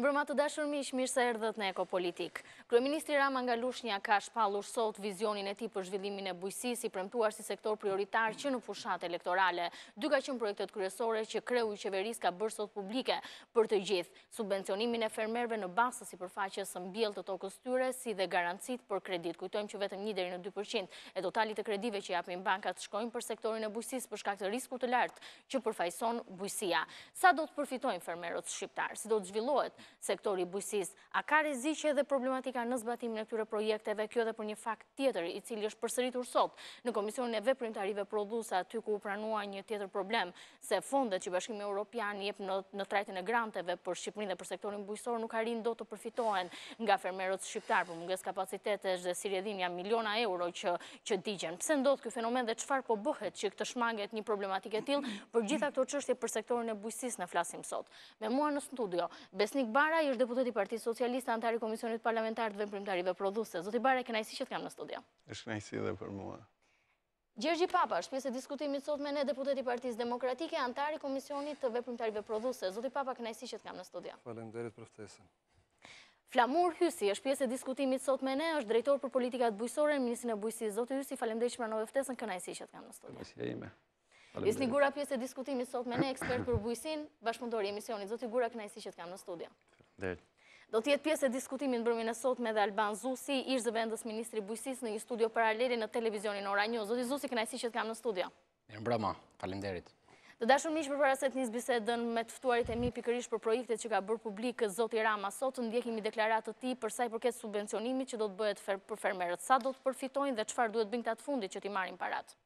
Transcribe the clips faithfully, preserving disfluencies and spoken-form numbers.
mbrëma të dashur miq, mirë se erdhët në Ekopolitik. Kryeministri Rama nga Lushnja ka shpallur sot vizionin e tij për zhvillimin e bujqësisë, i premtuar si sektor prioritar që në fushat elektorale. Dy ka qenë projektet kryesore që kreu i qeverisë ka bërë sot publike për të gjithë: subvencionimin e fermerëve në bazë të sipërfaqes së mbjellë të tokës tyre, si dhe garancitë për kredit. Kujtojmë që vetëm një deri në dy përqind e totalit të kredive që japin bankat shkojnë për sektorin e bujqësisë për shkak të riskut të lartë që përfaqëson bujqësia. Sa do të përfitojnë fermerët shqiptar? Si do të zhvillohet sektori i bujqësisë? A ka rreziqe dhe problematika në zbatimin e këtyre projekteve? Kjo edhe për një fakt tjetër i cili është përsëritur sot në Komisionin e Veprimtarive Prodhuese, aty ku u pranua një tjetër problem, se fondet që Bashkimi Evropian jep në, në trajtin e granteve për Shqipërinë dhe për sektorin bujqësor nuk arrin dot të përfitohen nga fermerët shqiptar për mungesë kapacitetesh dhe si rrjedhim janë miliona euro që që digjen. Pse ndodh ky fenomen dhe çfarë po bëhet që të shmanget një problematikë e tillë? Për gjitha këto çështje për sektorin e bujqësisë ne flasim sot. Me mua në studio Besnik Baraj, është deputet i Partisë Socialiste, antar i Komisionit Parlamentar të Veprimtarive Prodhuese. Zoti Baraj, kënaqësi që të kam në studio. Është kënaqësi edhe për mua. Gjergji Papa, është pjesë e diskutimit sot me ne, deputet i Partisë Demokratike, antar i Komisionit të Veprimtarive Prodhuese. Zoti Papa, kënaqësi që të kam në studio. Faleminderit për ftesën. Flamur Hysi, është pjesë e diskutimit sot me ne, është drejtor për politikat bujqësore në Ministrinë e Bujqësisë. Zoti Hysi, faleminderit që pranove ftesën, kënaqësi që të kam në studio. Kënaqësia ime. Besnik Gura, pjesë e diskutimit sot me ne, ekspert për bujqësinë, bashkëpunëtor i emisionit. Zoti Gura, kënaqësi që të kam në studio. Do të jetë pjesë e diskutimit mbrëmjen e sotme dhe Alban Zusi, ish zëvendës ministri i bujqësisë në një studio paralele në televizionin Ora News. Zoti Zusi, kënaqësi që të kam në studio. Mirëmbrëma, faleminderit. Të dashur miq, përpara se të nis bisedën me të ftuarit e mi pikërisht për projektet që ka bërë publik zoti Rama sot, ndjekim një deklaratë të tij për sa i përket subvencionimit që do të bëhet për fermerët. Sa do të përfitojnë dhe çfarë duhet bëjnë ata të fundit që t'i marrin paratë?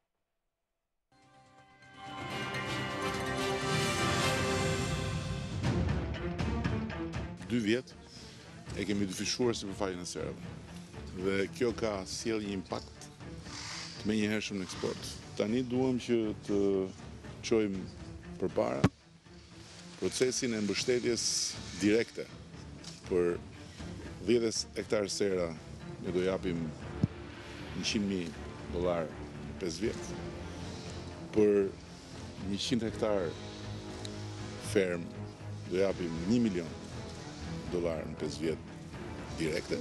dy vjet e kemi dyfishuar sipërfaqen e serave. Dhe kjo ka sjell një impakt të menjëhershëm në eksport. Tani duam që të çojmë përpara procesin e mbështetjes direkte për dhjetë hektar sera, ne do japim njëqind mijë dollar në pesë vjet. Për njëqind hektar ferm do japim një milion dollar në pesë vjet direkte.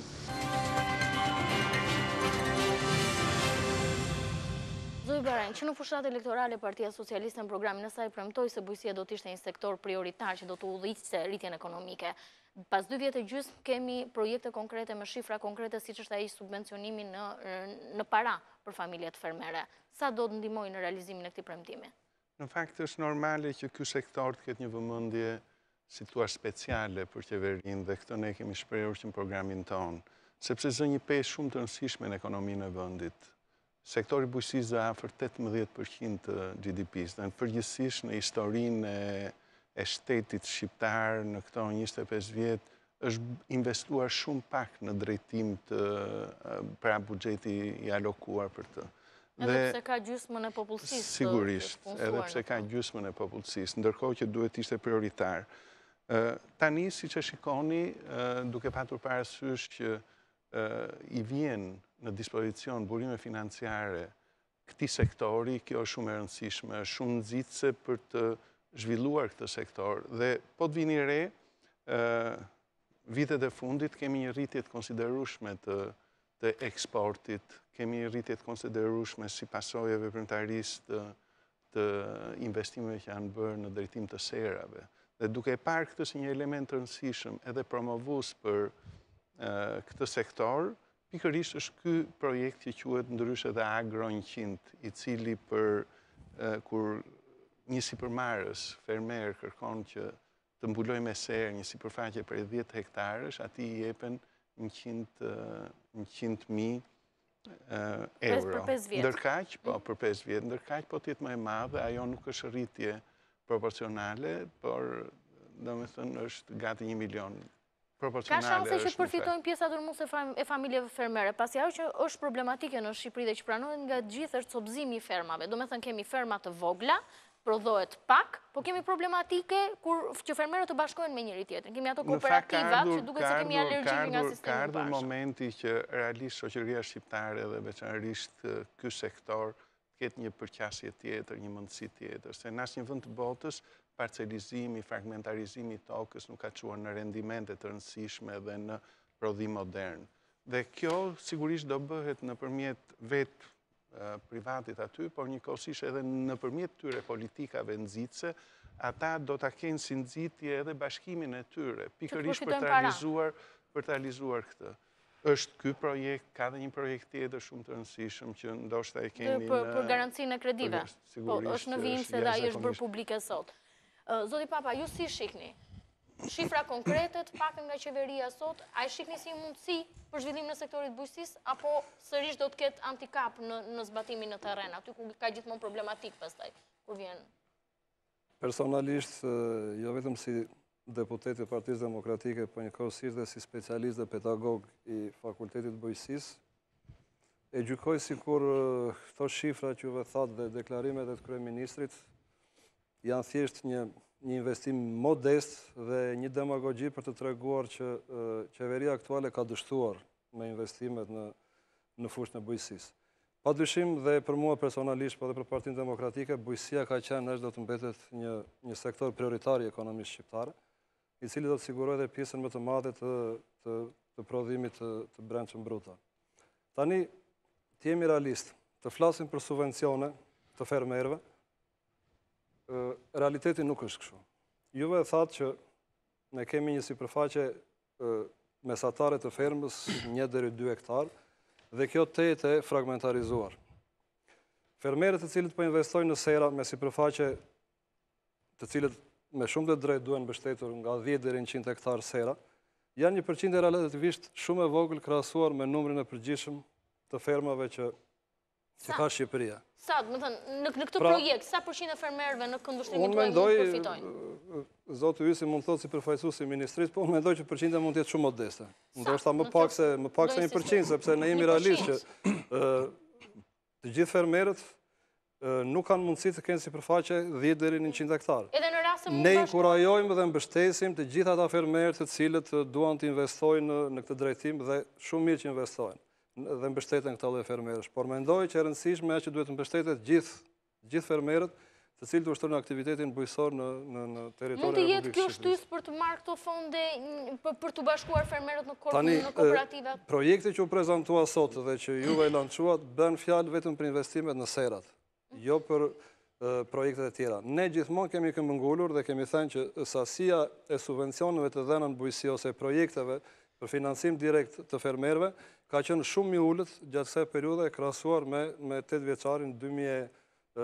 Zoti Baraj, që në fushat elektorale Partia Socialiste në programin e saj premtoi se bujqësia do të ishte një sektor prioritar që do të udhëhiqte rritjen ekonomike. Pas dy vjet e gjysmë kemi projekte konkrete me shifra konkrete, siç është ai subvencionimi në në para për familjet fermere. Sa do të ndihmojë në realizimin e këtij premtimi? Në fakt është normale që ky sektor të ketë një vëmendje si thua speciale për qeverinë dhe këtë ne kemi shprehur që në programin tonë, sepse zë një peshë shumë të rëndësishme në ekonominë e vendit. Sektori i bujqësisë dhe afër tetëmbëdhjetë përqind të G D P-së, dhe në përgjithësisht në historinë e, e shtetit shqiptar në këto njëzet e pesë vjet është investuar shumë pak në drejtim të pra buxheti i alokuar për të. Edhe pse ka gjysmën e popullsisë. Sigurisht, edhe pse ka gjysmën e popullsisë, ndërkohë që duhet ishte prioritar. Tani, si që shikoni, duke patur parasysh që i vjen në dispozicion burime financiare këtij sektori, kjo është shumë e rëndësishme, shumë nxitse për të zhvilluar këtë sektor. Dhe po të vini re, vitet e fundit kemi një rritje të konsiderueshme të, të eksportit, kemi një rritje të konsiderueshme si pasojë e veprimtarisë të, të investimeve që janë bërë në drejtim të serave. Dhe duke parë këtë si një element të rëndësishëm edhe promovues për uh, këtë sektor, pikërisht është ky projekt që quhet ndryshe dhe Agro njëqind, i cili për uh, kur një sipërmarrës fermer kërkon që të mbulojë me serë një sipërfaqe për dhjetë hektarësh, atij i jepen njëqind mijë uh, euro. Ndërkaq, po për pesë vjet, ndërkaq po të jetë më e madhe, ajo nuk është rritje proporcionale, por do me thënë është gati një milion. Ka shanse që të përfitojnë pjesa dërmuese e familjeve fermere, pasi ajo që është problematike në Shqipëri dhe që pranohet nga gjithë është copëzimi i fermave. Do me thënë kemi ferma të vogla, prodhohet pak, po kemi problematike kur që fermerët të bashkohen me njëri tjetrin. Kemi ato kooperativat që duket se kemi alergji nga sistemi i Ka ardhur momenti që realisht shoqëria shqiptare dhe veçanërisht ky sektor ketë një përqasje tjetër, një mundësi tjetër, se në asnjë vend të botës parcelizimi, fragmentarizimi i tokës nuk ka çuar në rendimente të rëndësishme dhe në prodhim modern. Dhe kjo sigurisht do bëhet nëpërmjet vetë privatit aty, por njëkohësisht edhe nëpërmjet tyre politikave nxitse, ata do ta kenë si nxitje edhe bashkimin e tyre, pikërisht për të realizuar për të realizuar këtë. Është ky projekt, ka dhe një projekt tjetër shumë të rëndësishëm që ndoshta e keni në... Për garancinë e kredive. Po, është në vijim se dhe ai është bërë publike sot. Zoti Papa, ju si shikni? Shifra konkrete të pakën nga qeveria sot, a e shikni si mundësi për zhvillim në sektorit bujqësisë, apo sërish do të ketë antikap në zbatimin në terren, aty ku ka gjithmonë problematik pastaj, kur vjen? Personalisht, jo vetëm si deputet e Partisë Demokratike, po njëkohësisht dhe si specialist dhe pedagog i Fakultetit Bujqësisë, e gjykoj sikur këto shifra që juve thatë dhe deklarimet e të kryeministrit janë thjesht një një investim modest dhe një demagogji për të treguar që qeveria aktuale ka dështuar me investimet në, në fushën e bujqësisë. Pa dyshim dhe për mua personalisht, po dhe për Partinë Demokratike, bujqësia ka qenë është do të mbetet një, një sektor prioritar i ekonomisë shqiptare, i cili do të sigurojë edhe pjesën më të madhe të, të, të prodhimit të, të brendshëm bruta. Tani, të jemi realist, të flasim për subvencione të fermerëve, realiteti nuk është kështu. Juve e thatë që ne kemi një sipërfaqe mesatare të fermës një deri dy hektar, dhe kjo tetë e fragmentarizuar. Fermerët të cilët po investojnë në sera me sipërfaqe të cilët me shumë të drejt duhen mbështetur nga dhjetë deri në qind hektar sera, janë një përqindje relativisht shumë e vogël krahasuar me numrin e përgjithshëm të fermave që që ka Shqipëria. Sa, më thënë, në këtë projekt, sa përqind e fermerëve në këndvështrimin tuaj mund të përfitojnë? Zotë Ysi mund thotë si përfaqësues i ministrisë, po unë mendoj që përqindja mund të jetë shumë modeste. Ndoshta më pak se më pak se një përqind, sepse ne jemi realisht që të gjithë fermerët nuk kanë mundësi të kenë sipërfaqe dhjetë deri në qind hektar. Edhe në rast se mund ne inkurajojmë dhe mbështesim të gjithë ata fermerë të cilët duan të investojnë në këtë drejtim dhe shumë mirë që investojnë dhe mbështeten këta lloj fermerësh, por mendoj që e rëndësishme është që duhet mbështetet gjithë gjithë fermerët, të cilët ushtrojnë aktivitetin bujqësor në në në territorin e Republikës Shqipërisë. Mund të jetë kjo shtysë për të marrë këto fonde për të bashkuar fermerët në kooperativa? Tani, projekti që u prezantua sot dhe që juve e lançuat bën fjalë vetëm për investimet në serat, jo për projektet e tjera. Ne gjithmonë kemi këmbëngulur dhe kemi thënë që sasia e subvencioneve të dhëna në bujqësi ose projekteve për financim direkt të fermerëve ka qenë shumë i ulët gjatë kësaj periudhe krahasuar me me tetë vjeçarin dy mijë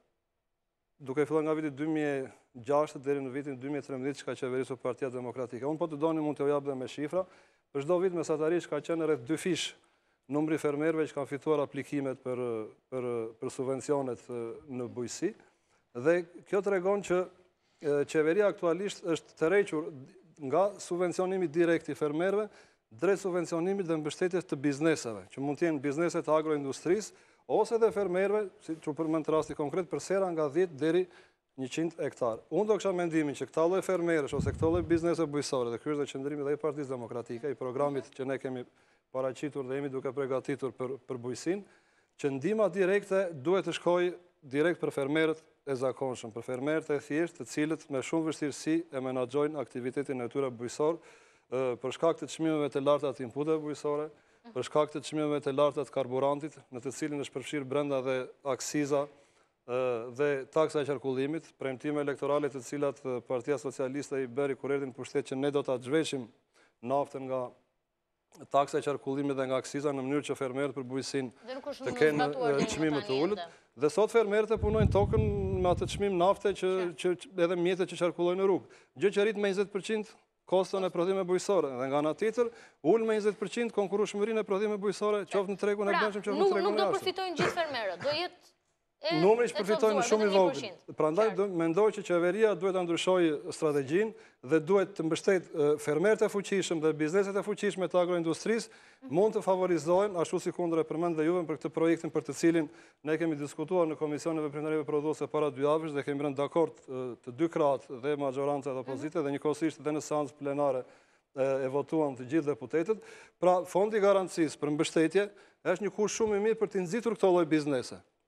duke filluar nga viti dy mijë e gjashtë deri në vitin dy mijë e trembëdhjetë që ka qeverisur Partia Demokratike. Unë po të doni mund t'ju jap dhe me shifra. Për çdo vit mesatarisht ka qenë rreth dy fish numri fermerëve që kanë fituar aplikimet për për për subvencionet në bujqësi dhe kjo tregon që qeveria aktualisht është tërhequr nga subvencionimi direkt i fermerëve drejt subvencionimit dhe mbështetjes të bizneseve, që mund të jenë bizneset agroindustrisë ose dhe fermerëve, si që përmend rasti konkret për sera nga dhjetë deri në qind hektar. Unë do kisha mendimin që këta lloj fermerësh ose këto lloj biznese bujqësore, dhe ky është qëndrimi dhe i Partisë Demokratike, i programit që ne kemi paraqitur dhe jemi duke përgatitur për për bujqësinë, që ndihma direkte duhet të shkojë direkt për fermerët e zakonshëm, për fermerët e thjeshtë, të cilët me shumë vështirësi e menaxhojnë aktivitetin e tyre bujqësor, për shkak të çmimeve të larta të inputeve bujqësore, për shkak të çmimeve të larta të karburantit, në të cilin është përfshirë brenda dhe aksiza dhe taksa e qarkullimit, premtime elektorale të cilat Partia Socialiste i bëri kur erdhi në pushtet që ne do ta zhveshim naftën nga taksa e qarkullimit dhe nga aksiza në mënyrë që fermerët për bujqësinë të kenë çmime të ulët. Dhe sot fermerët e punojnë tokën me atë çmim nafte që, që edhe mjetet që qarkullojnë në rrugë. Gjë që rrit me njëzet përqind koston e prodhimeve bujqësore. Dhe nga ana tjetër, ul me njëzet përqind konkurrueshmërinë e prodhimeve bujqësore, qoftë në tregun e brendshëm, qoftë në tregun e jashtëm. Nuk do përfitojnë gjithë fermerët. Do jetë numri që përfitojnë shumë i vogël. Prandaj mendoj që qeveria duhet ta ndryshojë strategjinë dhe duhet të mbështetë fermerët e fuqishëm dhe bizneset e fuqishme të agroindustrisë, mund të favorizohen, ashtu si kundër e përmend dhe juve për këtë projektin për të cilin ne kemi diskutuar në Komisionin e Veprimtarive Prodhuese para dy javësh dhe kemi rënë dakord të dy krahët dhe maxhoranca dhe opozita dhe njëkohësisht dhe në seancë plenare e votuan të gjithë deputetët. Pra, fondi garancisë për mbështetje është një kush shumë i mirë për të nxitur këto lloj biznese.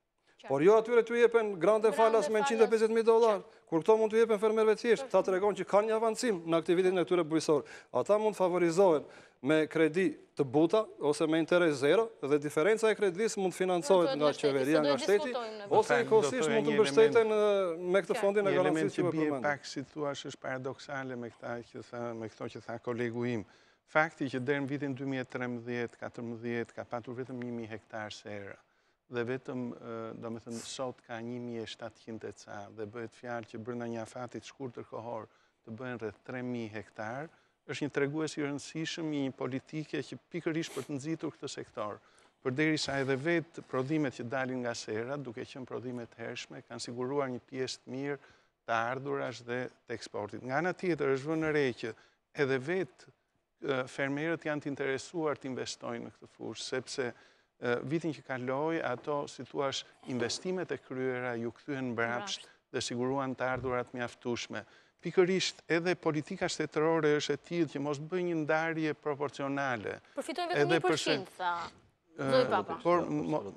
Por jo atyre t'u jepen grande falas me njëqind e pesëdhjetë mijë dollar. Kur këto mund t'u jepen fermerëve thjesht, ta tregon që kanë një avancim në aktivitetin e këtyre bujqësor. Ata mund favorizohen me kredi të buta ose me interes zero dhe diferenca e kredis mund financohet nga qeveria, nga shteti, ose i kohësisht mund të mbështeten me këtë fondin e garancisë që më përmendëm. Pak si thua është paradoksale me këto që tha kolegu im. Fakti që deri në vitin dy mijë e trembëdhjetë katërmbëdhjetë ka patur vetëm një mijë hektar sera dhe vetëm, do me thënë, sot ka një mijë e shtatëqind e ca dhe bëhet fjalë që brenda një afatit shkurtër kohor të bëhen rreth tre mijë hektar, është një tregues i rëndësishëm i një politike që pikërisht për të nxitur këtë sektor. Përderisa edhe vetë prodhimet që dalin nga sera, duke qenë prodhime të hershme, kanë siguruar një pjesë të mirë të ardhurash dhe të eksportit. Nga ana tjetër është vënë re që edhe vetë fermerët janë të interesuar të investojnë në këtë fushë, sepse vitin që kaloi, ato, si thuash, investimet e kryera ju kthyen mbrapsht dhe siguruan të ardhurat mjaftueshme. Pikërisht edhe politika shtetërore është e tillë që mos bëjë një ndarje proporcionale. Përfitojnë vetëm një përqind, tha Zoti Papa. Por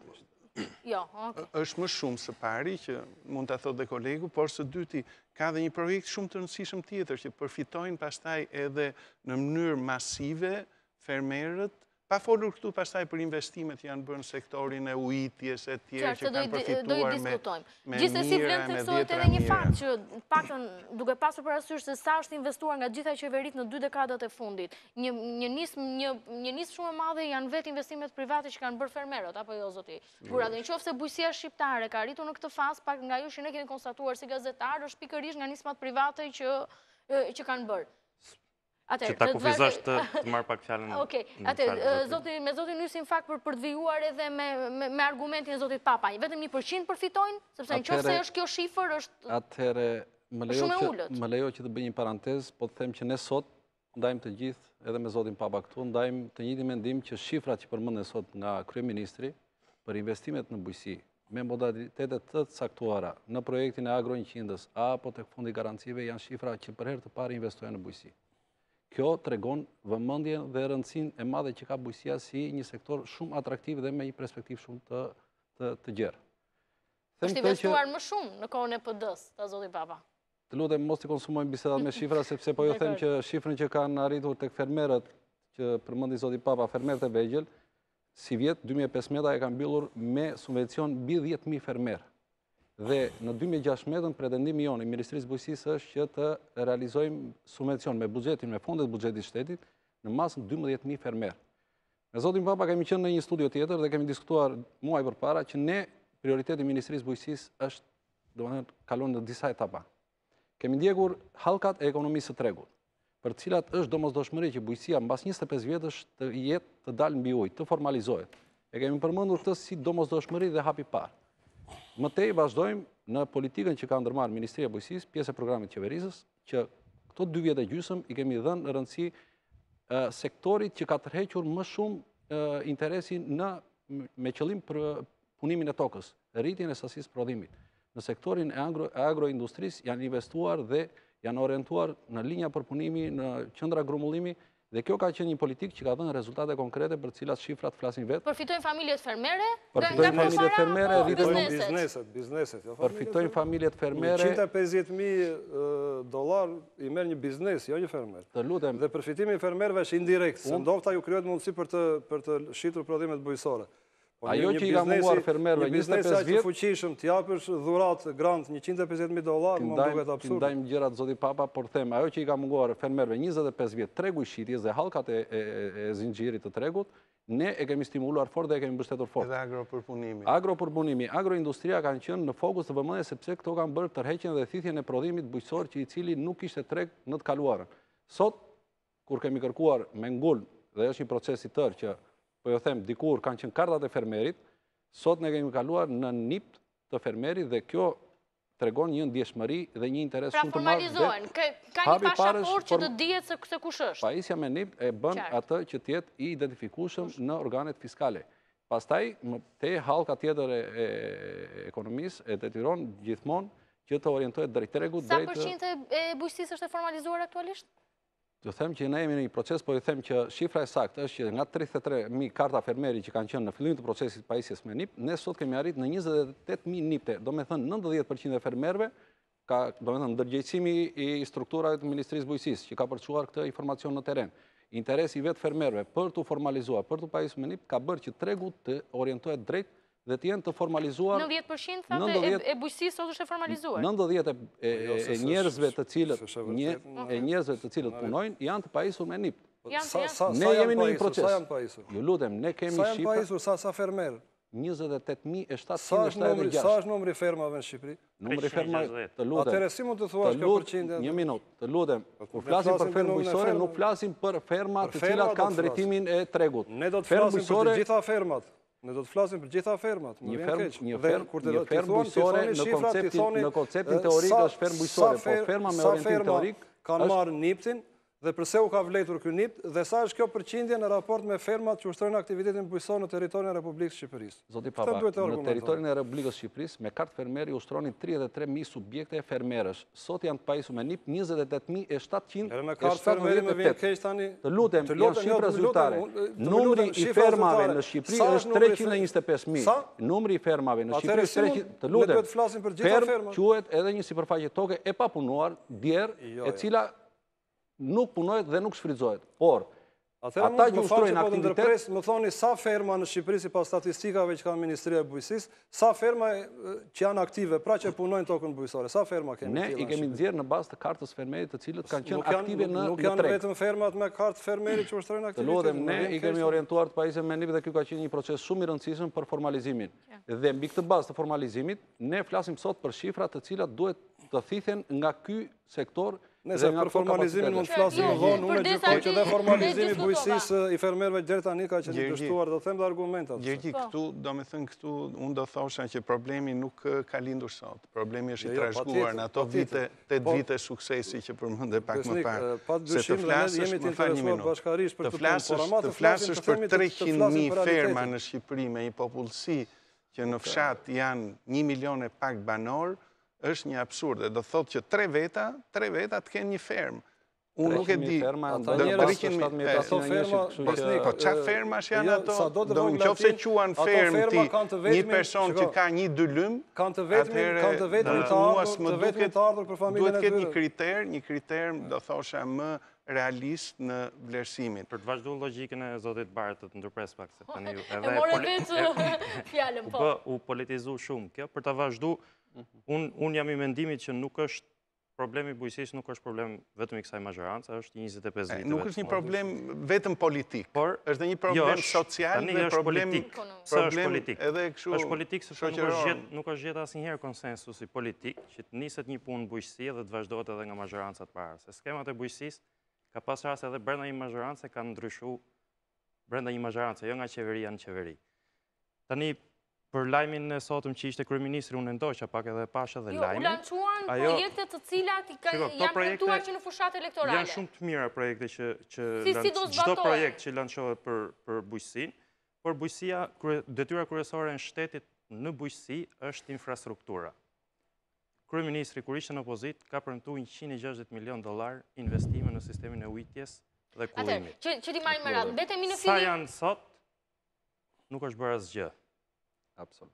Jo, okay. Është më shumë së pari që mund ta thotë dhe kolegu, por së dyti ka dhe një projekt shumë të rëndësishëm tjetër që përfitojnë pastaj edhe në mënyrë masive fermerët, pa folur këtu pastaj për investimet që janë bërë në sektorin e ujitjes e tjerë që kanë përfituar me me Gjithsesi vlen të theksohet edhe një fakt që paktën duke pasur parasysh se sa është investuar nga gjitha qeveritë në dy dekadat e fundit. Një një nismë një një nismë shumë e madhe janë vetë investimet private që kanë bërë fermerët, apo jo zoti? Kur atë nëse bujqësia shqiptare ka arritur në këtë fazë, pak nga ajo që ne kemi konstatuar si gazetar, është pikërisht nga nismat private që që kanë bërë. Që ta kufizosh të marrë pak fjallën. Okej, me zotin Nysi në fakt për të vijuar edhe me argumentin e zotit Papa. Vetëm një përqind përfitojnë, sepse në qoftë se është kjo shifër, është atëhere, shumë e ullët. Më lejo që të bëj një parantez, po të them që ne sot ndajmë të gjithë, edhe me zotin Papa këtu, ndajmë të njëjtin mendim që shifrat që përmenden sot nga kryeministri për investimet në bujqësi, me modalitetet të caktuara në projektin e Agro njëqind-ës apo tek fondi garancive janë shifra që për herë të parë investojnë në bujqësi. Kjo tregon vëmendjen dhe rëndësinë e madhe që ka bujqësia si një sektor shumë atraktiv dhe me një perspektivë shumë të të, të gjerë. Është investuar më shumë në kohën e P D-s, ta zoti Papa. Të lutem mos të konsumojmë bisedat me shifra, sepse po ju them që shifrën që kanë arritur tek fermerët, që përmendi zoti Papa, fermerët e vegjël, si vjet dy mijë e pesëmbëdhjetë e kanë mbyllur me subvencion mbi dhjetë mijë fermerë. Dhe në dy mijë e gjashtëmbëdhjetë pretendimi jonë i Ministrisë së Bujqësisë është që të realizojmë subvencion me buxhetin, me fondet e buxhetit shtetit në masën dymbëdhjetë mijë fermerë. Me zotin Papa kemi qenë në një studio tjetër dhe kemi diskutuar muaj përpara që ne prioriteti i Ministrisë së Bujqësisë është, domethënë, kalon në disa etapa. Kemi ndjekur hallkat e ekonomisë së tregut, për të cilat është domosdoshmëri që bujqësia mbas njëzet e pesë vjetësh të jetë të dalë mbi ujë, të formalizohet. E kemi përmendur këtë si domosdoshmëri dhe hap i parë. Mëtej vazhdojmë në politikën që ka ndërmarrë Ministria e Bujqësisë, pjesë e programit qeverisës, që këto dy vjet e gjysmë i kemi dhënë rëndësi sektorit që ka tërhequr më shumë interesin në me qëllim për punimin e tokës, rritjen e sasisë prodhimit. Në sektorin e agro, agroindustrisë janë investuar dhe janë orientuar në linja përpunimi, në qendra grumullimi. Dhe kjo ka qenë një politikë që ka dhënë rezultate konkrete për cilat shifrat flasin vetë. Përfitojnë familjet fermere? Përfitojnë familjet fermere, bizneset. bizneset. Përfitojnë familjet fermere. njëqind e pesëdhjetë mijë dollar i merr një biznes, jo një fermer. Të lutem. Dhe përfitimi i fermerëve është indirekt, se ndofta ju krijohet mundësi për të për të shitur prodhimet bujqësore. Ajo që i ka munguar fermerëve njëzet e pesë vjet, fuqishëm të japësh dhurat grant njëqind e pesëdhjetë mijë dollar, më duket absurd. Ndajmë gjërat zoti Papa, por them, ajo që i ka munguar fermerëve njëzet e pesë vjet, tregu i shitjes dhe hallkat e, e, e zinxhirit të tregut, ne e kemi stimuluar fort dhe e kemi mbështetur fort. Edhe agropërpunimi. Agropërpunimi, agroindustria kanë qenë në fokus të vëmendjes sepse këto kanë bërë tërheqjen dhe thithjen e prodhimit bujqësor që i cili nuk kishte treg në të kaluarën. Sot, kur kemi kërkuar me ngull dhe është një proces i tërë që po jo them, dikur kanë qenë kartat e fermerit, sot ne kemi kaluar në nipt të fermerit dhe kjo tregon një ndjeshmëri dhe një interes shumë të madh. Pra formalizohen, ka një pasaport që të dihet se kush është. Pajisja me nipt e bën atë që të jetë i identifikueshëm në organet fiskale. Pastaj, te hallka tjetër e ekonomisë e detyron gjithmonë që të orientohet drejt tregut, drejt. Sa përqind e bujqësisë është e formalizuar aktualisht? Ju them që ne jemi në një proces, po ju them që shifra e saktë është që nga tridhjetë e tre mijë karta fermeri që kanë qenë në fillim të procesit pajisjes me N I P, ne sot kemi arrit në njëzet e tetë mijë nipte, do me thënë nëntëdhjetë përqind e fermerve, ka, do me thënë, ndërgjegjësimi i strukturave të Ministrisë Bujqësisë, që ka përçuar këtë informacion në teren. Interesi i vetë fermerve për të formalizuar, për të pajisur me N I P, ka bërë që tregu të orientohet drejt dhe të jenë të formalizuar... nëntëdhjetë përqind thate e bujqësisë sot është e formalizuar? nëntëdhjetë e njerëzve të cilët e njerëzve të cilët punojnë janë të pajisur me N I P. Ne jemi në një proces. Sa janë pajisur? Ju lutem, ne kemi Sa janë shifra... pajisur, sa fermer? njëzet e tetë mijë e Sa shtatëqind e shtatëdhjetë e gjashtë. Sa është numri fermave në Shqipëri? Numri fermave, të lutem. Atëre si mund të thuash kjo përqindje? Një minut, të lutem. Kur flasim për fermë bujqësore, nuk flasim për ferma të cilat kanë drejtimin e tregut. Ne do të flasim për të gjitha fermat. Ne do të flasim për gjitha fermat. Një fermë bujqësore në konceptin teorik është fermë bujqësore, po ferma me orientim teorik kanë marrë N I P-in dhe përse u ka vletur ky N I P dhe sa është kjo përqindje në raport me fermat që ushtrojnë aktivitetin bujqësor në territorin e Republikës Shqipërisë. Zoti Papa, në territorin e Republikës Shqipërisë me kartë fermeri ushtronin tridhjetë e tre mijë subjekte fermerësh. Sot janë të pajisur me N I P njëzet e tetë mijë e shtatëqind e me kartë fermeri me vjen keq tani. Të lutem, janë shifra zyrtare. Numri i fermave në Shqipëri është treqind e njëzet e pesë mijë. Numri i fermave në Shqipëri është treqind. Të lutem. Fermë quhet edhe një sipërfaqe toke e papunuar, djerë, e cila nuk punojët dhe nuk shfrytëzohet. Por, ata që ushtrojnë aktivitet... Më thoni sa ferma në Shqipëri si pas statistikave që ka Ministria e Bujqësisë, sa ferma që janë aktive, pra që punojnë tokën bujqësore, sa ferma kemi Ne i kemi nxjerrë në bazë të kartës fermerit të cilët kanë qenë aktive në treg. Nuk janë vetëm fermat me kartë fermerit që ushtrojnë aktivitet. Të lutem, ne i kemi orientuar të pajisje me N I P dhe kjo ka qenë një proces shumë i rëndësishëm për formalizimin. Dhe mbi këtë bazë të formalizimit, ne flasim sot për shifra të cilat duhet të thithen nga ky sektor. Nëse për formalizimin mund të flasim më vonë, unë gjykoj që dhe formalizimi bujqësisë i fermerëve deri tani ka qenë i dështuar, do them dhe argumentat. Gjergji, këtu, do me thënë këtu, unë do thosha që problemi nuk ka lindur sot. Problemi është i trashëguar në ato vite, tetë vite suksesi që përmende pak më parë. Se të flasësh, më fa një minut, të flasësh për treqind mijë ferma në Shqipëri me një popullsi që në fshat janë një milion e pak banor, është një absurde. Do thotë që tre veta, tre veta të kenë një fermë. Unë nuk e di... Po qatë fermash janë ato? Do në qofë se quan fermë ti një person që ka një dy lymë, atëhere muas më duket duhet ketë një kriter, një kriter do thosha më realist në vlerësimin. Për të vazhdu logikën e Zotit Bartë të ndërpres pak se tani ju... E more vetë fjallën, po. U politizu shumë kjo, për të vazhdu, unë jam i mendimit që nuk është problemi bujqësisë, nuk është problem vetëm i kësaj mazhorancë, është njëzet e pesë vite. Nuk është një problem vetëm politik, është dhe një problem social dhe problem... Së është politik. është politik sepse nuk është gjetë asnjëherë konsensusi politik që të niset një punë bujqësie dhe të vazhdohet edhe nga mazhorancat para. Se skemat e bujqësisë ka pas rast edhe brenda një mazhorance kanë ndryshu brenda një mazhorance, jo nga qeveria në qeveri. Tani, për lajmin e sotëm që ishte kryeministri, unë ndoqa pak edhe pasha dhe lajmin. Jo, u lançuan projekte të cilat janë premtuar që në fushat elektorale. Janë shumë të mira projekte që çdo projekt që lançohet për bujqësinë, por bujqësia, detyra kryesore në shtetit në bujqësi është infrastruktura. Kryeministri kur ishte në opozit ka premtuar njëqind e gjashtëdhjetë milion dollar investime në sistemin e ujitjes dhe kullimit. Atëherë, që ti marrim me radhë, mbetemi në fillim. Sa janë sot, nuk është bërë asgjë. Absolut.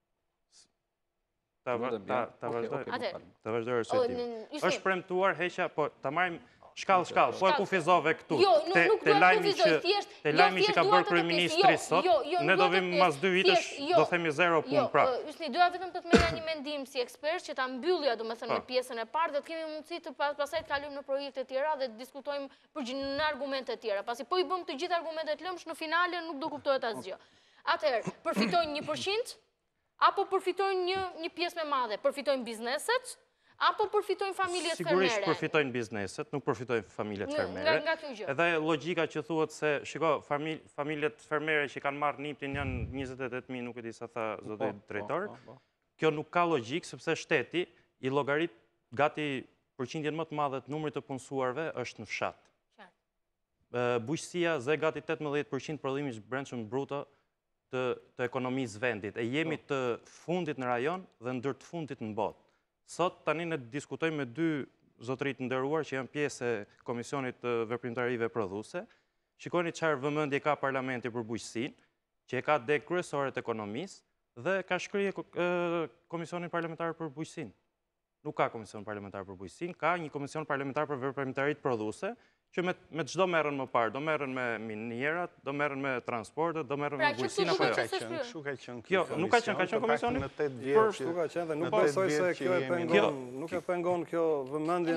Ta vazhdoj. Ta vazhdoj arsyetim. Është premtuar heqja, po ta marrim shkallë shkallë, po e kufizove këtu. Jo, nuk do të kufizoj, thjesht. Te lajmi që ka bërë kryeministri sot, ne do vim mas dy vitesh, do themi zero punë prapë. Jo, Ysni, doja vetëm të të merrja një mendim si ekspert që ta mbyllja, domethënë në pjesën e parë, dhe të kemi mundësi të pastaj të kalojmë në projekte të tjera dhe të diskutojmë për në argumente të tjera. Pasi po i bëm të gjithë argumentet lëmsh, në finale nuk do kuptohet asgjë. Atëherë, përfitojnë një përqind, apo përfitojnë një pjesë me madhe? Përfitojnë bizneset, apo përfitojnë familjet fermere? Sigurisht përfitojnë bizneset, nuk përfitojnë familjet fermere. Nga kjo gjë. Edhe logjika që thuhet se, shiko, familjet fermere që kanë marrë niptin janë njëzet e tetë mijë, nuk e di sa tha zoti drejtor. Kjo nuk ka logjik, sepse shteti i llogarit gati përqindjen më të madhe të numrit të punësuarve është në fshat. Bujqësia zë gati tetëmbëdhjetë përqind prodhimit brendshëm bruto të ekonomisë vendit. E jemi të fundit në rajon dhe ndër të fundit në botë. Sot tani ne diskutojmë me dy zotërit nderuar që janë pjesë e Komisionit të Veprimtarive Prodhuese, shikoni çfarë vëmendje ka Parlamenti për bujqësinë, që e ka deg kryesorët ekonomisë dhe ka shkrye Komisionin Parlamentar për Bujqësinë. Nuk ka Komision Parlamentar për Bujqësinë, ka një Komision Parlamentar për Veprimtaritë Prodhuese, që me çdo merren më parë, do merren me minierat, do merren me transportet, do merren me bujqësinë apo jo. Kështu ka qenë kjo. Nuk ka qenë, ka qenë komisioni. Kështu ka qenë dhe nuk besoj se kjo e pengon, nuk e pengon kjo vëmendjen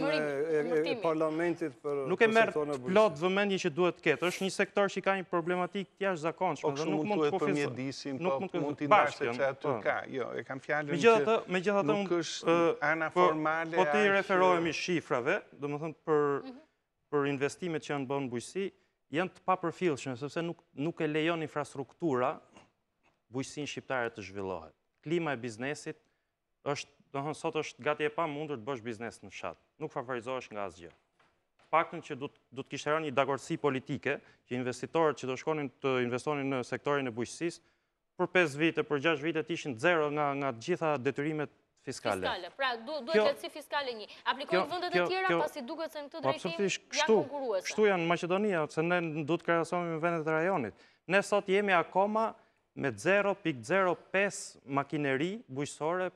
e Parlamentit për nuk e merr plot vëmendje që duhet të ketë. Është një sektor që ka një problematik të jashtëzakonshme dhe nuk mund të përmjedisin, po mund të ndarse që aty ka. Jo, e kam fjalën që nuk është ana formale. Po ti referohemi shifrave, domethënë për për investimet që janë bënë në bujqësi, janë të papërfillshme, sepse nuk e lejon infrastruktura bujqësinë shqiptare të zhvillohet. Klima e biznesit është, domethënë sot është gati e pamundur të bësh biznes në fshat. Nuk favorizohesh nga asgjë. Paktën që du të kishte rënë një dakordsi politike, që investitorët që do shkonin të investonin në sektorin e bujqësisë, për pesë vite, për gjashtë vite të ishin zero nga nga të gjitha detyrimet fiskale. Fiskale, pra duhet lehtësi fiskale një. Aplikojnë vendet e tjera pasi duket se në këtë drejtim janë konkurruese. Kështu janë në Maqedonia, se ne duhet të krahasohemi me vendet e rajonit. Ne sot jemi akoma me zero pikë zero pesë makineri bujqësore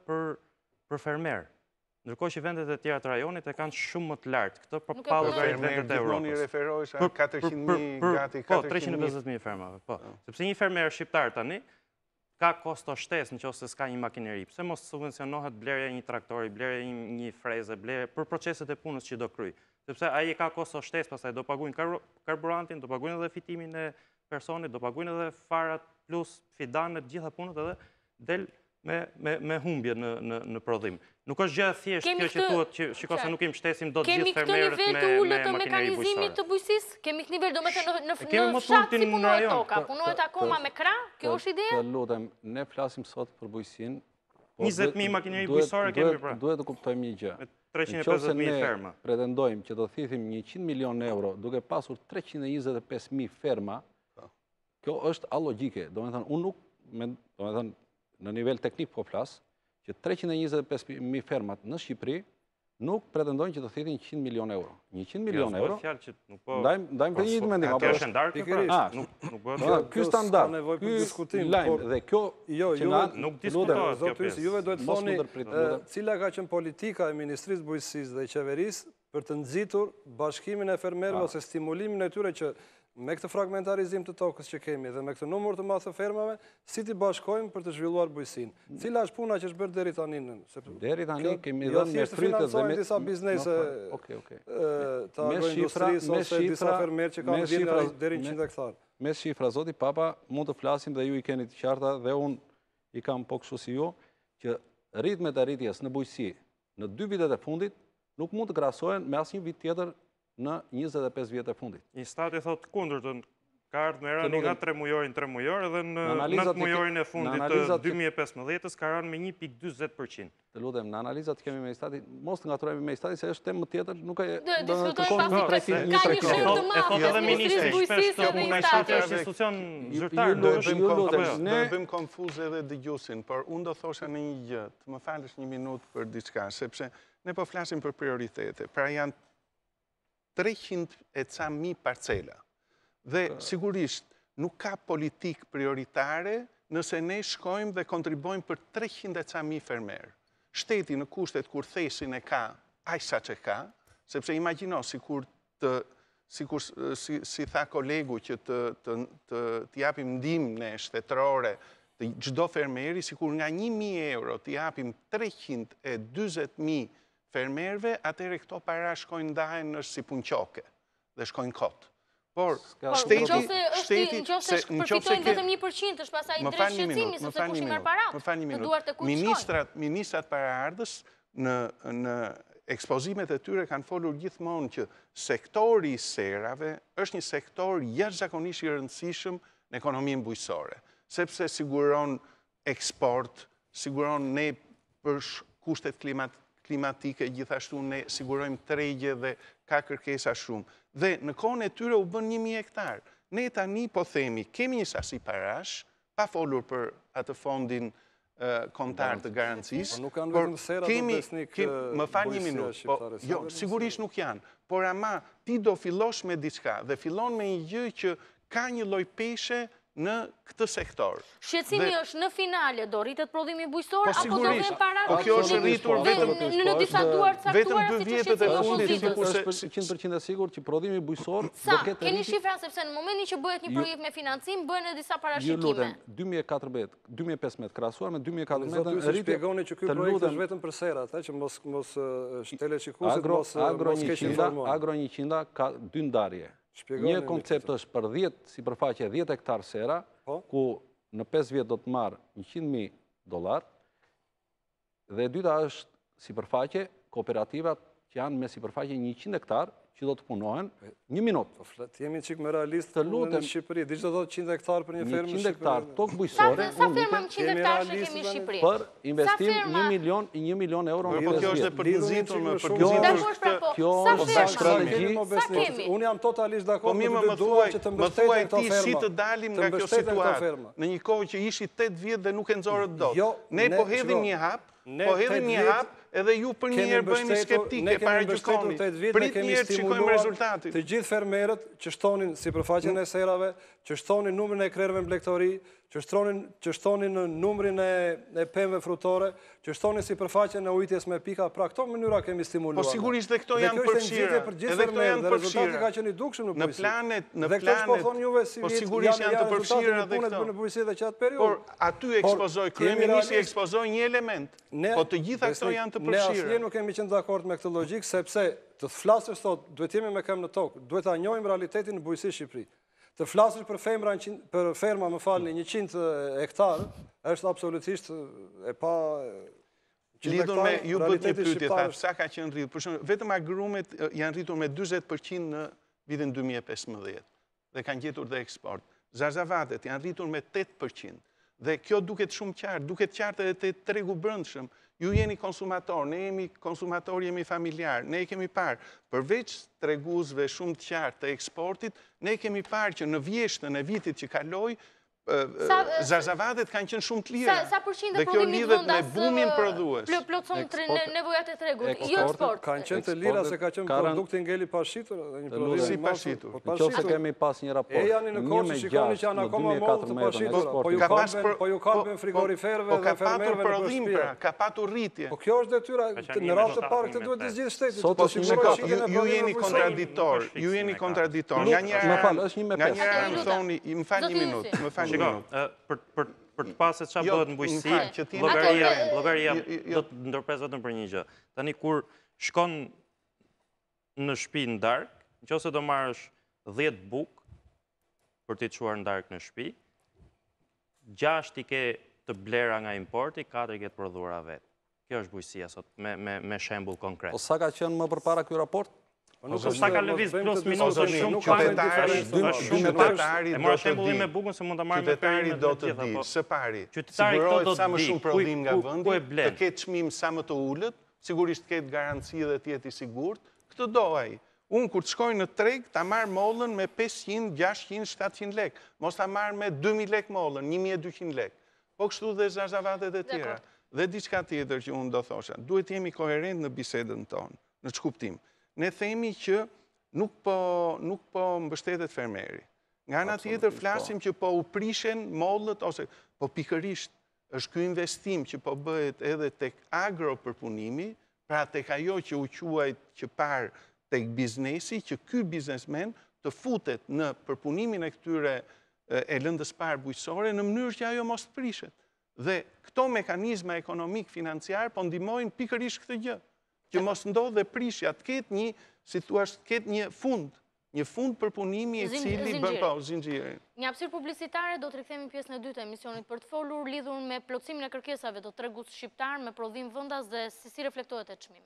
për fermer. Ndërkohë që vendet e tjera të rajonit e kanë shumë më të lartë. Këtë përpallë vendet e Evropës. Nuk referohesh a katërqind mijë gati Po, treqind e pesëdhjetë mijë fermave, po. Sepse një fermer shqiptar tani ka kosto shtesë nëse s'ka një makineri. Pse mos subvencionohet blerja e një traktori, blerja e një freze, blerja për proceset e punës që do kryj. Sepse ai ka kosto shtesë, pastaj do paguajnë karburantin, do paguajnë edhe fitimin e personit, do paguajnë edhe farat plus fidanet, gjitha punët edhe del me humbje në prodhim. Nuk është gjë e thjeshtë kjo që thuhet që shiko se nuk i mbështesim dot gjithë fermerët me makineri bujqësore. Kemi këtë nivel të ulët të mekanizimit të bujqësisë? Kemi këtë nivel, domethënë në fshat si punohet toka, punohet akoma me krah? Kjo është ideja? Të lutem, ne flasim sot për bujqësinë. njëzet mijë makineri bujqësore kemi pra. Duhet të kuptojmë një gjë. treqind e pesëdhjetë mijë ferma. Pretendojmë që do thithim njëqind milion euro duke pasur treqind e njëzet e pesë mijë ferma, kjo është alogjike. Domethënë, unë nuk, domethënë, në nivel teknik po flas, që treqind e njëzet e pesë mijë fermat në Shqipëri nuk pretendojnë që të thithin njëqind milion euro. njëqind milion euro. Ndajmë të njëjtë mendim apo është ndarë pra? Nuk bëhet. Ky standard, ky lajm dhe kjo që na nuk diskutohet kjo pjesë. Juve duhet thoni cila ka qenë politika e Ministrisë Bujqësisë dhe qeverisë për të nxitur bashkimin e fermerëve ose stimulimin e tyre që me këtë fragmentarizim të tokës që kemi dhe me këtë numër të madh të fermave, si ti bashkojmë për të zhvilluar bujqësinë. Cila është puna që është bërë deri tani? Deri tani kemi dhënë me frytet dhe me disa biznese të agroindustrisë ose disa fermerë që kanë vjedhur deri në njëqind hektar. Me shifra, zoti Papa, mund të flasim dhe ju i keni të qarta dhe unë i kam po kështu si ju, që ritmet e rritjes në bujqësi në dy vitet e fundit nuk mund të krahasohen me asnjë vit tjetër në njëzet e pesë vjet e fundit. Një stati thot kundërtën, ka ardhur me rënë nga tre mujorin tre mujor edhe në nëntë mujorin e fundit të dy mijë e pesëmbëdhjetës ka rënë me një pikë dyzet përqind. Të lutem, në analizat kemi me Statin, mos të ngatrojmë me Statin se është temë tjetër, nuk e do të kërkon një trajtim një trajtim. E thot edhe ministri shpesh të punë është institucion zyrtar. Do të bëjmë konfuze edhe dëgjuesin, por unë do thosha në një gjë, të më falësh një minutë për diçka, sepse ne po flasim për prioritete. Pra janë treqind e ca mi parcela. Dhe sigurisht nuk ka politik prioritare nëse ne shkojmë dhe kontribojmë për treqind e ca mi fermerë. Shteti në kushtet kur thesin e ka, aq sa që ka, sepse imagjino sikur të sikur si tha kolegu që të të japim ndihmë shtetërore të çdo fermeri, sikur nga një mijë euro të japim treqind e dyzet mijë fermerve, atëre këto para shkojnë ndahen në si punqoke dhe shkojnë kot. Por shteti shteti nëse përfitojnë vetëm një përqind është pastaj drejt shqetësimit sepse kush i merr paratë. Më falni minutë. Ministrat, ministrat paraardhës në në ekspozimet e tyre kanë folur gjithmonë që sektori i serave është një sektor jashtëzakonisht i rëndësishëm në ekonominë bujqësore, sepse siguron eksport, siguron ne për kushtet klimatike klimatike, gjithashtu ne sigurojmë tregje dhe ka kërkesa shumë. Dhe në kohën e tyre u bën një mijë hektar. Ne tani po themi, kemi një sasi parash, pa folur për atë fondin kontar të garancisë. Nuk kanë vetëm sera të besnik më fal një minutë. Jo, sigurisht nuk janë. Por ama ti do fillosh me diçka dhe fillon me një gjë që ka një lloj peshe në këtë sektor. Shqetësimi është në finale do rritet prodhimi bujqësor apo do vjen para? Po kjo është rritur vetëm në disa duar të caktuara vetëm dy vjetët e fundit sikurse njëqind përqind e sigurt që prodhimi bujqësor do ketë keni shifra sepse në momentin që bëhet një projekt me financim bëhen edhe disa parashikime. dy mijë e katërmbëdhjetë, dy mijë e pesëmbëdhjetë krahasuar me dy mijë e katërmbëdhjetë rritje. Shpjegoni që ky projekt është vetëm për serat, që mos mos teleçikuesit mos mos keq informuar. Agro njëqind ka dy ndarje. Një koncept është për dhjetë sipërfaqe, dhjetë hektar sera, ku në pesë vjet do të marrë njëqind mijë dollar, dhe e dyta është sipërfaqe kooperativat që janë me sipërfaqe njëqind hektar, që do të punohen një minutë. Të jemi qik me realist në Shqipëri, di që do të qind hektar për një fermë në Shqipëri? njëqind hektar tokë bujqësore, sa ferma më qind hektar që kemi në Shqipëri? Për investim një milion euro në pesë vjet. Po kjo është për të nxitur me për të nxitur. Kjo është strategji. Sa kemi? Unë jam totalisht dakord me të dy duar që të mbështeten këto ferma. Si të dalim nga kjo situatë? Në një kohë që ishi tetë vjet dhe nuk e nxorët dot. Ne po hedhim një hap, po hedhim një hap, edhe ju për njerë bëjmë skeptike, para gjukoni. Prit njerë që shikojmë rezultatit. Të gjithë fermerët që shtonin sipërfaqen e serave, që shtonin numrin e krerëve mblektori, që shtonin numrin e pemëve frutore, që shtonin sipërfaqen e ujitjes me pika, pra këto mënyra kemi stimuluar. Po sigurisht dhe këto janë përfshira. Edhe këto janë përfshira. Ka qenë i dukshëm në Në bujqësi. planet, në Dhe këto po planet, thonë juve si po sigurisht janë të përfshira dhe këto. në bujqësi dhe qatë periud. Por aty ekspozoj, kryeministri ekspozoj një element. Po të gjitha këto janë të Ne përfshira. asnjë nuk kemi qenë dakord me këtë logjikë, sepse të flasësh sot, duhet jemi me këmbë në tokë, duhet ta njohim realitetin në bujqësi Shqipëri. Të flasësh për femra për ferma, më falni, njëqind hektar, është absolutisht e pa Lidhur me ju bët një pyetje, thash sa ka qenë rritur. Për shembull, vetëm agrumet janë rritur me dyzet përqind në vitin dy mijë e pesëmbëdhjetë dhe kanë gjetur dhe eksport. Zarzavatet janë rritur me tetë përqind. Dhe kjo duket shumë qartë, duket qartë edhe te tregu brendshëm. Ju jeni konsumator, ne jemi konsumator, jemi familjar, ne kemi parë, përveç treguzve shumë të qartë të eksportit, ne kemi parë që në vjeshtën e vitit që kaloi, zarzavatet kanë qenë shumë të lira. Sa përqind e dhe kjo prodhimit lidhet me vendas bumin prodhues. plotson nevojat e tregut, jo eksport. Kanë qenë të lira se ka qenë produkti ngeli pa shitur, dhe një prodhim Si pa shitur. Nëse kemi pas një raport, E janë në kohë që shikoni që janë akoma mollë të pa shitur, po ju kalben frigoriferve dhe fermerve në shtëpi. Ka patur rritje. Po kjo është detyra, në radhë të parë këtë duhet të zgjidhë shteti. Sot Po është shikoj, një ju jeni kontraditor, ju jeni kontraditor. Nga një Më fal, është një me nga pesë. një herë më thoni, më fal një minutë, më fal një Shiko, minutë. për për për të pasur çfarë Jo, bëhet në bujqësi, më fal, që ti- llogaria, Atëherë- llogaria Jo, jo. do të ndërpres vetëm për një gjë. Tani kur shkon në shtëpi në darkë, nëse do marrësh dhjetë bukë për t'i çuar në darkë në shtëpi, gjashtë i ke të blera nga importi, katër i ke të prodhuara vetë. Kjo është bujqësia sot me me me shembull konkret. Po sa ka qenë më përpara ky raport? Po sa ka lëviz plus minus Ose është shumë nuk pak. qytetari, Është shumë qytetari pak. E do marr të shembullin di. me bukën se mund ta marrë me Qytetari perimet do e të tjera, di, po. së pari, Qytetari këto sigurohet do sa të më di, shumë ku- prodhim nga ku- vendi, ku e të blen. ketë çmim sa më të ulët, sigurisht ketë garanci dhe të jetë i sigurt, këtë do ai. Unë kur të shkoj në treg, ta marr mollën me pesëqind, gjashtëqind, shtatëqind lek. Mos ta marr me dy mijë lek mollën, një mijë e dyqind lek. Po kështu dhe zarzavatet e tjera. Dhe diçka tjetër që unë do thosha, duhet jemi koherent në bisedën tonë, në ç'kuptim. Ne themi që nuk po nuk po mbështetet fermeri. Nga ana tjetër flasim që po u prishen mollët ose po pikërisht është ky investim që po bëhet edhe tek agro përpunimi, pra tek ajo që u quajt që parë tek biznesi, që ky biznesmen të futet në përpunimin e këtyre e lëndës parë bujqësore në mënyrë që ajo mos të prishet. Dhe këto mekanizma ekonomik financiar po ndihmojnë pikërisht këtë gjë, që mos ndodhë dhe prishja, të ketë një, si thua, të ketë një fund, një fund përpunimi i cili bën po zinxhirin. Një hapësirë publicitare do të rikthehemi në pjesën e dytë e emisionit për të folur lidhur me plotësimin e kërkesave të tregut shqiptar me prodhim vendas dhe si si reflektohet te çmimet.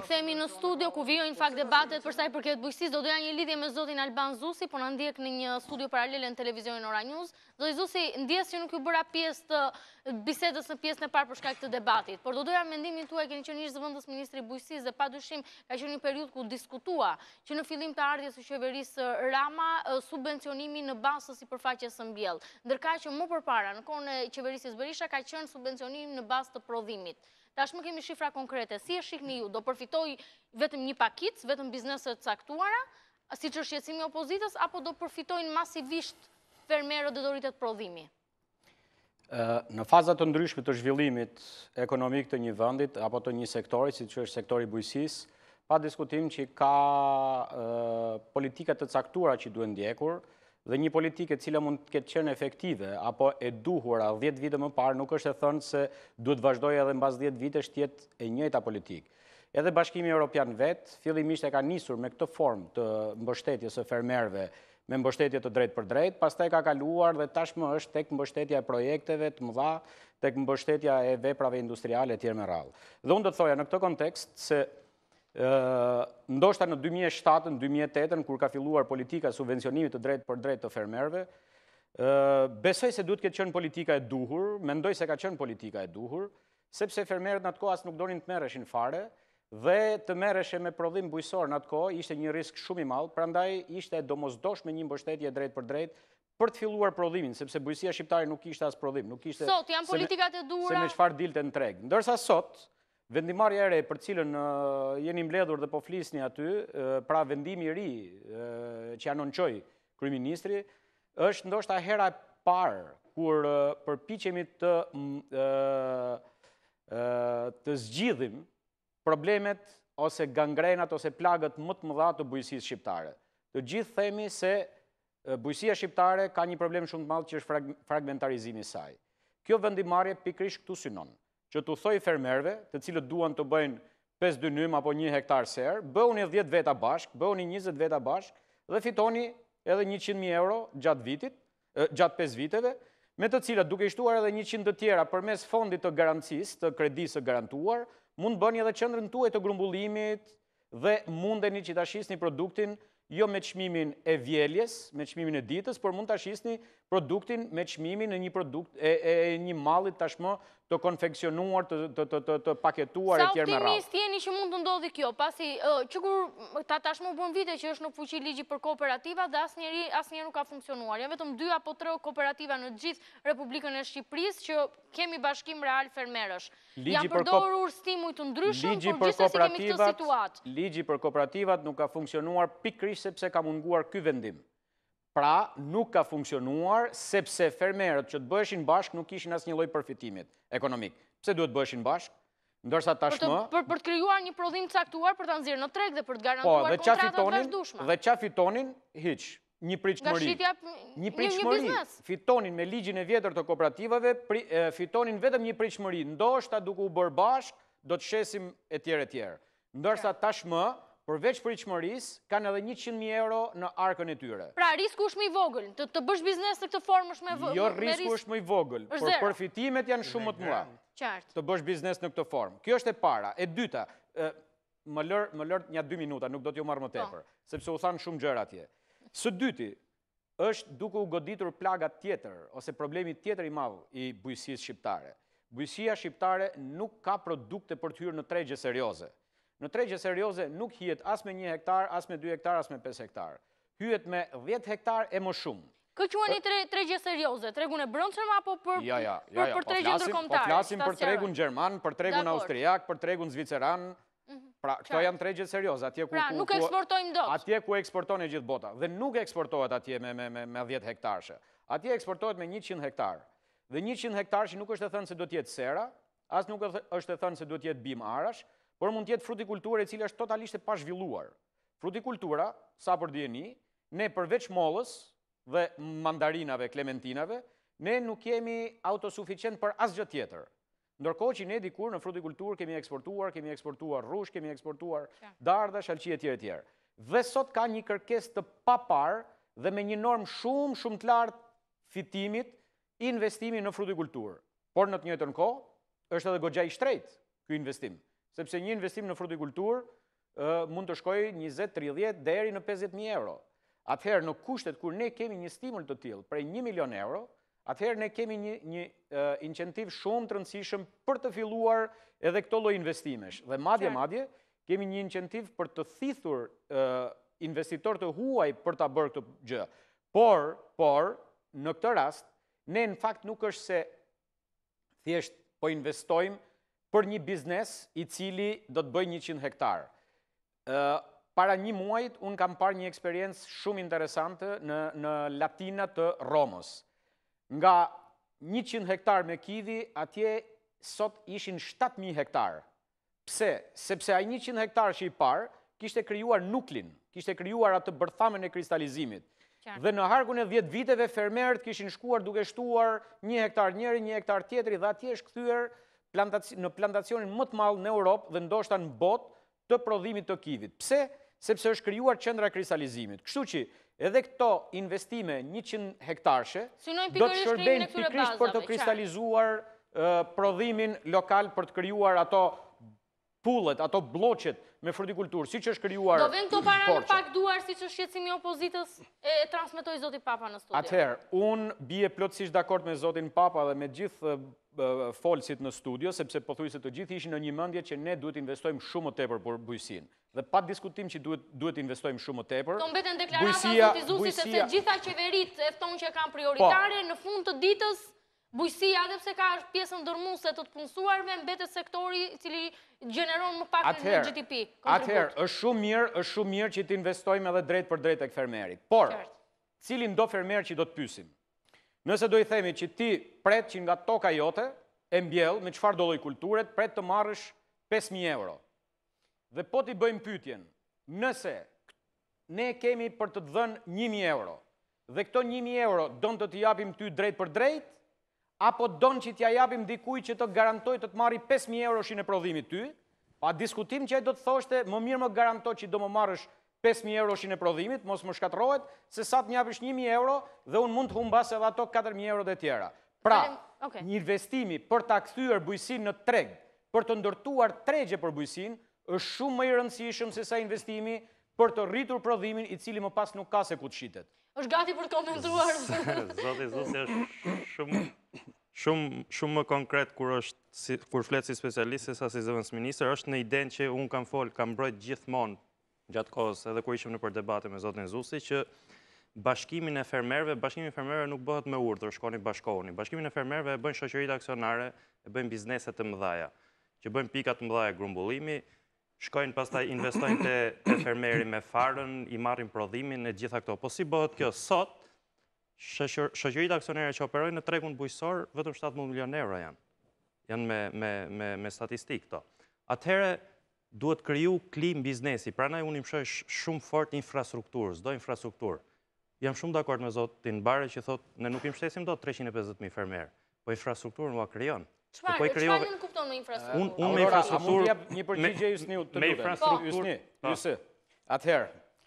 rikthehemi në studio ku vijojnë fakt debatet për sa i përket bujqësisë. Do doja një lidhje me zotin Alban Zusi, po na ndjek në një studio paralele në televizionin Ora News. Zoti Zusi, ndjes që nuk ju bëra pjesë të bisedës në pjesën e parë për shkak të debatit, por do doja mendimin tuaj, keni qenë ish zëvendës ministri i bujqësisë dhe padyshim ka qenë një periudhë ku diskutua që në fillim të ardhjes së qeverisë Rama subvencionimi në bazë të sipërfaqes së mbjellë, ndërkaq që më përpara në kohën e qeverisë Berisha ka qenë subvencionimi në bazë të prodhimit. Tashmë kemi shifra konkrete. Si e shihni ju? Do përfitoj vetëm një pakic, vetëm bizneset caktuara, siç është shqetësimi i opozitës, apo do përfitojnë masivisht fermerët dhe do rritet prodhimi? Në fazat të ndryshme të zhvillimit ekonomik të një vendit apo të një sektori, siç është sektori bujqësisë, pa diskutim që ka politika të caktuara që duhen ndjekur, dhe një politike cila mund të ketë qenë efektive, apo e duhura dhjetë vite më parë, nuk është e thënë se duhet vazhdoj edhe mbas dhjetë vitesh të jetë e njëjta politikë. Edhe Bashkimi Evropian vetë, fillimisht e ka nisur me këtë formë të mbështetjes së fermerëve, me mbështetje të drejtë për drejtë, pastaj ka kaluar dhe tashmë është tek mbështetja e projekteve të mëdha, tek mbështetja e veprave industriale etj me radhë. Dhe unë do të thoja në këtë kontekst se ndoshta në dy mijë e shtatë, dy mijë e tetë, kur ka filluar politika subvencionimit të drejtë për drejtë të fermerëve, besoj se duhet këtë qenë politika e duhur, mendoj se ka qenë politika e duhur, sepse fermerët në atë kohë as nuk donin të merreshin fare, dhe të merreshe me prodhim bujqësor në atë kohë ishte një risk shumë i madh, prandaj ishte domosdoshme një mbështetje drejtë për drejtë për të filluar prodhimin, sepse bujqësia shqiptare nuk kishte as prodhim, nuk kishte sot janë politikat e duhura se me çfarë dilte në treg. Ndërsa sot vendimarrja e re për cilën jeni mbledhur dhe po flisni aty, pra vendimi i ri që anonçoi kryeministri, është ndoshta hera e parë kur përpiqemi të të zgjidhim problemet ose gangrenat ose plagët më të mëdha të bujqësisë shqiptare. Të gjithë themi se bujqësia shqiptare ka një problem shumë të madh që është fragmentarizimi i saj. Kjo vendimarrje pikërisht këtu synon që të thoj fermerëve, të cilët duan të bëjnë pesë dynym apo një hektar serë, bëuni dhjetë veta bashk, bëuni njëzet veta bashk, dhe fitoni edhe njëqind mijë euro gjatë vitit, gjatë pesë viteve, me të cilat duke i shtuar edhe njëqind të tjera përmes fondit të garancisë, të kredisë garantuar, mund bëni edhe qendrën tuaj të grumbullimit dhe mundeni që ta shisni produktin jo me çmimin e vjeljes, me çmimin e ditës, por mund ta shisni produktin me çmimin e një produkt e një malli tashmë të konfeksionuar, të paketuar e tjerë me radhë. Sa optimist jeni që mund të ndodhi kjo, pasi që kur ta tashmë u bën vite që është në fuqi ligji për kooperativa dhe asnjëri asnjëherë nuk ka funksionuar. Janë vetëm dy apo tre kooperativa në gjithë Republikën e Shqipërisë që kemi bashkim real fermerësh. Janë përdorur stimuj të ndryshëm, por gjithsesi kemi këtë situatë. Ligji për kooperativat nuk ka funksionuar pikërisht sepse ka munguar ky vendim. Pra, nuk ka funksionuar sepse fermerët që të bëheshin bashk nuk kishin asnjë lloj përfitimit ekonomik. Pse duhet bëheshin bashk? Ndërsa tashmë për të krijuar një prodhim të caktuar për ta nxjerrë në treg dhe për të garantuar kontratat të vazhdueshme. Dhe çfarë fitonin? Hiç. Një pritshmëri. Një pritshmëri. Fitonin me ligjin e vjetër të kooperativave, fitonin vetëm një pritshmëri. Ndoshta duke u bërë bashk, do të shesim etj etj. Ndërsa tashmë përveç pritshmërisë, kanë edhe njëqind mijë euro në arkën e tyre. Pra, risku është më i vogël, të bësh biznes në këtë formë është më i vogël. Jo, risku është më i vogël, por përfitimet janë shumë më të mëdha. Qartë. Të bësh biznes në këtë formë. Kjo është e para. E dyta, më lër, më lër një dy minuta, nuk do t'ju marr më tepër, sepse u thanë shumë gjëra atje. Së dyti, është duke u goditur plaga tjetër ose problemi tjetër i madh i bujqësisë shqiptare. Bujqësia shqiptare nuk ka produkte për të hyrë në tregje serioze. Në tregje serioze nuk hyet as me një hektar, as me dy hektar, as me pesë hektar. Hyet me dhjetë hektar e më shumë. Kë quheni tregje serioze? Tregun e brendshëm apo për për tregjen ndërkombëtare? Po flasim për tregun gjerman, për tregun austriak, për tregun zviceran. Pra, këto janë tregje serioze. Pra, nuk eksportojmë dot. Atje ku eksporton e gjithë bota. Dhe nuk eksportohet atje me dhjetë hektarëshe. Atje eksportohet me njëqind hektar. Dhe njëqind hektar që nuk është e thënë se do të jetë sera, as nuk është e thënë se do të jetë bim arash, por mund të jetë frutikulturë e cila është totalisht e pazhvilluar. Frutikultura, sa për dijeni, ne përveç mollës dhe mandarinave, klementinave, ne nuk jemi autosuficient për asgjë tjetër. Ndërkohë që ne dikur në frutikulturë kemi eksportuar, kemi eksportuar rrush, kemi eksportuar dardha, shalqi etj etj. Dhe sot ka një kërkesë të papar dhe me një normë shumë shumë të lartë fitimit, investimi në frutikulturë. Por në të njëjtën kohë është edhe goxha i shtrejtë ky investim. sepse një investim në frutikulturë mund të shkojë njëzet, tridhjetë deri në pesëdhjetë mijë euro. Atëherë në kushtet kur ne kemi një stimul të tillë prej një milion euro, atëherë ne kemi një, një uh, incentiv shumë të rëndësishëm për të filluar edhe këto lloj investimesh. Dhe madje madje kemi një incentiv për të thithur uh, investitor të huaj për ta bërë këtë gjë. Por, por në këtë rast ne në fakt nuk është se thjesht po investojmë për një biznes i cili do të bëjë njëqind hektar. Uh, para një muajt, unë kam parë një eksperiencë shumë interesante në, në Latina të Romës. Nga njëqind hektar me kidhi, atje sot ishin shtatë mijë hektar. Pse? Sepse ai njëqind hektar që i parë, kishte krijuar nuklin, kishte krijuar atë bërthamen e kristalizimit. Dhe në harkun e dhjetë viteve, fermerët kishin shkuar duke shtuar një hektar njëri, një hektar tjetri, dhe atje është kthyer plantacion, në plantacionin më të madh në Europë dhe ndoshta në botë të prodhimit të kidhit. Pse? Sepse është krijuar qendra kristalizimit. Kështu që edhe këto investime njëqind hektarshe do të shërbejnë pikërisht për të kristalizuar uh, prodhimin lokal, për të krijuar ato pullet, ato bloqet me frutikulturë, siç është krijuar. Do vjen këto para në pak duar, siç është shqetësimi i opozitës, e transmetoi zoti Papa në studio. Atëherë, unë bie plotësisht dakord me zotin Papa dhe me gjithë folësit në studio, sepse pothuajse të gjithë ishin në një mendje që ne duhet investojmë shumë më tepër për bujqësinë. Dhe pa diskutim që duhet duhet investojmë shumë më tepër. Këto mbeten deklarata e zotit sepse gjitha qeveritë e thonë që kanë prioritare, në fund të ditës bujqësia, edhe pse ka pjesën dërmuese të të punësuarve, mbetet sektori i cili gjeneron më pak në G D P. Atëherë, është shumë mirë, është shumë mirë që të investojmë edhe drejt për drejt tek fermeri. Por, cilin do fermer që do të pyesim? Nëse do i themi që ti pret që nga toka jote, e mbjell, me çfarë do lloj kulture, pret të marrësh pesë mijë euro. Dhe po ti bëjmë pyetjen, nëse ne kemi për të të dhënë një mijë euro, dhe këto një mijë euro don të t'i japim ty drejt për drejt, apo don që t'ja japim dikujt që të garantoj të të marri pesë mijë euro shin e prodhimit ty, pa diskutim që ai do të thoshte, më mirë më garanto që do më marrësh pesë mijë euro shin e prodhimit, mos më shkatrohet, se sa të japësh një mijë euro dhe unë mund të humbas edhe ato katër mijë euro dhe tjera. Pra, një investimi për ta kthyer bujqësinë në treg, për të ndërtuar tregje për bujqësinë, është shumë më i rëndësishëm se sa investimi për të rritur prodhimin i cili më pas nuk ka se ku të shitet. Është gati për të komentuar. Zoti Zusi është shumë shumë shumë më konkret kur është kur flet si specialist se sa si zëvendësministër, është në idenë që un kam fol, kam mbrojt gjithmonë gjatë kohës, edhe kur ishim në për debate me zotin Zusi, që bashkimin e fermerëve, bashkimi i fermerëve nuk bëhet me urdhër, shkoni bashkohuni. Bashkimin e fermerëve e bëjnë shoqëritë aksionare, e bëjnë biznese të mëdha, që bëjnë pika të mëdha grumbullimi, shkojnë pastaj investojnë te, te fermeri me farën, i marrin prodhimin e gjitha këto. Po si bëhet kjo sot? Shoqëritë aksionare që operojnë në tregun bujqësor, vetëm shtatëmbëdhjetë milion euro janë. Janë me, me, me, me statistikë këto. Atëherë duhet kriju klim biznesi, prandaj unë i mshoj shumë fort infrastrukturë, çdo infrastrukturë. Jam shumë dakord me zotin Bare që thotë ne nuk i mbështesim dot treqind e pesëdhjetë mijë fermer, po infrastrukturën u krijon. Çfarë çfarë nuk kupton me infrastrukturë? Unë unë me infrastrukturë jap një përgjigje Jusniu të lutem. Me infrastrukturë. Jusni. Atëherë,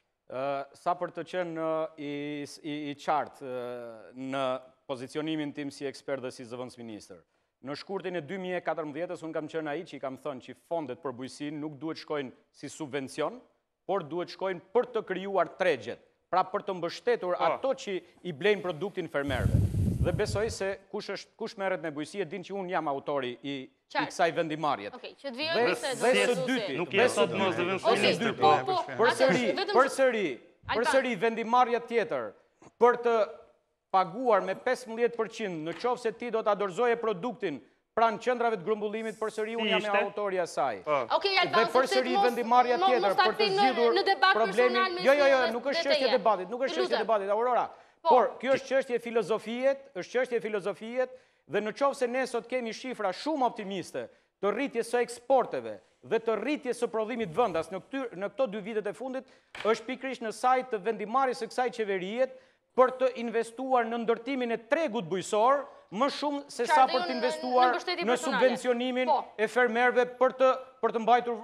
sa për të qenë i i, i qartë në pozicionimin tim si ekspert dhe si zëvendësministër. Në shkurtin e dy mijë e katërmbëdhjetës unë kam qenë ai që i kam thënë që fondet për bujqësinë nuk duhet shkojnë si subvencion, por duhet shkojnë për të krijuar tregjet, pra për të mbështetur ato që i blejnë produktin fermerëve. Dhe besoj se kush është kush merret me bujqësi e din që unë jam autori i i kësaj vendimarrjet. Okej, që të vijojmë se dhe së dyti, nuk je sot mos zëvendësministër. Po, po. Përsëri, përsëri, përsëri vendimarrja tjetër për të paguar me pesëmbëdhjetë përqind në qoftë se ti do ta dorëzoje produktin pranë qendrave të grumbullimit, përsëri unë jam e autori i saj. Okej, dhe përsëri vendimarrja tjetër për të zgjidhur problemin. Jo, jo, jo, nuk është çështje debatit, nuk është çështje debatit, Aurora. Por kjo është çështje filozofie, është çështje filozofie dhe në qoftë se ne sot kemi shifra shumë optimiste të rritjes së eksporteve dhe të rritjes së prodhimit vendas në këtyr, në këto dy vitet e fundit, është pikërisht në sajt të vendimarrjes së kësaj qeverie për të investuar në ndërtimin e tregut bujqësor, më shumë se sa për të investuar në subvencionimin e fermerëve për të për të mbajtur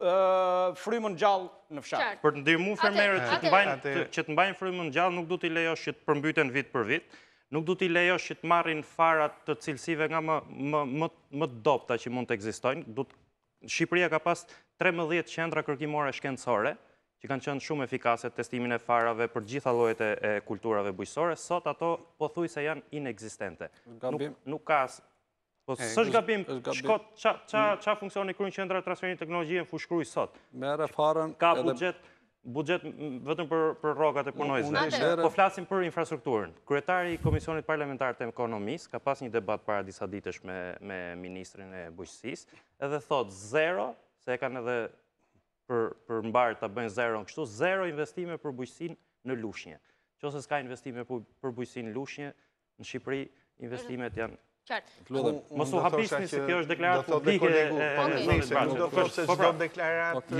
frymën gjallë në fshat. Për të ndihmuar fermerët që të mbajnë që të mbajnë frymën gjallë, nuk du t'i lejosh që të përmbyten vit për vit, nuk du t'i lejosh që të marrin farat të cilësive nga më më më më dobta që mund të ekzistojnë, du të Shqipëria ka pas trembëdhjetë qendra kërkimore shkencore, që kanë qenë shumë efikase testimin e farave për gjitha llojet e kulturave bujqësore, sot ato pothuajse janë inekzistente. Nuk ka Po s'është gabim, shkot, qa funksioni kryen qendra transferimit teknologjie në Fushkruj sot? Ka buxhet, buxhet vetëm për rrogat e punojësve. Po flasim për infrastrukturën. Kryetari i Komisionit Parlamentar të Ekonomisë ka pas një debat para disa ditësh me Ministrin e Bujqësisë, edhe thot zero, se e kanë edhe për mbarë të bëjnë zero në kështu, zero investime për bujqësin në Lushnjë. Qose s'ka investime për bujqësin në Lushnjë, në Shqipëri investimet janë Mos u habisni se kjo është deklaratë publike e zonës Bashkë. Do të thotë se çdo deklaratë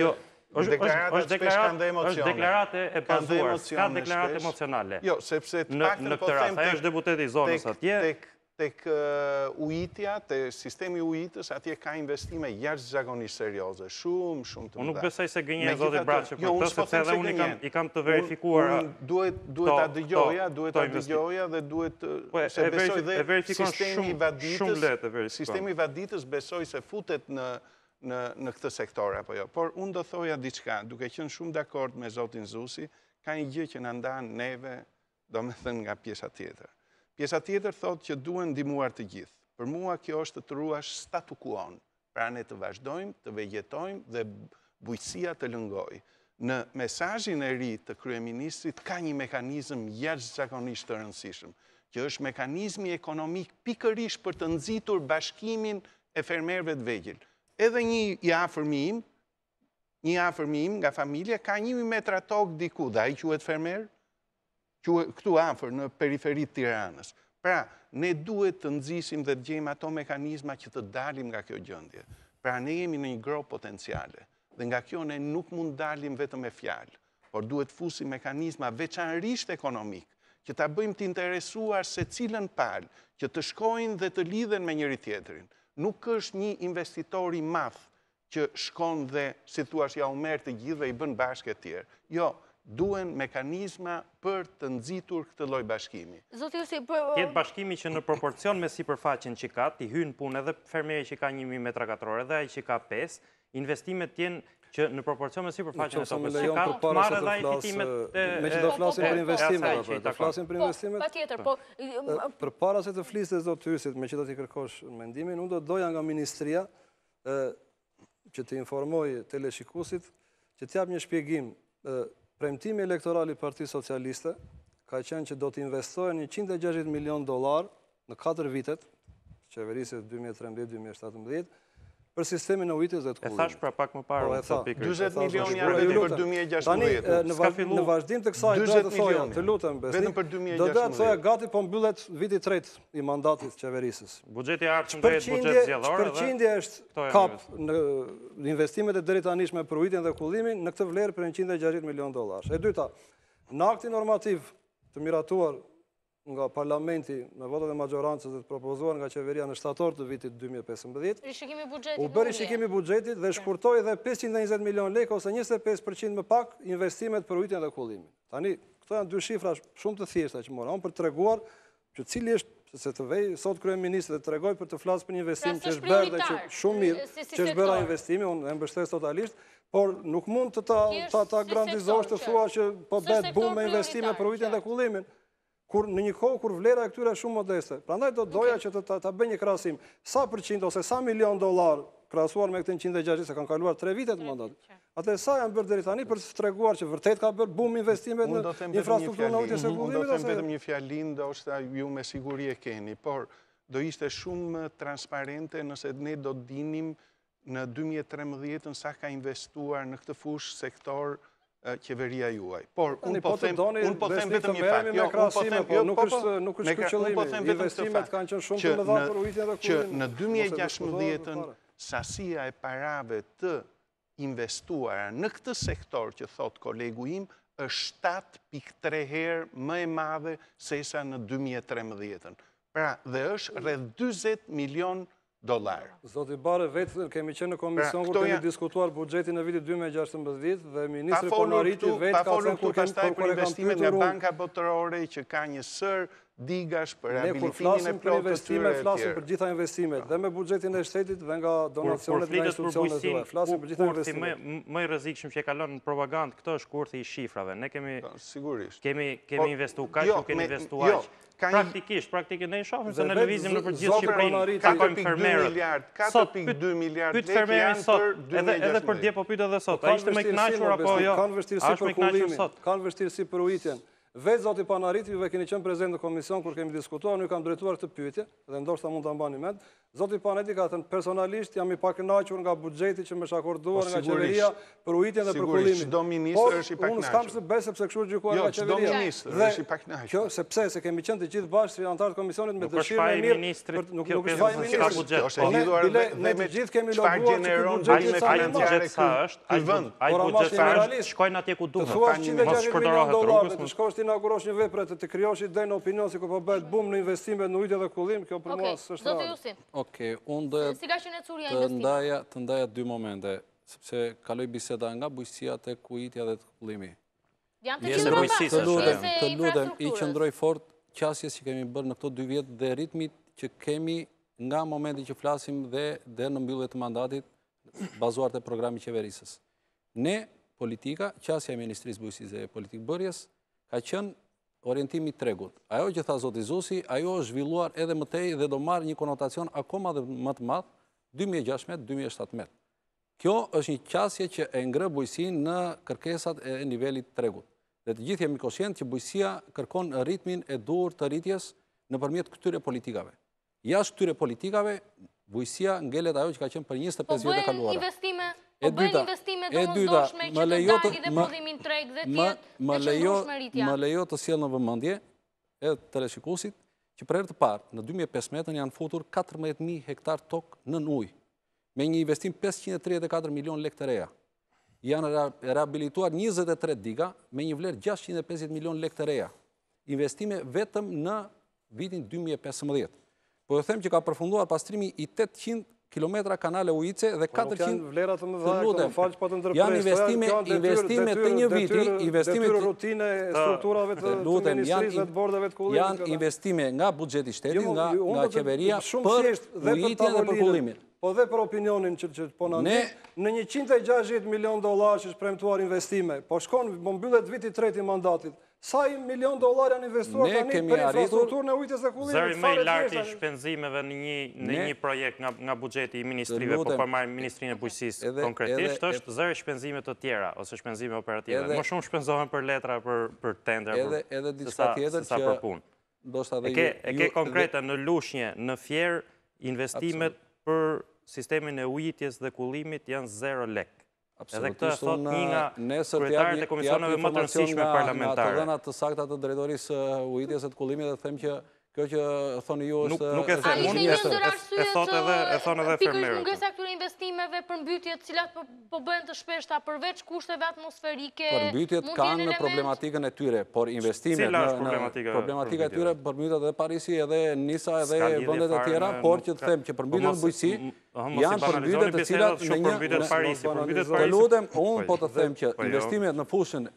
është deklaratë e bazuar, ka deklaratë emocionale. Jo, sepse të paktën po them tek është deputeti i zonës atje. Tek ujitja, te sistemi ujitës, atje ka investime jashtëzakonisht serioze, shumë, shumë të mëdha. Unë nuk besoj se gënjej zoti Braçi për këtë, sepse edhe unë i kam të verifikuar. Duhet ta dëgjoja, duhet ta dëgjoja dhe duhet se besoj dhe sistemi i vaditës, sistemi i vaditës besoj se futet në në këtë sektor apo jo. Por unë do thoja diçka, duke qenë shumë dakord me zotin Zusi, ka një gjë që na ndan neve, domethënë nga pjesa tjetër. Pjesa tjetër thotë që duhen ndihmuar të gjithë. Për mua kjo është të truash statu quo-n, pra ne të vazhdojmë, të vegjetojmë dhe bujqësia të lëngojë. Në mesazhin e ri të kryeministrit ka një mekanizëm jashtëzakonisht të rëndësishëm, që është mekanizmi ekonomik pikërisht për të nxitur bashkimin e fermerëve të vegjël. Edhe një i afërmi im, një afërmi im nga familja ka një metra tokë diku, dhe ai quhet fermer? Këtu afër në periferit Tiranës. Pra, ne duhet të nxisim dhe të gjejmë ato mekanizma që të dalim nga kjo gjendje. Pra, ne jemi në një grop potenciale dhe nga kjo ne nuk mund dalim vetëm me fjalë, por duhet fusim mekanizma veçanërisht ekonomik, që ta bëjmë të interesuar se cilën palë, që të shkojnë dhe të lidhen me njëri tjetrin. Nuk është një investitor i madh që shkon dhe, si thua, ja u merr të gjithë dhe i bën bashkë e tjerë. Jo, duen mekanizma për të nxitur këtë lloj bashkimi. Tjetë bashkimi që në proporcion me sipërfaqen që ka, t'i hynë punë edhe fermeri që ka një mijë metra katror, edhe ai që ka pesë, investimet tjenë që në proporcion me sipërfaqen e tokës që ka, të marrë edhe ai fitimet e... Me që do flasim për investimet, do flasim për investimet? Pa tjetër, po... Për para se të flisë dhe zotë Hysit, me që do t'i kërkosh mendimin, unë do doja nga ministria që të informoj teleshikusit, që t'jap një shpjegim. Premtimi elektoral i Partisë Socialiste ka qenë që do të investohen njëqind e gjashtëdhjetë milion dollar në katër vitet, qeverisë dy mijë e trembëdhjetë dy mijë e shtatëmbëdhjetë, për sistemin e ujitjes dhe të kullimit. E thash pra pak më parë, dyzet milion janë vetëm për dy mijë e gjashtëmbëdhjetë. Tani në vazhdim të kësaj do të thoja, të lutem besnik, do të thoja gati po mbyllet viti i tretë i mandatit të qeverisës. Buxheti i ardhshëm do jetë buxhet zgjedhor. Përqindja është kap në investimet e drejtanishme për ujitjen dhe kullimin në këtë vlerë për njëqind e gjashtëdhjetë milion dollar. E dyta, në aktin normativ të miratuar nga parlamenti me votat e majorancës dhe të propozuar nga qeveria në shtator të vitit dy mijë e pesëmbëdhjetë, u bëri shikimi buxhetit dhe shkurtoi dhe pesëqind e njëzet milion lekë ose njëzet e pesë përqind më pak investimet për ujitjen dhe kullimin. Tani, këto janë dy shifra shumë të thjeshta që mora, unë për të treguar që cili është se të vej sot kryeministri dhe të tregoj për të flasë për një investim që është bërë dhe që shumë mirë, që është bërë investimi, unë e mbështes totalisht, por nuk mund të ta grandizosh të thua që po bëhet bum me investime për ujitjen dhe kullimin. Kur në një kohë kur vlera e këtyre shumë modeste. Prandaj do doja që të ta bëj një krahasim sa përqind ose sa milion dollar krahasuar me këtë njëqind e gjashtëdhjetë se kanë kaluar tre vite të mandatit. Atë sa janë bërë deri tani për të treguar që vërtet ka bërë bum investimet në infrastrukturën e ujitjes së kullimit. Unë do të them vetëm një fjali, ndoshta ju me siguri e keni, por do ishte shumë transparente nëse ne do dinim në dy mijë e trembëdhjetë sa ka investuar në këtë fushë sektor qeveria juaj. Por, unë po them vetëm një fakt. Jo, unë po them, jo, nuk është këtë qëllimi. Investimet kanë qenë shumë të mëdha për ujitjen dhe kullimin. Që në dy mijë e gjashtëmbëdhjetën, sasia e parave të investuara në këtë sektor që thot kolegu im, është shtatë pikë tre herë më e madhe sesa në dy mijë e trembëdhjetën. Pra, dhe është rreth dyzet milion dollar. Zoti Bare, vetë kemi qenë në komision kur kemi diskutuar buxhetin në vitin dy mijë e gjashtëmbëdhjetë dhe ministri Ponariti vetë ka thënë kur pastaj për investimet nga banka botërore që ka një sër digash për Ne kur rehabilitimin e flasim për plotë të investime, tyre e flasim tjerë. për gjitha investimet, dhe me buxhetin e shtetit dhe nga donacionet nga institucionet e flasim për gjitha investimet. Më i rrezikshëm që e kalon në propagandë, këto është kurthi i shifrave. Ne kemi sigurisht. Kemi kemi investuar kaq, nuk kemi investuar aq. Praktikisht, praktikisht ne shohim se në lëvizim nëpër gjithë Shqipërinë katër pikë dy miliard, katër pikë dy miliard lekë janë për dy mijë e gjashtëdhjetë. Edhe për dje po pyet edhe sot, a ishte më i kënaqur apo jo? Kanë vështirësi për kullimin, kanë vështirësi për ujitjen. Vetë zoti Panariti, juve keni qenë prezent në komision kur kemi diskutuar, nuk kam drejtuar këtë pyetje, dhe ndoshta mund ta mbani mend. Zoti Panariti ka thënë personalisht jam i pakënaqur nga buxheti që më është akorduar nga qeveria për ujitjen dhe për kullimin. Çdo ministër është i pakënaqur. Unë s'kam se besë sepse kështu gjykuar nga qeveria. Jo, çdo ministër është i pakënaqur. Kjo sepse se kemi qenë të gjithë bashkë anëtarë të komisionit me dëshirë e mirë. Nuk është faj ministri. Është lidhur me të gjithë kemi lobuar që buxheti sa ai buxhet sa është, ai vend, ai buxhet sa është, shkojnë atje ku duhet. Mos shpërdoret rrugës, të shkosh ti inaugurosh një vepër të krijosh ide në opinion si ku po bëhet bum në investime në ujitje dhe kullim, kjo për mua s'është rrallë. Zoti Jusin. Okej, unë do të ndaja të ndaja dy momente, sepse kaloj biseda nga bujqësia tek ujitja dhe të kullimi. Janë të gjithë të lutem, i qëndroj fort qasjes që kemi bërë në këto dy vjetë dhe ritmit që kemi nga momenti që flasim dhe dhe në mbyllje të mandatit bazuar të programi qeverisës. Ne, politika, qasja e Ministrisë Bujqësisë dhe Politikë Bërjes, ka qenë orientimi tregut. Ajo që tha zoti Zusi, ajo është zhvilluar edhe më tej dhe do marrë një konotacion akoma dhe më të madh, dy mijë e gjashtëdhjetë dy mijë e shtatëdhjetë. Kjo është një qasje që e ngrë bujqësinë në kërkesat e nivelit tregut. Dhe të gjithë jemi koshient që bujqësia kërkon ritmin e dur të rritjes nëpërmjet këtyre politikave. Jashtë këtyre politikave, bujqësia ngelet ajo që ka qenë për njëzet e pesë vjet e kaluara. Investime Po bëjnë investime domosdoshme që të dalin dhe prodhimin treg dhe tjetë e qëndrueshme rritja. Më lejo të sjell në vëmendje edhe teleshikuesit që për herë të parë në dy mijë e pesëmbëdhjetë janë futur katërmbëdhjetë mijë hektar tokë nën ujë me një investim pesëqind e tridhjetë e katër milion lekë të reja. Janë rehabilituar njëzet e tre diga me një vlerë gjashtëqind e pesëdhjetë milion lekë të reja. Investime vetëm në vitin dy mijë e pesëmbëdhjetë. Po ju them që ka përfunduar pastrimi i tetëqind kilometra kanale ujitse dhe katërqind vlerat të mëdha këto falç po të ndërpres. Janë investime, investime të një viti, investime të rutine strukturave të ministrisë dhe të bordeve të kullimit. Janë investime nga buxheti i shtetit, nga nga qeveria për ujitjen dhe për kullimin. Po dhe për opinionin që që po na në në njëqind e gjashtëdhjetë milion dollar që është premtuar investime, po shkon më mbyllet viti i tretë i mandatit. Sa i milion dollar janë investuar tani për infrastrukturën e ujitjes dhe kullimit? Zëri më i lartë i shpenzimeve në një në një projekt nga nga buxheti i ministrive, po për marrim Ministrinë e Bujqësisë konkretisht, është zëri shpenzime të tjera ose shpenzime operative. Më shumë shpenzohen për letra, për për tender, edhe edhe diçka tjetër që ndoshta edhe ju e ke konkrete në Lushnjë, në Fier, investimet për sistemin e ujitjes dhe kullimit janë zero lek. Edhe këtë e thot një nga kryetarët e komisioneve më të rëndësishme parlamentare. Nga të dhënat të sakta të drejtorisë ujitjes dhe të kullimit dhe them që kjo që thoni ju është... Nuk e them, unë e thot edhe e thonë edhe fermerët. Pikërisht mungesa këtyre investimeve, përmbytjet cilat po bëhen të shpeshta përveç kushteve atmosferike. Përmbytjet kanë në problematikën e tyre, por investimet Cila është problematika? Problematika e tyre përmbytjet edhe Parisi, edhe Nisa, edhe vendet e tjera, por që të them që përmbytjet në bujqësi janë përmbytjet të cilat në një... Të lutem, unë po të them që investimet në fushën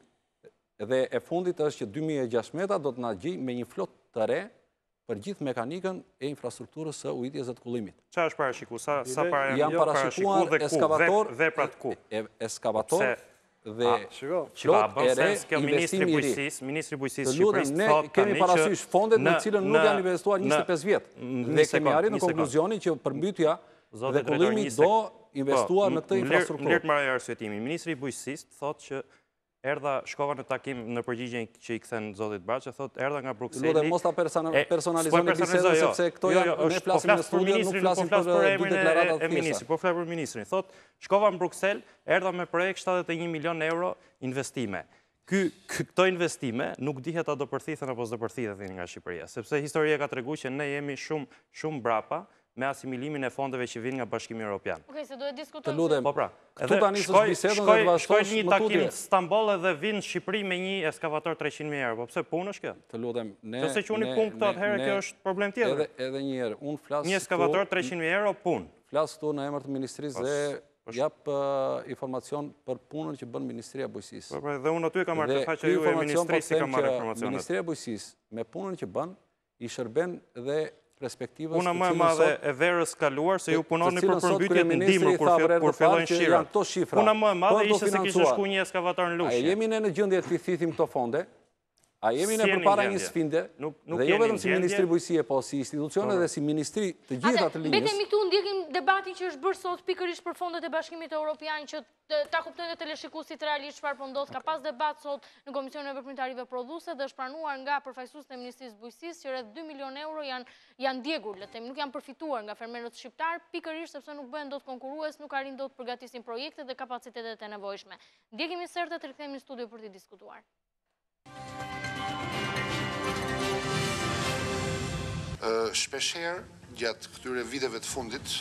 dhe e fundit është që dy mijë e gjashtëdhjetë do të na gjej me një flotë të re për gjithë mekanikën e infrastrukturës së ujitjes dhe të kullimit. Qa është parashiku? Sa para janë parashikuar eskavator, veprat ku? Eskavator dhe flot e re, investimi i ri. Ministri Bujqësisë Shqipërisë ne kemi parasysh fondet në cilën nuk janë investuar njëzet e pesë vjet. Dhe kemi arritur në konkluzionin që përmbytja dhe kullimi do investuar në këtë infrastrukturë. Lirë të marrë arsyetimin. Ministri Bujqësisë thotë që erdha shkova në takim në përgjigjen që i kthen zotit Braçë, thotë erdha nga Brukseli. Lutem mos ta personalizoni bisedën sepse këto janë ne flasim në studio, nuk flasim për dy deklarata të ministrit, po flas për ministrin. Thotë shkova në Bruksel, erdha me projekt shtatëdhjetë e një milion euro investime. Ky këto investime nuk dihet a do përthithen apo s'do përthithen nga Shqipëria, sepse historia ka treguar që ne jemi shumë shumë brapa me asimilimin e fondeve që vinë nga Bashkimi Evropian. Okej, se duhet diskutojmë. Të lutem. Po pra. Këtu tani s'është bisedën dhe të vazhdosh shkoj një takim në Stamboll edhe vinë në Shqipëri me një eskavator treqind mijë euro. Po pse punë është kjo? Të lutem, ne Nëse quni punë këto atëherë kjo është problem tjetër. Edhe edhe një herë, unë flas një eskavator treqind mijë euro punë. Flas këtu në emër të ministrisë dhe jap informacion për punën që bën Ministria e Bujqësisë. Po pra, dhe unë aty kam marrë faqe ju e ministrisë kam marrë informacion. Ministria e Bujqësisë me punën që bën i shërben dhe perspektivës Puna më e madhe e verës kaluar, se ju punoni për përmbytjet në dimër kur fillojnë shirat. Puna më e madhe ishte se kishte shku një eskavator në Lushnjë. A jemi ne në gjendje të thithim këto fonde? A jemi ne përpara një sfinde? Dhe jo vetëm si Ministri Bujqësie, po si institucione dhe si Ministri të gjitha të linjës. Betemi këtu ndjekim debatin që është bërë sot pikërisht për fondet e Bashkimit Evropian që ta kuptojnë dhe teleshikuesit realisht çfarë po ndodh. Ka pas debat sot në Komisionin e Veprimtarive Prodhuese dhe është pranuar nga përfaqësuesit e Ministrisë Bujqësisë që rreth dy milionë euro janë janë ndjekur, le të themi, nuk janë përfituar nga fermerët shqiptar, pikërisht sepse nuk bëhen dot konkurrues, nuk arrin dot përgatisin projekte dhe kapacitetet e nevojshme. Ndjekim insertet e rikthehemi në studio për të diskutuar. Shpesher, gjatë këtyre viteve të fundit,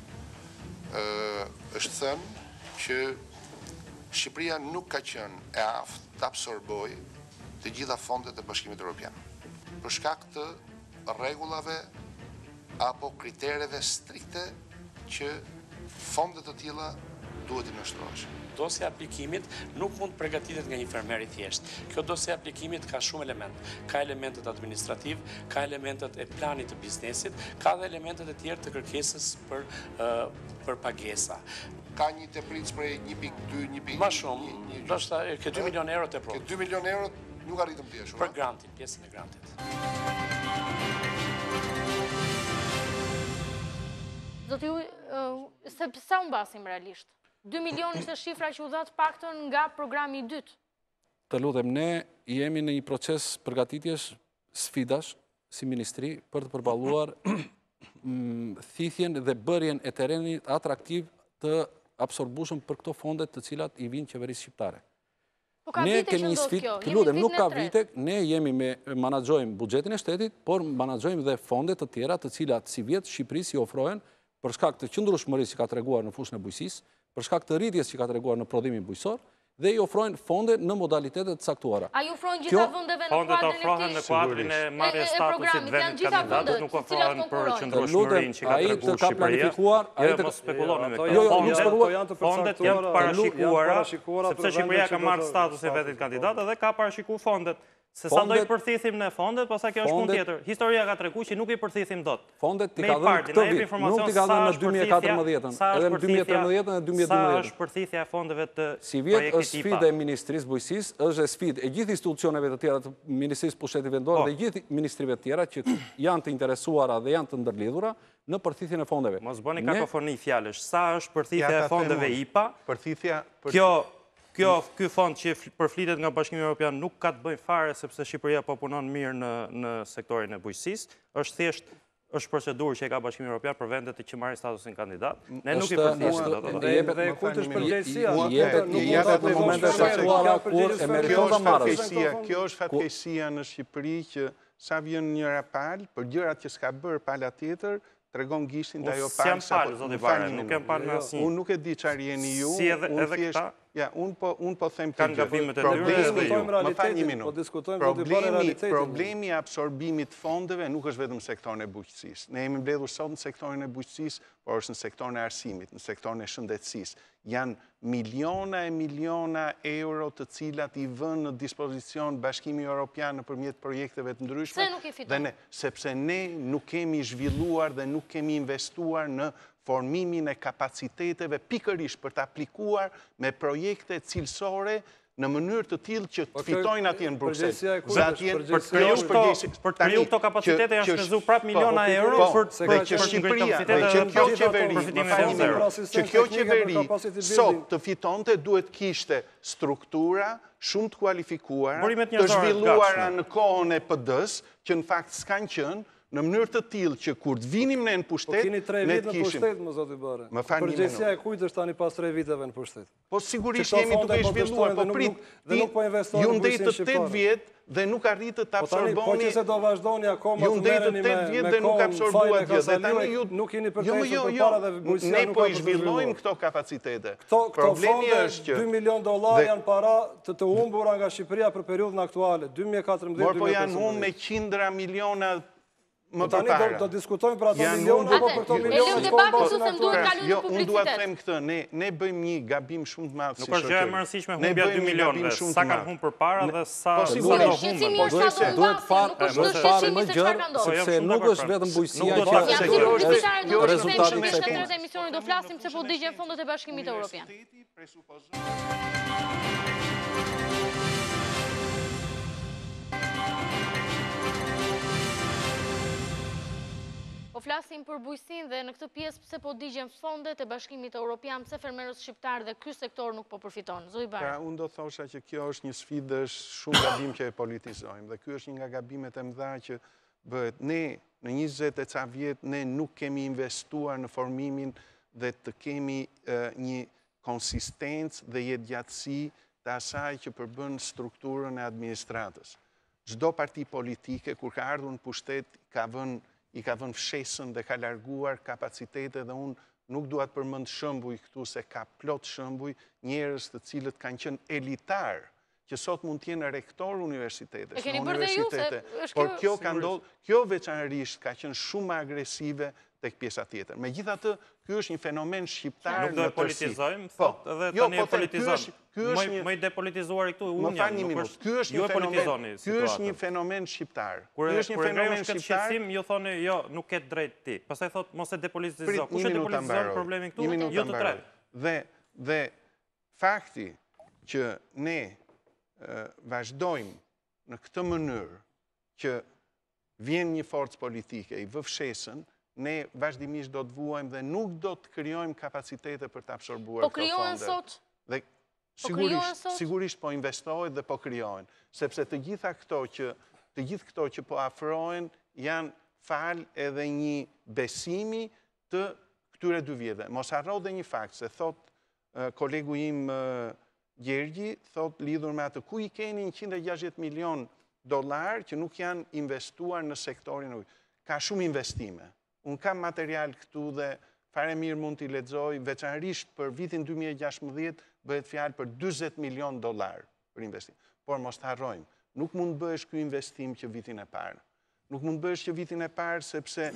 është thënë që Shqipëria nuk ka qenë e aftë të absorboj të gjitha fondet e Bashkimit Evropian. Për shkak të rregullave apo kritereve strikte që fondet të tilla duhet i nështrohen. Dosja aplikimit nuk mund të përgatitet nga një fermer i thjesht. Kjo dosja aplikimit ka shumë element. Ka elementet administrativ, ka elementet e planit të biznesit, ka dhe elementet e tjerë të kërkesës për, uh, për pagesa. Ka një teprit prej një pikë dy, një pikë... Ma shumë, ndoshta ke dy milion euro të prodhë. Ke dy milion euro nuk arritëm të jeshur. Për grantin, pjesën e grantit. Zotë ju, uh, se sa unë basim realisht? dy milion ishte shifra që u dha të paktën nga programi i dytë. Të lutem, ne jemi në një proces përgatitjes sfidash si ministri për të përballuar thithjen dhe bërjen e terrenit atraktiv të absorbueshëm për këto fondet të cilat i vinë qeverisë shqiptare. Po ka vite që ndodh kjo. Të lutem, nuk ka vite, ne jemi me menaxhojmë buxhetin e shtetit, por menaxhojmë dhe fonde të tjera të cilat si vjet Shqipërisë i ofrohen për shkak të qëndrueshmërisë që ka treguar në fushën e bujqësisë, për shkak të rritjes që ka treguar në prodhimin bujqësor dhe i ofrojnë fonde në modalitetet të caktuara. A i ofrojnë gjitha fundeve në kuadrin e këtij? Fondet ofrohen në kuadrin e marrjes statusit vendit kandidat, nuk ofrohen për qëndrueshmërinë që ka treguar Shqipëria. Jo, mos spekuloni me këtë. Fondet janë parashikuara, sepse Shqipëria ka marrë status e vendit kandidat dhe ka parashikuar fondet. Se sa do i përthithim në fondet, pasa kjo është punë tjetër. Historia ka treguar që nuk i përthithim dot. Fondet ti ka dhënë këtë vit, nuk ti ka dhënë në dy mijë e katërmbëdhjetë, edhe në dy mijë e trembëdhjetë dhe dy mijë e dymbëdhjetë. Sa është përthithja e fondeve të si vjet është sfidë e Ministrisë Bujqësisë, është sfidë e gjithë institucioneve të tjera të Ministrisë Pushtetit Vendor dhe gjithë ministrive të tjera që janë të interesuara dhe janë të ndërlidhura në përthithjen e fondeve. Mos bëni kakofoni fjalësh. Sa është përthithja e fondeve I P A? Përthithja Kjo Kjo, ky fond që përflitet nga Bashkimi Evropian nuk ka të bëjë fare sepse Shqipëria po punon mirë në, në sektorin e bujqësisë, është thjesht është procedurë që e ka Bashkimi Evropian për vendet që marrin statusin kandidat. Ne nuk i përflitim dot ato. Dhe kujt është përgjegjësia? Jepet në momente të caktuara kur e meriton ta marrësh. Kjo është fatkeqësia në Shqipëri që sa vjen një rapal për gjërat që s'ka bërë pala tjetër, tregon gishtin dhe ajo palë. Si palë, zoti Bare, nuk kem palë në asnjë. Unë nuk e di çfarë jeni ju. Si edhe edhe këta? Ja, unë po unë po them kanë gabimet e tyre dhe ju. Më fal një minutë. Problemi problemi i absorbimit fondeve nuk është vetëm sektorin e bujqësisë. Ne jemi mbledhur sot në sektorin e bujqësisë, por është në sektorin e arsimit, në sektorin e shëndetësisë. Janë miliona e miliona euro të cilat i vënë në dispozicion Bashkimi Evropian nëpërmjet projekteve të ndryshme. Se nuk i fiton. Dhe ne, sepse ne nuk kemi zhvilluar dhe nuk kemi investuar në formimin e kapaciteteve pikërisht për të aplikuar me projekte cilësore në mënyrë të tillë që të fitojnë atje në Bruxelles. Për të kriju këto kapacitete janë shpenzuar prap miliona euro për të kriju kapacitete që kjo qeveri, që kjo qeveri sot të fitonte duhet kishte struktura shumë të kualifikuara, të zhvilluara në kohën e P D-s, që në fakt s'kan qenë, në mënyrë të tillë që kur të vinim ne në pushtet, ne të kishim. Më zoti Bare. Përgjegjësia e kujt është tani pas tre viteve në pushtet? Po sigurisht jemi duke zhvilluar, po prit. Ju ndetët tetë vjet dhe nuk arritët të absorboni. Po që se do vazhdoni akoma të merreni me me nuk absorbuat gjë. Dhe tani ju nuk jeni përtekur përpara dhe bujqësia ne po i zhvillojmë këto kapacitete. Problemi është që dy milion dollar janë para të të humbura nga Shqipëria për periudhën aktuale, dy mijë e katërmbëdhjetë dy mijë e pesëmbëdhjetë. Por po janë humbur me qindra miliona më përpara. Do diskutojmë për ato milione, apo për to milione që po duhet kalojnë në publicitet. Unë duhet them këtë, ne bëjmë një gabim shumë të madh si shoqëri. Nuk është gjë e rëndësishme humbja dy milionëve, sa kanë humbur përpara dhe sa do humbën. Duhet parë më gjërë, sepse nuk është vetëm bujësia që rezultati të shtetërët e emisionit do flasim se po digjen fondet e Bashkimit Evropian. Po flasim për bujësin dhe në këtë pjesë pse po digjen fondet e Bashkimit Evropian, pse fermerët shqiptar dhe ky sektor nuk po përfiton. Zoj Bara. Pra, unë do thosha që kjo është një sfidë, është shumë gabim që e politizojmë dhe ky është një nga gabimet e mëdha që bëhet. Ne në njëzet e ca vjet ne nuk kemi investuar në formimin dhe të kemi një konsistencë dhe jetëgjatësi të asaj që përbën strukturën e administratës. Çdo parti politike kur ka ardhur në pushtet ka vënë i ka vënë fshesën dhe ka larguar kapacitete dhe unë nuk duat përmend shembuj këtu se ka plot shembuj njerëz të cilët kanë qenë elitar, që sot mund të jenë rektor universitetesh, në universitete, por kjo ka ndodhur, kjo veçanërisht ka qenë shumë agresive tek pjesa tjetër. Megjithatë, ky është një fenomen shqiptar në tërësi. Nuk do e politizojmë, thot, edhe tani e politizojmë. Më i depolitizuar i këtu, unë jam, nuk është, ju e politizoni situatën. Ky është një fenomen shqiptar. Kur e grejmë këtë shqetësim, ju thoni, jo, nuk ketë drejt ti. Pastaj thot, mos e depolitizo. Kush e depolitizon problemin këtu? Ju të tre. Dhe fakti që ne vazhdojmë në këtë mënyrë që vjen një forcë politike, i vë fshesën, ne vazhdimisht do të vuajmë dhe nuk do të kryojmë kapacitete për të absorbuar këto fonde. Po kryohen sot? Dhe sigurisht, sigurisht po investohet dhe po kryohen. Sepse të gjitha këto që, të gjithë këto që po afrohen janë fal edhe një besimi të këtyre dy vjetëve. Mos harro dhe një fakt, se thot kolegu im Gjergji, thot lidhur me atë, ku i keni njëqind e gjashtëdhjetë milion dollar që nuk janë investuar në sektorin ujë. Ka shumë investime. Unë kam material këtu dhe fare mirë mund t'i lexoj, veçanërisht për vitin dy mijë e gjashtëdhjetë bëhet fjalë për dyzet milion dollar për investim. Por mos të harrojmë, nuk mund bëhesh ky investim që vitin e parë. Nuk mund bëhesh që vitin e parë sepse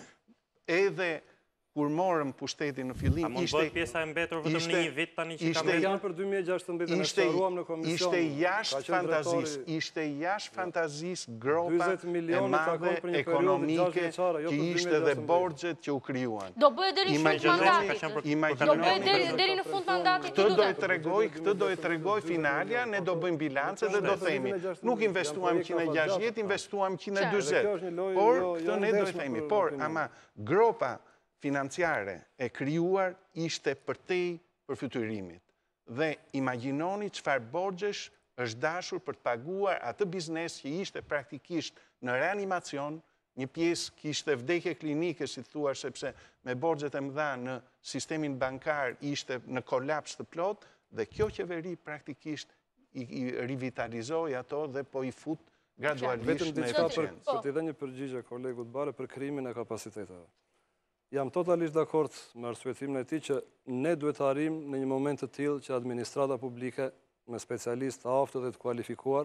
edhe kur morëm pushtetin në fillim, ishte... A mund bëhet pjesa e mbetur vetëm në një vit tani që ka mbetur? Janë për dy mijë e gjashtëdhjetë në shtaruam në komision. Ishte jashtë fantazis, ishte jashtë fantazis gropa e madhe ekonomike që ishte dhe borxhet që u krijuan. Do bëhet deri në fund mandatit. Do bëhet deri në fund mandatit. Këtë do e tregoj, këtë do e tregoj finalja, ne do bëjmë bilance dhe do themi, nuk investuam njëqind e gjashtëdhjetë, investuam njëqind e dyzet. Por këtë ne do e themi, por ama gropa financiare e krijuar ishte përtej për fytyrimit. Dhe imagjinoni çfarë borxhesh është dashur për të paguar atë biznes që ishte praktikisht në reanimacion, një pjesë kishte vdekje klinike, si thua, sepse me borxhet e mëdha në sistemin bankar ishte në kolaps të plot, dhe kjo qeveri praktikisht i rivitalizoi ato dhe po i fut gradualisht në eficiencë. Për t'i dhënë një përgjigje kolegut Bare për krijimin e kapaciteteve. Jam totalisht dakord me arsyetimin e tij që ne duhet të arrijmë në një moment të tillë që administrata publike me specialistë të aftë dhe të kualifikuar,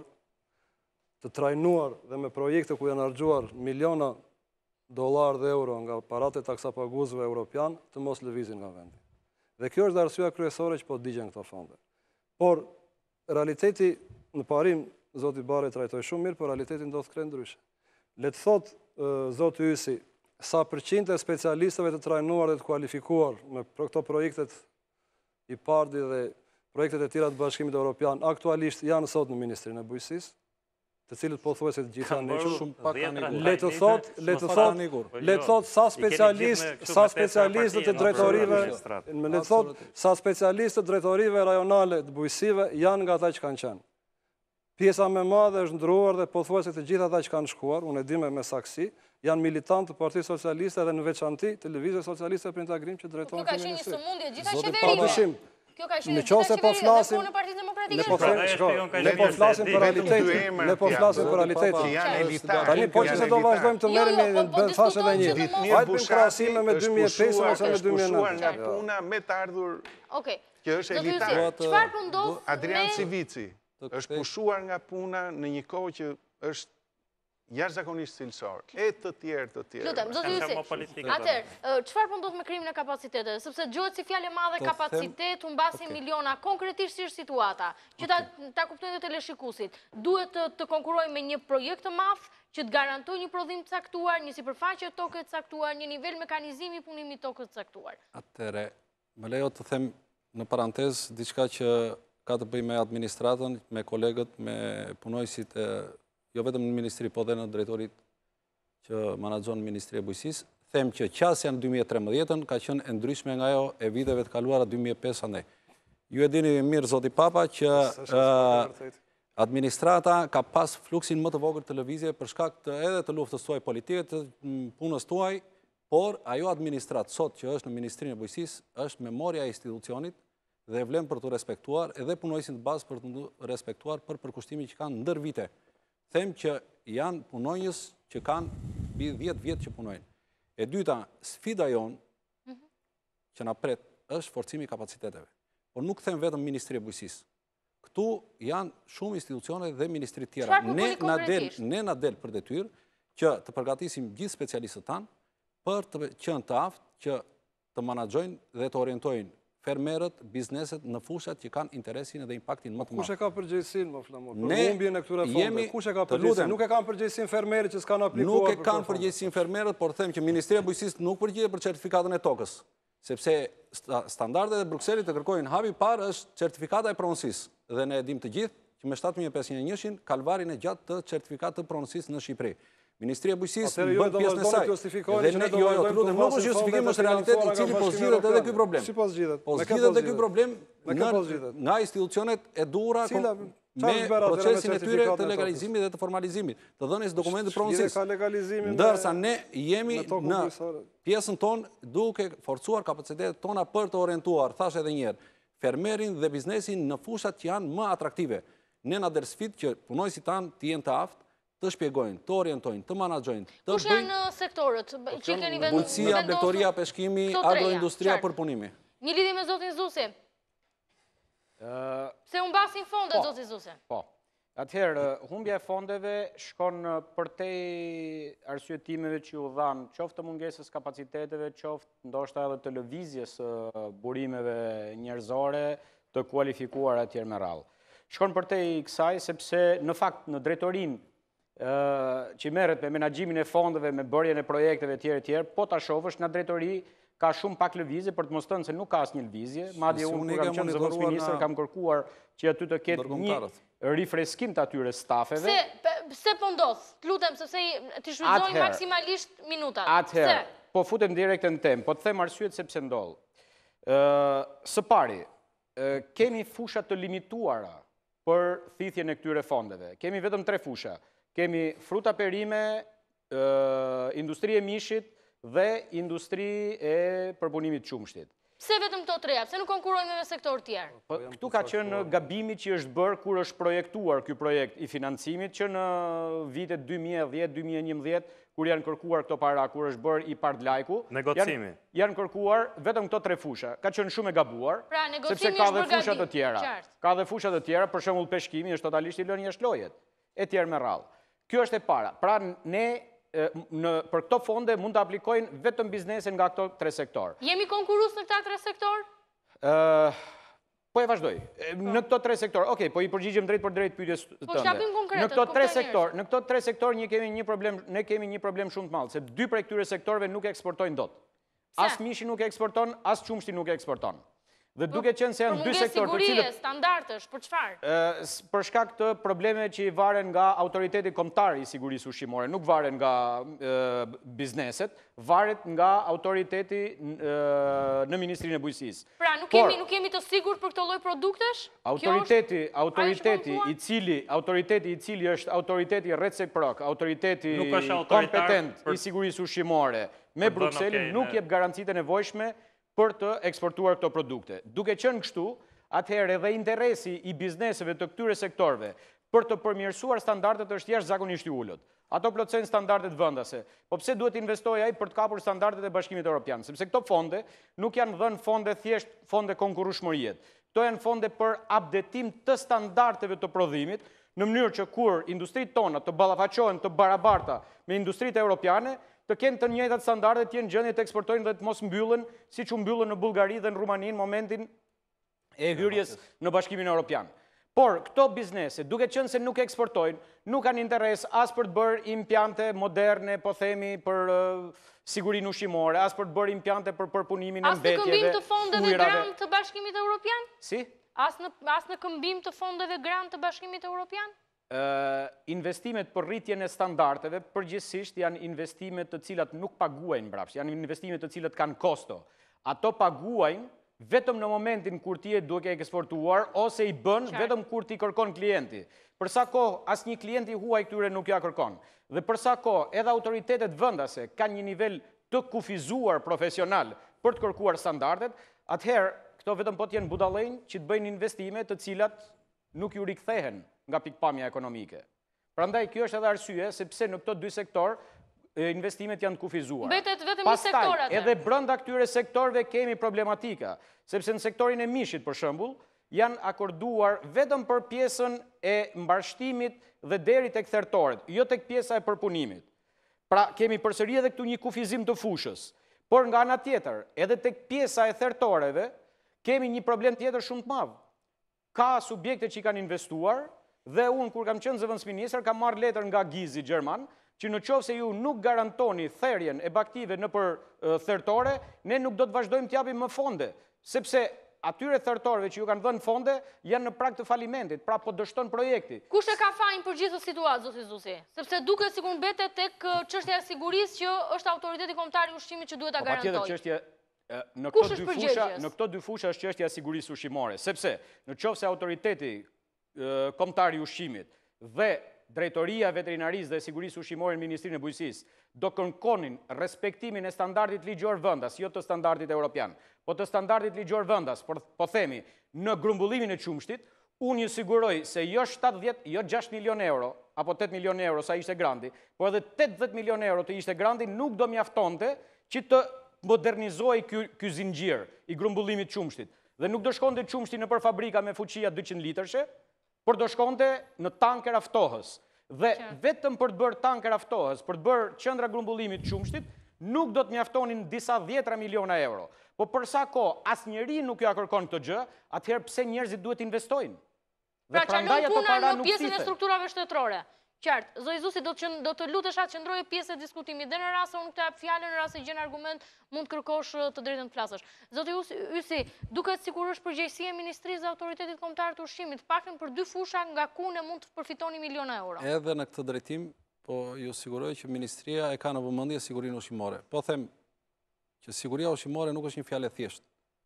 të trajnuar dhe me projekte ku janë harxuar miliona dollar dhe euro nga paratë e taksapaguesve europian, të mos lëvizin nga vendi. Dhe kjo është arsyeja kryesore që po digjen këto fonde. Por realiteti në parim, zoti Bare trajtoi shumë mirë, por realiteti ndodh krejt ndryshe. Le të thotë zoti Ysi, sa përqind e specialistëve të trajnuar dhe të kualifikuar me këto projektet i pardi dhe projektet e tjera të Bashkimit Evropian aktualisht janë sot në Ministrinë e Bujqësisë, të cilët pothuajse të gjitha nequr. Le të thot, le të thot, le të thot sa specialistë, sa specialistët të drejtorive, le të thot sa specialistët të drejtorive rajonale të bujqësive janë nga ata që kanë qenë. Pjesa më e madhe është ndruar dhe pothuajse të gjitha ata që kanë shkuar, unë e di me saksi, janë militantë të Partisë Socialiste dhe në veçanti televizë socialiste për intagrim që drejtojnë këtë ministri. Kjo ka qenë një sëmundje gjitha qeverive. Kjo ka qenë gjitha qeverive në Partinë Demokratike. Ne po flasim për realitetin. Ne po flasim për realitetin. Tani po që se do vazhdojmë të merremi në thashë edhe një ditë. Hajde bëjmë krahasime me dy mijë e pesë ose me dy mijë e nëntë. Nga puna me të ardhur që është elitar. Çfarë po ndodh? Adrian Civici është pushuar nga puna në një kohë që është jashtëzakonisht cilësor, e të tjerë të tjerë. Lutem, zoti Ysi, atëherë, çfarë po ndodh me krimin e kapacitetit? Sepse dëgohet si fjalë e madhe kapacitet, humbasin miliona, konkretisht si është situata, që ta kuptojnë dhe teleshikuesit. Duhet të konkurojmë me një projekt të madh që të garantojë një prodhim të caktuar, një sipërfaqe toke të caktuar, një nivel mekanizimi i punimit tokës të caktuar. Atëherë, më lejo të them në parantezë diçka që ka të bëjë me administratën, me kolegët, me punojësit e jo vetëm në Ministri, po dhe në drejtorit që manaxhon Ministria e Bujqësisë, them që qasja në dy mijë e trembëdhjetë ka qenë e ndryshme nga ajo e viteve të kaluara dy mijë e pesë andaj. Ju e dini mirë, zoti Papa, që administrata ka pas fluksin më të vogël të lëvizje për shkak të edhe të luftës tuaj politike, të punës tuaj, por ajo administratë sot që është në Ministrinë e Bujqësisë është memoria e institucionit dhe vlen për të respektuar edhe punojësin të bazë për të respektuar për përkushtimin që kanë ndër vite. Them që janë punonjës që kanë mbi dhjetë vjetë që punojnë. E dyta, sfida jonë që na pret është forcimi i kapaciteteve. Por nuk them vetëm Ministria e Bujqësisë. Këtu janë shumë institucione dhe ministri tjera. Ne na del, ne na del për detyrë që të përgatisim gjithë specialistët tanë për të qenë të aftë që të menaxhojnë dhe të orientojnë fermerët, bizneset në fushat që kanë interesin edhe impaktin më të madh. Kush e ka përgjegjësinë, më flamur? Për humbjen e këtyre fondeve, kush e ka përgjegjësinë? Nuk e kanë përgjegjësinë fermerët që s'kan aplikuar. Nuk e kanë përgjegjësinë fermerët, por them që Ministria e Bujqësisë nuk përgjigjet për certifikatën e tokës, sepse standardet e Brukselit të kërkojnë hapi parë është certifikata e pronësisë. Dhe ne e dim të gjithë që me shtatë mijë e pesëqind e njëshin kalvarin e gjatë të certifikatit të pronësisë në Shqipëri. Ministria e Bujqësisë bën pjesën e saj. Dhe ne jo jo lutem, nuk është justifikim, është realiteti i cili po zgjidhet edhe ky problem. Si po zgjidhet? Po zgjidhet edhe ky problem nga institucionet e duhura me procesin e tyre të legalizimit dhe të formalizimit, të dhënies dokumentit pronësisë. Ndërsa ne jemi në pjesën tonë duke forcuar kapacitetet tona për të orientuar, thash edhe një herë, fermerin dhe biznesin në fushat që janë më atraktive. Ne na der sfidë që punojësit tanë të jenë të aftë, të shpjegojnë, të orientojnë, të menaxhojnë. Kush janë sektorët që keni vendosur? Bujqësia, blektoria, peshkimi, agroindustria, përpunimi. Një lidhje me zotin Zusi. Se humbasin fondet, zoti Zusi. Po. Atëherë, humbja e fondeve shkon përtej arsyetimeve që u dhanë, qoftë të mungesës kapaciteteve, qoftë ndoshta edhe të lëvizjes burimeve njerëzore të kualifikuar atje me radhë. Shkon përtej kësaj sepse në fakt në drejtorinë që merret me menaxhimin e fondeve, me bërjen e projekteve tjere tjere, po ta shohësh në drejtori ka shumë pak lëvizje, për të mos thënë se nuk ka asnjë lëvizje, madje unë kur kam qenë zëvendësministër kam kërkuar që aty të ketë një rifreskim të atyre stafeve. Se po ndodh? Lutem, sepse ti shfrytëzoj maksimalisht minutat. Atëherë, po futem direkt në temë, po të them arsyet sepse ndodh. Së pari, kemi fusha të limituara për thithjen e këtyre fondeve. Kemi vetëm tre fusha. Kemi fruta perime, industri e mishit dhe industri e përpunimit qumshtit. Pse vetëm këto treja? Pse nuk konkurrojnë me sektor tjerë? Këtu ka qenë gabimi që është bërë kur është projektuar ky projekt i financimit që në vitet dy mijë e dhjetë dy mijë e njëmbëdhjetë kur janë kërkuar këto para, kur është bërë i Pardlajku, negocimi. Janë kërkuar vetëm këto tre fusha. Ka qenë shumë e gabuar, pra, sepse ka dhe fushat të tjera. Ka dhe fushat të tjera, për shembull peshkimi është totalisht i lënë jashtë lojët, e tjerë me radhë. Kjo është e para. Pra ne për këto fonde mund të aplikojnë vetëm biznese nga këto tre sektor. Jemi konkurrues në këta tre sektor? Po e vazhdoj. Në këto tre sektor, okej, po i përgjigjem drejt për drejt pyetjes tënde. Po çfarë konkret? Në këto tre sektor, në këto tre sektor ne kemi një problem, ne kemi një problem shumë të madh, se dy prej këtyre sektorëve nuk eksportojnë dot. As mishi nuk eksporton, as qumshti nuk eksporton. Dhe duke qenë se janë dy sektorë të cilët... Për mungesë, standardesh, për çfarë? Për shkak të probleme që i varen nga autoriteti kombëtar i sigurisë ushqimore, nuk varen nga bizneset, varet nga autoriteti në Ministrinë e Bujqësisë. Pra, nuk jemi të sigurt për këto lloj produktesh? Autoriteti, autoriteti i cili, autoriteti i cili është autoriteti Receprok, autoriteti kompetent i sigurisë ushqimore me Brukselin, nuk jep garancitë e nevojshme për të eksportuar këto produkte. Duke qenë kështu, atëherë edhe interesi i bizneseve të këtyre sektorve për të përmirësuar standardet është jashtëzakonisht i ulët. Ato plotësojnë standardet vendase. Po pse duhet investoj ai për të kapur standardet e Bashkimit Evropian? Sepse këto fonde nuk janë dhënë fonde thjesht fonde konkurrueshmërie. Këto janë fonde për updatim të standardeve të prodhimit, në mënyrë që kur industrit tona të ballafaqohen të barabarta me industrit europiane, të kenë të njëjtat standarde, të jenë gjendje të eksportojnë dhe të mos mbyllen, siç u mbyllën në Bullgari dhe në Rumani në momentin e hyrjes në Bashkimin Evropian. Por këto biznese, duke qenë se nuk eksportojnë, nuk kanë interes as për të bërë impiante moderne, po themi, për sigurinë ushqimore, as për të bërë impiante për përpunimin e mbetjeve, ujrave. As në këmbim të fondeve grant të Bashkimit Evropian? Si? As në këmbim të fondeve grant të Bashkimit Evropian? Investimet për rritjen e standardeve, përgjithsisht janë investimet të cilat nuk paguajnë mbrapsht, janë investimet të cilat kanë kosto. Ato paguajnë vetëm në momentin kur ti e duke eksportuar, ose i bën vetëm kur ti kërkon klienti. Përsa kohë, asë një klienti huaj këtyre nuk ja kërkon. Dhe përsa kohë, edhe autoritetet vëndase kanë një nivel të kufizuar profesional për të kërkuar standardet, atëherë, këto vetëm po t'jenë budalejnë që të bëjnë investime të cilat nuk ju rikthehen nga pikpamja ekonomike. Prandaj, kjo është edhe arsye, sepse në këto dy sektor, investimet janë të kufizuar. Betet vetëm një sektor atë. Edhe brenda këtyre sektorve kemi problematika, sepse në sektorin e mishit, për shembull, janë akorduar vetëm për pjesën e mbarshtimit dhe deri tek thertoret, jo tek pjesa e përpunimit. Pra, kemi përsëri edhe këtu një kufizim të fushës. Por nga ana tjetër, edhe tek pjesa e thertoreve, kemi një problem tjetër shumë të madh. Ka subjekte që i kanë investuar, dhe unë, kur kam qenë zëvendësministër, kam marrë letër nga Gizi Gjerman, që në qovë se ju nuk garantoni therjen e baktive në për thertore, ne nuk do të vazhdojmë t'japim më fonde, sepse atyre thertoreve që ju kanë dhënë fonde, janë në prag të falimentit, pra po dështon projekti. Kush e ka fajin për gjithë situatë, zoti Zusi? Sepse duke sikur mbetet tek çështja e sigurisë që është autoriteti kombëtar i ushqimit që duhet ta garantojë. Në këto dy fusha është çështja e sigurisë ushqimore, sepse në qovë se autoriteti kombëtar i ushqimit dhe Drejtoria Veterinarisë dhe Sigurisë Ushqimore në Ministrinë e Bujqësisë do kërkonin respektimin e standardit ligjor vendas, jo të standardit evropian, po të standardit ligjor vendas, po themi, në grumbullimin e qumshtit, unë ju siguroj se jo shtatëdhjetë, jo gjashtë milion euro, apo tetë milion euro sa ishte grandi, po edhe tetëdhjetë milion euro të ishte grandi, nuk do mjaftonte që të modernizoj ky zinxhir i grumbullimit qumshtit. Dhe nuk do shkonte qumshti në për fabrika me fuqia dyqind litërshe, por do shkonte në tanker aftohës. Dhe vetëm për të bërë tanker aftohës, për të bërë qendra grumbullimit qumshtit, nuk do të mjaftonin disa dhjetra miliona euro. Po përsa ko, as njeri nuk ja kërkon këtë gjë, atëherë pse njerëzit duhet investojnë? Pra që nuk puna në pjesën e strukturave shtetërore. Qartë, zoti Zusi, do të lutesh atë qëndrojë pjesë e diskutimit, dhe në rrasë unë këtë apë fjallën, në rrasë i gjenë argument, mund të kërkosh të drejtën të flasësh. Zoti Ysi, duket sikur është përgjegjësia e Ministrisë dhe Autoritetit Kombëtar të Ushqimit, paktën për dy fusha nga ku ne mund të përfitoni miliona euro. Edhe në këtë drejtim, po ju siguroj që Ministria e ka në vëmendje sigurinë ushqimore. Po them që siguria ushqimore nuk është një fjalë e thjeshtë.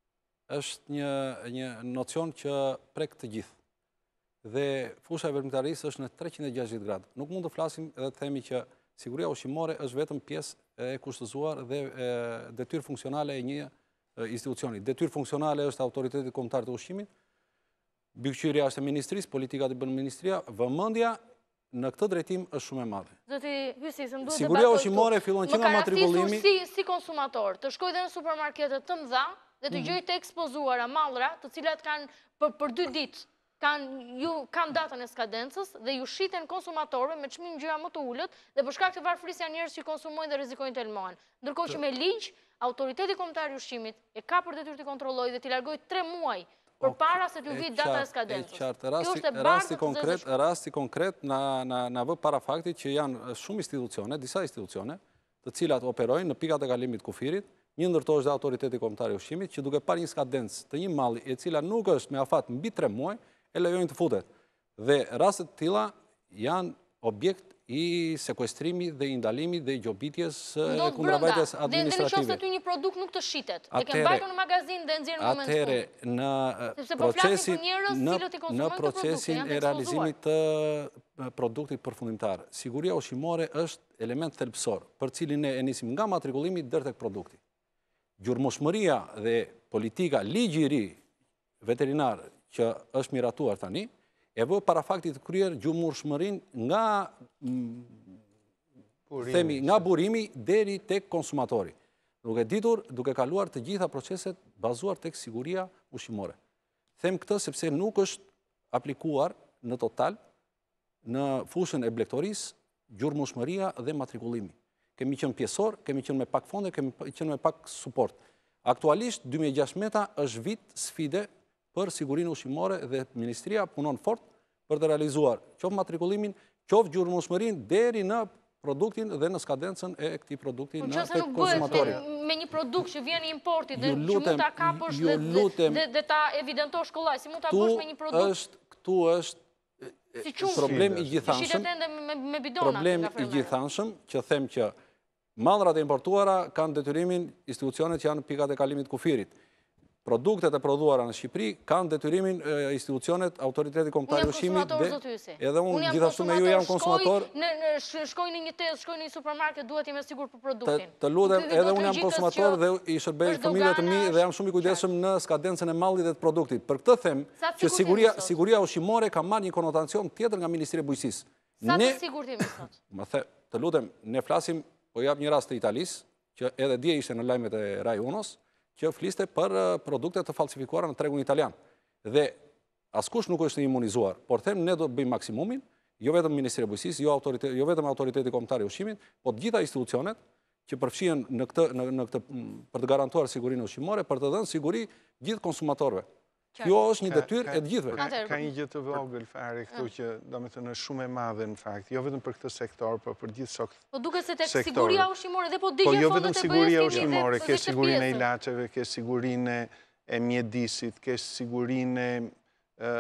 Është një një nocion që prek të gjithë. Dhe fusha e veprimtarisë është në treqind e gjashtëdhjetë gradë. Nuk mund të flasim edhe të themi që siguria ushqimore është vetëm pjesë e kushtëzuar dhe detyrë funksionale e një institucioni. Detyrë funksionale është Autoriteti Kombëtar të Ushqimit, mbikëqyrja është e Ministrisë, politikat i bën Ministria, vëmendja në këtë drejtim është shumë e madhe. Zoti Hysi, më duhet të siguria ushqimore fillon që nga matrikullimi. Si si konsumator, të shkoj dhe në supermarketet të mëdha dhe të gjej të ekspozuara mallra, të cilat kanë për dy ditë kanë datën e skadencës dhe ju shiten konsumatorëve me çmim gjëra më të ulët dhe për shkak të varfërisë janë njerëz që konsumojnë dhe rrezikojnë të elmohen. Ndërkohë që me ligj, Autoriteti Kombëtar i Ushqimit e ka për detyrë të kontrollojë dhe t'i largojë tre muaj përpara se t'u vijë data e skadencës. Kjo është rasti konkret, rasti konkret na na vë para faktit që janë shumë institucione, disa institucione, të cilat operojnë në pikat e kalimit kufirit. Një ndër to është Autoriteti Kombëtar i Ushqimit, që duke parë një skadencë të një malli e cila nuk është me afat mbi tre muaj, e lejojnë të futet. Dhe rastet të tilla janë objekt i sekuestrimi dhe i ndalimi dhe i gjobitjes e kundërvajtjes administrative. Dhe në qoftë se ty një produkt nuk të shitet, e ke mbajtur në magazin dhe nxjerr në moment të fundit. Në procesin e realizimit të produktit përfundimtar, siguria ushqimore është element thelbësor, për cilin ne e nisim nga matrikullimi deri tek produkti. Gjurmëshmëria dhe politika, ligji i ri veterinar që është miratuar tani, e vë para faktit të kryer gjurmëshmërinë nga themi nga burimi deri tek konsumatori. Duke ditur, duke kaluar të gjitha proceset bazuar tek siguria ushqimore. Them këtë sepse nuk është aplikuar në total në fushën e blegtorisë, gjurmëshmëria dhe matrikullimi. Kemi qenë pjesor, kemi qenë me pak fonde, kemi qenë me pak suport. Aktualisht, dy mijë e gjashtëdhjetë është vit sfide për sigurinë ushqimore dhe Ministria punon fort për të realizuar qoftë matrikullimin, qoftë gjurmëshmërinë deri në produktin dhe në skadencën e këtij produkti në tek konsumatori. Me një produkt që vjen i importit dhe që mund ta kapësh dhe dhe ta evidentosh kollaj, si mund ta bësh me një produkt? Këtu është problem i gjithanshëm. Problem i gjithanshëm që them që mallrat e importuara kanë detyrimin institucionet që janë pikat e kalimit kufirit. Produktet e prodhuara në Shqipëri kanë detyrimin institucionet, autoriteti kombëtar i ushqimit dhe edhe unë gjithashtu me ju jam konsumator. Shkoj në një tezë, shkoj në një supermarket, duhet jemi sigur për produktin. Të lutem, edhe unë jam konsumator dhe i shërbej fëmijëve të mi dhe jam shumë i kujdesshëm në skadencën e mallit dhe të produktit. Për këtë them që siguria siguria ushqimore ka marrë një konotacion tjetër nga Ministria e Bujqësisë. Sa të sigurt jemi sot? Më the, të lutem, ne flasim, po jap një rast të Italisë, që edhe dje ishte në lajmet e Rai Unos, që fliste për produkte të falsifikuara në tregun italian. Dhe askush nuk është imunizuar, por them ne do të bëjmë maksimumin, jo vetëm Ministria e Bujqësisë, jo, autoritet, jo vetëm autoriteti kombëtar i ushqimit, por të gjitha institucionet që përfshihen në këtë, në, në këtë për të garantuar sigurinë ushqimore, për të dhënë siguri gjithë konsumatorëve. Kjo është një detyrë e të gjithëve. Ka një gjë të vogël fare këtu që domethënë është shumë e madhe në fakt, jo vetëm për këtë sektor, por për gjithë sektorët. Po duket se tek siguria ushqimore dhe po digjen fondet e B E S-it. Po jo vetëm siguria ushqimore, ke sigurinë e ilaçeve, ke sigurinë e mjedisit, ke sigurinë e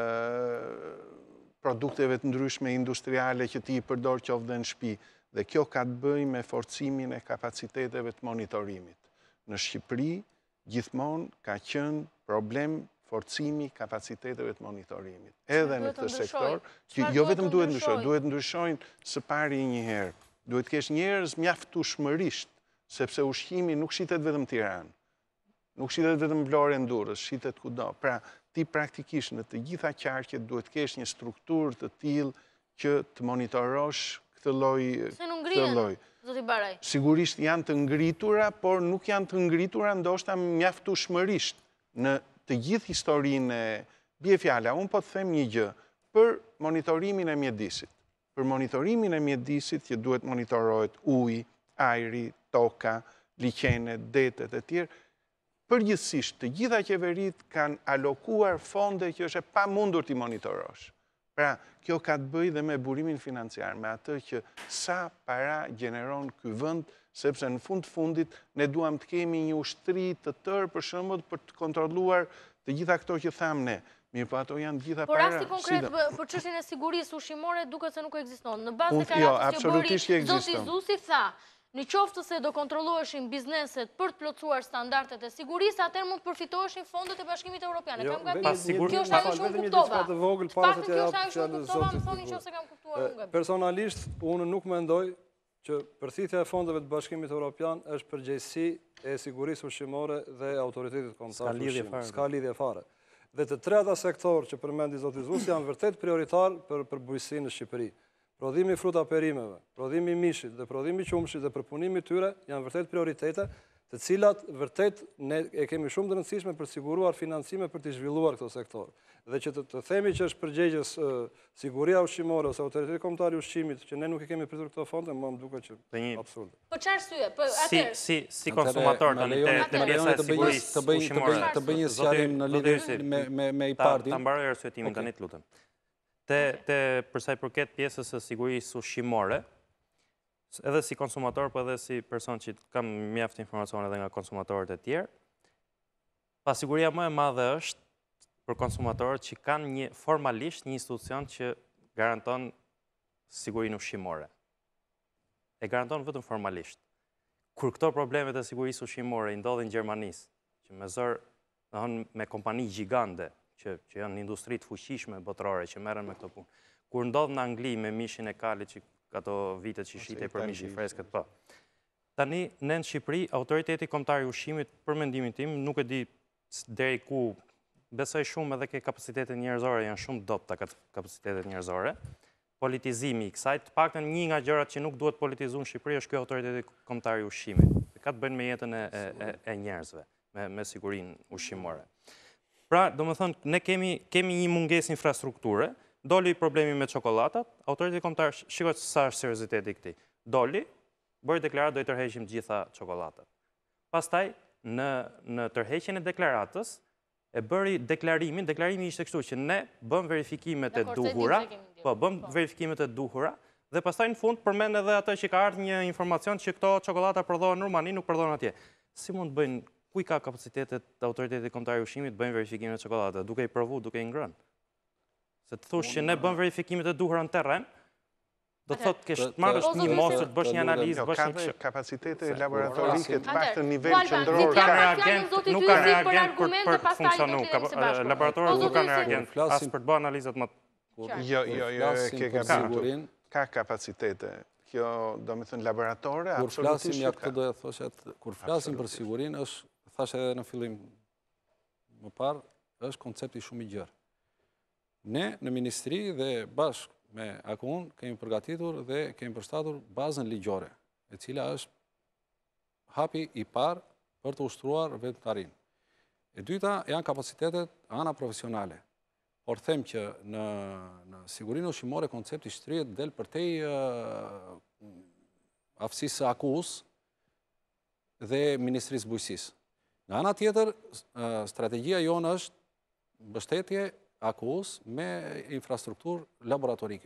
produkteve të ndryshme industriale që ti i përdor qoftë dhe në shtëpi. Dhe kjo ka të bëjë me forcimin e kapaciteteve të monitorimit. Në Shqipëri gjithmonë ka qenë problem forcimi kapaciteteve të monitorimit. Edhe në këtë sektor, që jo vetëm duhet ndryshojnë, duhet ndryshojnë së pari një herë. Duhet kesh njerëz mjaftueshmërisht, sepse ushqimi nuk shitet vetëm në Tiranë, nuk shitet vetëm në Vlorë e Durrës, shitet kudo. Pra, ti praktikisht në të gjitha qarqet duhet kesh një strukturë të tillë që të monitorosh këtë lloj. Se nuk ngrihen, zoti Baraj. Sigurisht janë të ngritura, por nuk janë të ngritura ndoshta mjaftueshmërisht në të gjithë historinë e bie fjala, unë po të them një gjë, për monitorimin e mjedisit. Për monitorimin e mjedisit që duhet monitorohet uji, ajri, toka, liqenet, detet e tjerë, përgjithsisht të gjitha qeverit kanë alokuar fonde që është e pamundur t'i monitorosh. Pra, kjo ka të bëjë dhe me burimin financiar, me atë që sa para gjeneron ky vend, sepse në fund fundit ne duam të kemi një ushtri të tërë për shembull për të kontrolluar të gjitha këto që tham ne. Mirë, po ato janë të gjitha para. Por rasti konkret për çështjen e sigurisë ushqimore duket se nuk ekziston. Në bazë të jo, deklaratës që bëri zoti Zusi tha, në qoftë se do kontrolloheshin bizneset për të plotësuar standardet e sigurisë, atëherë mund të përfitoheshin fondet e Bashkimit Evropian. Kam gabim. Kjo është ajo që unë kuptova. Pak kjo është ajo që unë kuptova, më thoni nëse kam kuptuar unë gabim. Personalisht, unë nuk mendoj që përthithja e fondeve të Bashkimit Evropian është përgjegjësi e sigurisë ushqimore dhe autoritetit kombëtar të ushqimit. Ska lidhje fare. Dhe të treta sektor që përmendi zoti Zusi janë vërtet prioritar për, për bujqësinë në Shqipëri. Prodhimi fruta perimeve, prodhimi mishit dhe prodhimi qumshit dhe përpunimi tyre janë vërtet prioritete të cilat vërtet ne e kemi shumë të rëndësishme për siguruar financime për të zhvilluar këto sektor. Dhe që të, të themi që është përgjegjës uh, siguria ushqimore ose autoriteti kombëtar i ushqimit që ne nuk e kemi pritur këto fonde, më më duket që absurde. Po çfarë arsye? Po atëherë si si konsumator tani te te pjesa e sigurisë ushqimore. Të bëj një sqarim në lidhje me me me IPARD-in. Ta mbaroj arsyetimin tani, të lutem. Te te për sa i përket pjesës së sigurisë ushqimore, edhe si konsumator, po edhe si person që kam mjaft informacione edhe nga konsumatorët e tjerë, pasiguria më e madhe është për konsumatorët që kanë një formalisht një institucion që garanton sigurinë ushqimore. E garanton vetëm formalisht. Kur këto problemet e sigurisë ushqimore i ndodhin në Gjermanisë, që me zor, domethënë me kompani gjigande, që që janë industri të fuqishme botërore që merren me këto punë. Kur ndodh në Angli me mishin e kalit që ato vitet që shitej për mishi freskët, po. Tani, ne në Shqipëri, autoriteti kombëtar i ushqimit, për mendimin tim, nuk e di deri ku, besoj shumë edhe ke kapacitetet njerëzore, janë shumë dopta kapacitetet njerëzore, politizimi i kësaj, të paktën një nga gjërat që nuk duhet politizuar në Shqipëri është ky autoriteti kombëtar i ushqimit. Ka të bëjnë me jetën e, e, e njerëzve, me, me sigurinë ushqimore. Pra, do më thonë, ne kemi, kemi një mungesë infrastrukture, doli problemi me çokolatat, autoriteti kombëtar, shikoj sa është serioziteti i këtij. Doli, bëri deklaratë do i tërheqim gjitha çokolatat. Pastaj në në tërheqjen e deklaratës e bëri deklarimin, deklarimi ishte kështu që ne bëm verifikimet e duhura, po bëm verifikimet e duhura dhe pastaj në fund përmend edhe atë që ka ardhur një informacion që këto çokolata prodhohen në Rumani, nuk prodhohen atje. Si mund të bëjnë, ku i ka kapacitetet të autoritetit kombëtar i ushqimit bëjnë verifikimin e çokoladave, duke i provu, duke i ngrënë? Se të thush që ne bëm verifikimet e duhura në terren, do të thotë kesh marrësh një mosër, të bësh një analizë, bësh një ka kapacitete laboratorike të paktën nivel qendror. Nuk kanë reagent, nuk kanë reagent për të funksionuar. Laboratorët nuk kanë reagent as për të bërë analizat më. Jo, jo, jo, ke gabitur. Ka kapacitete. Kjo, do me thënë, laboratore, absolutisht ja këtë do e thoshet, kur flasim për sigurin, është, thash edhe në fillim më parë, është koncepti shumë i gjerë. Ne në ministri dhe bashkë me Akun kemi përgatitur dhe kemi përshtatur bazën ligjore, e cila është hapi i parë për të ushtruar vetëtarin. E dyta janë kapacitetet ana profesionale. Por them që në, në sigurinë ushqimore koncepti shtrihet del përtej uh, aftësisë së Akus dhe Ministrisë Bujqësisë. Nga ana tjetër, uh, strategjia jonë është mbështetje Akus me infrastrukturë laboratorike.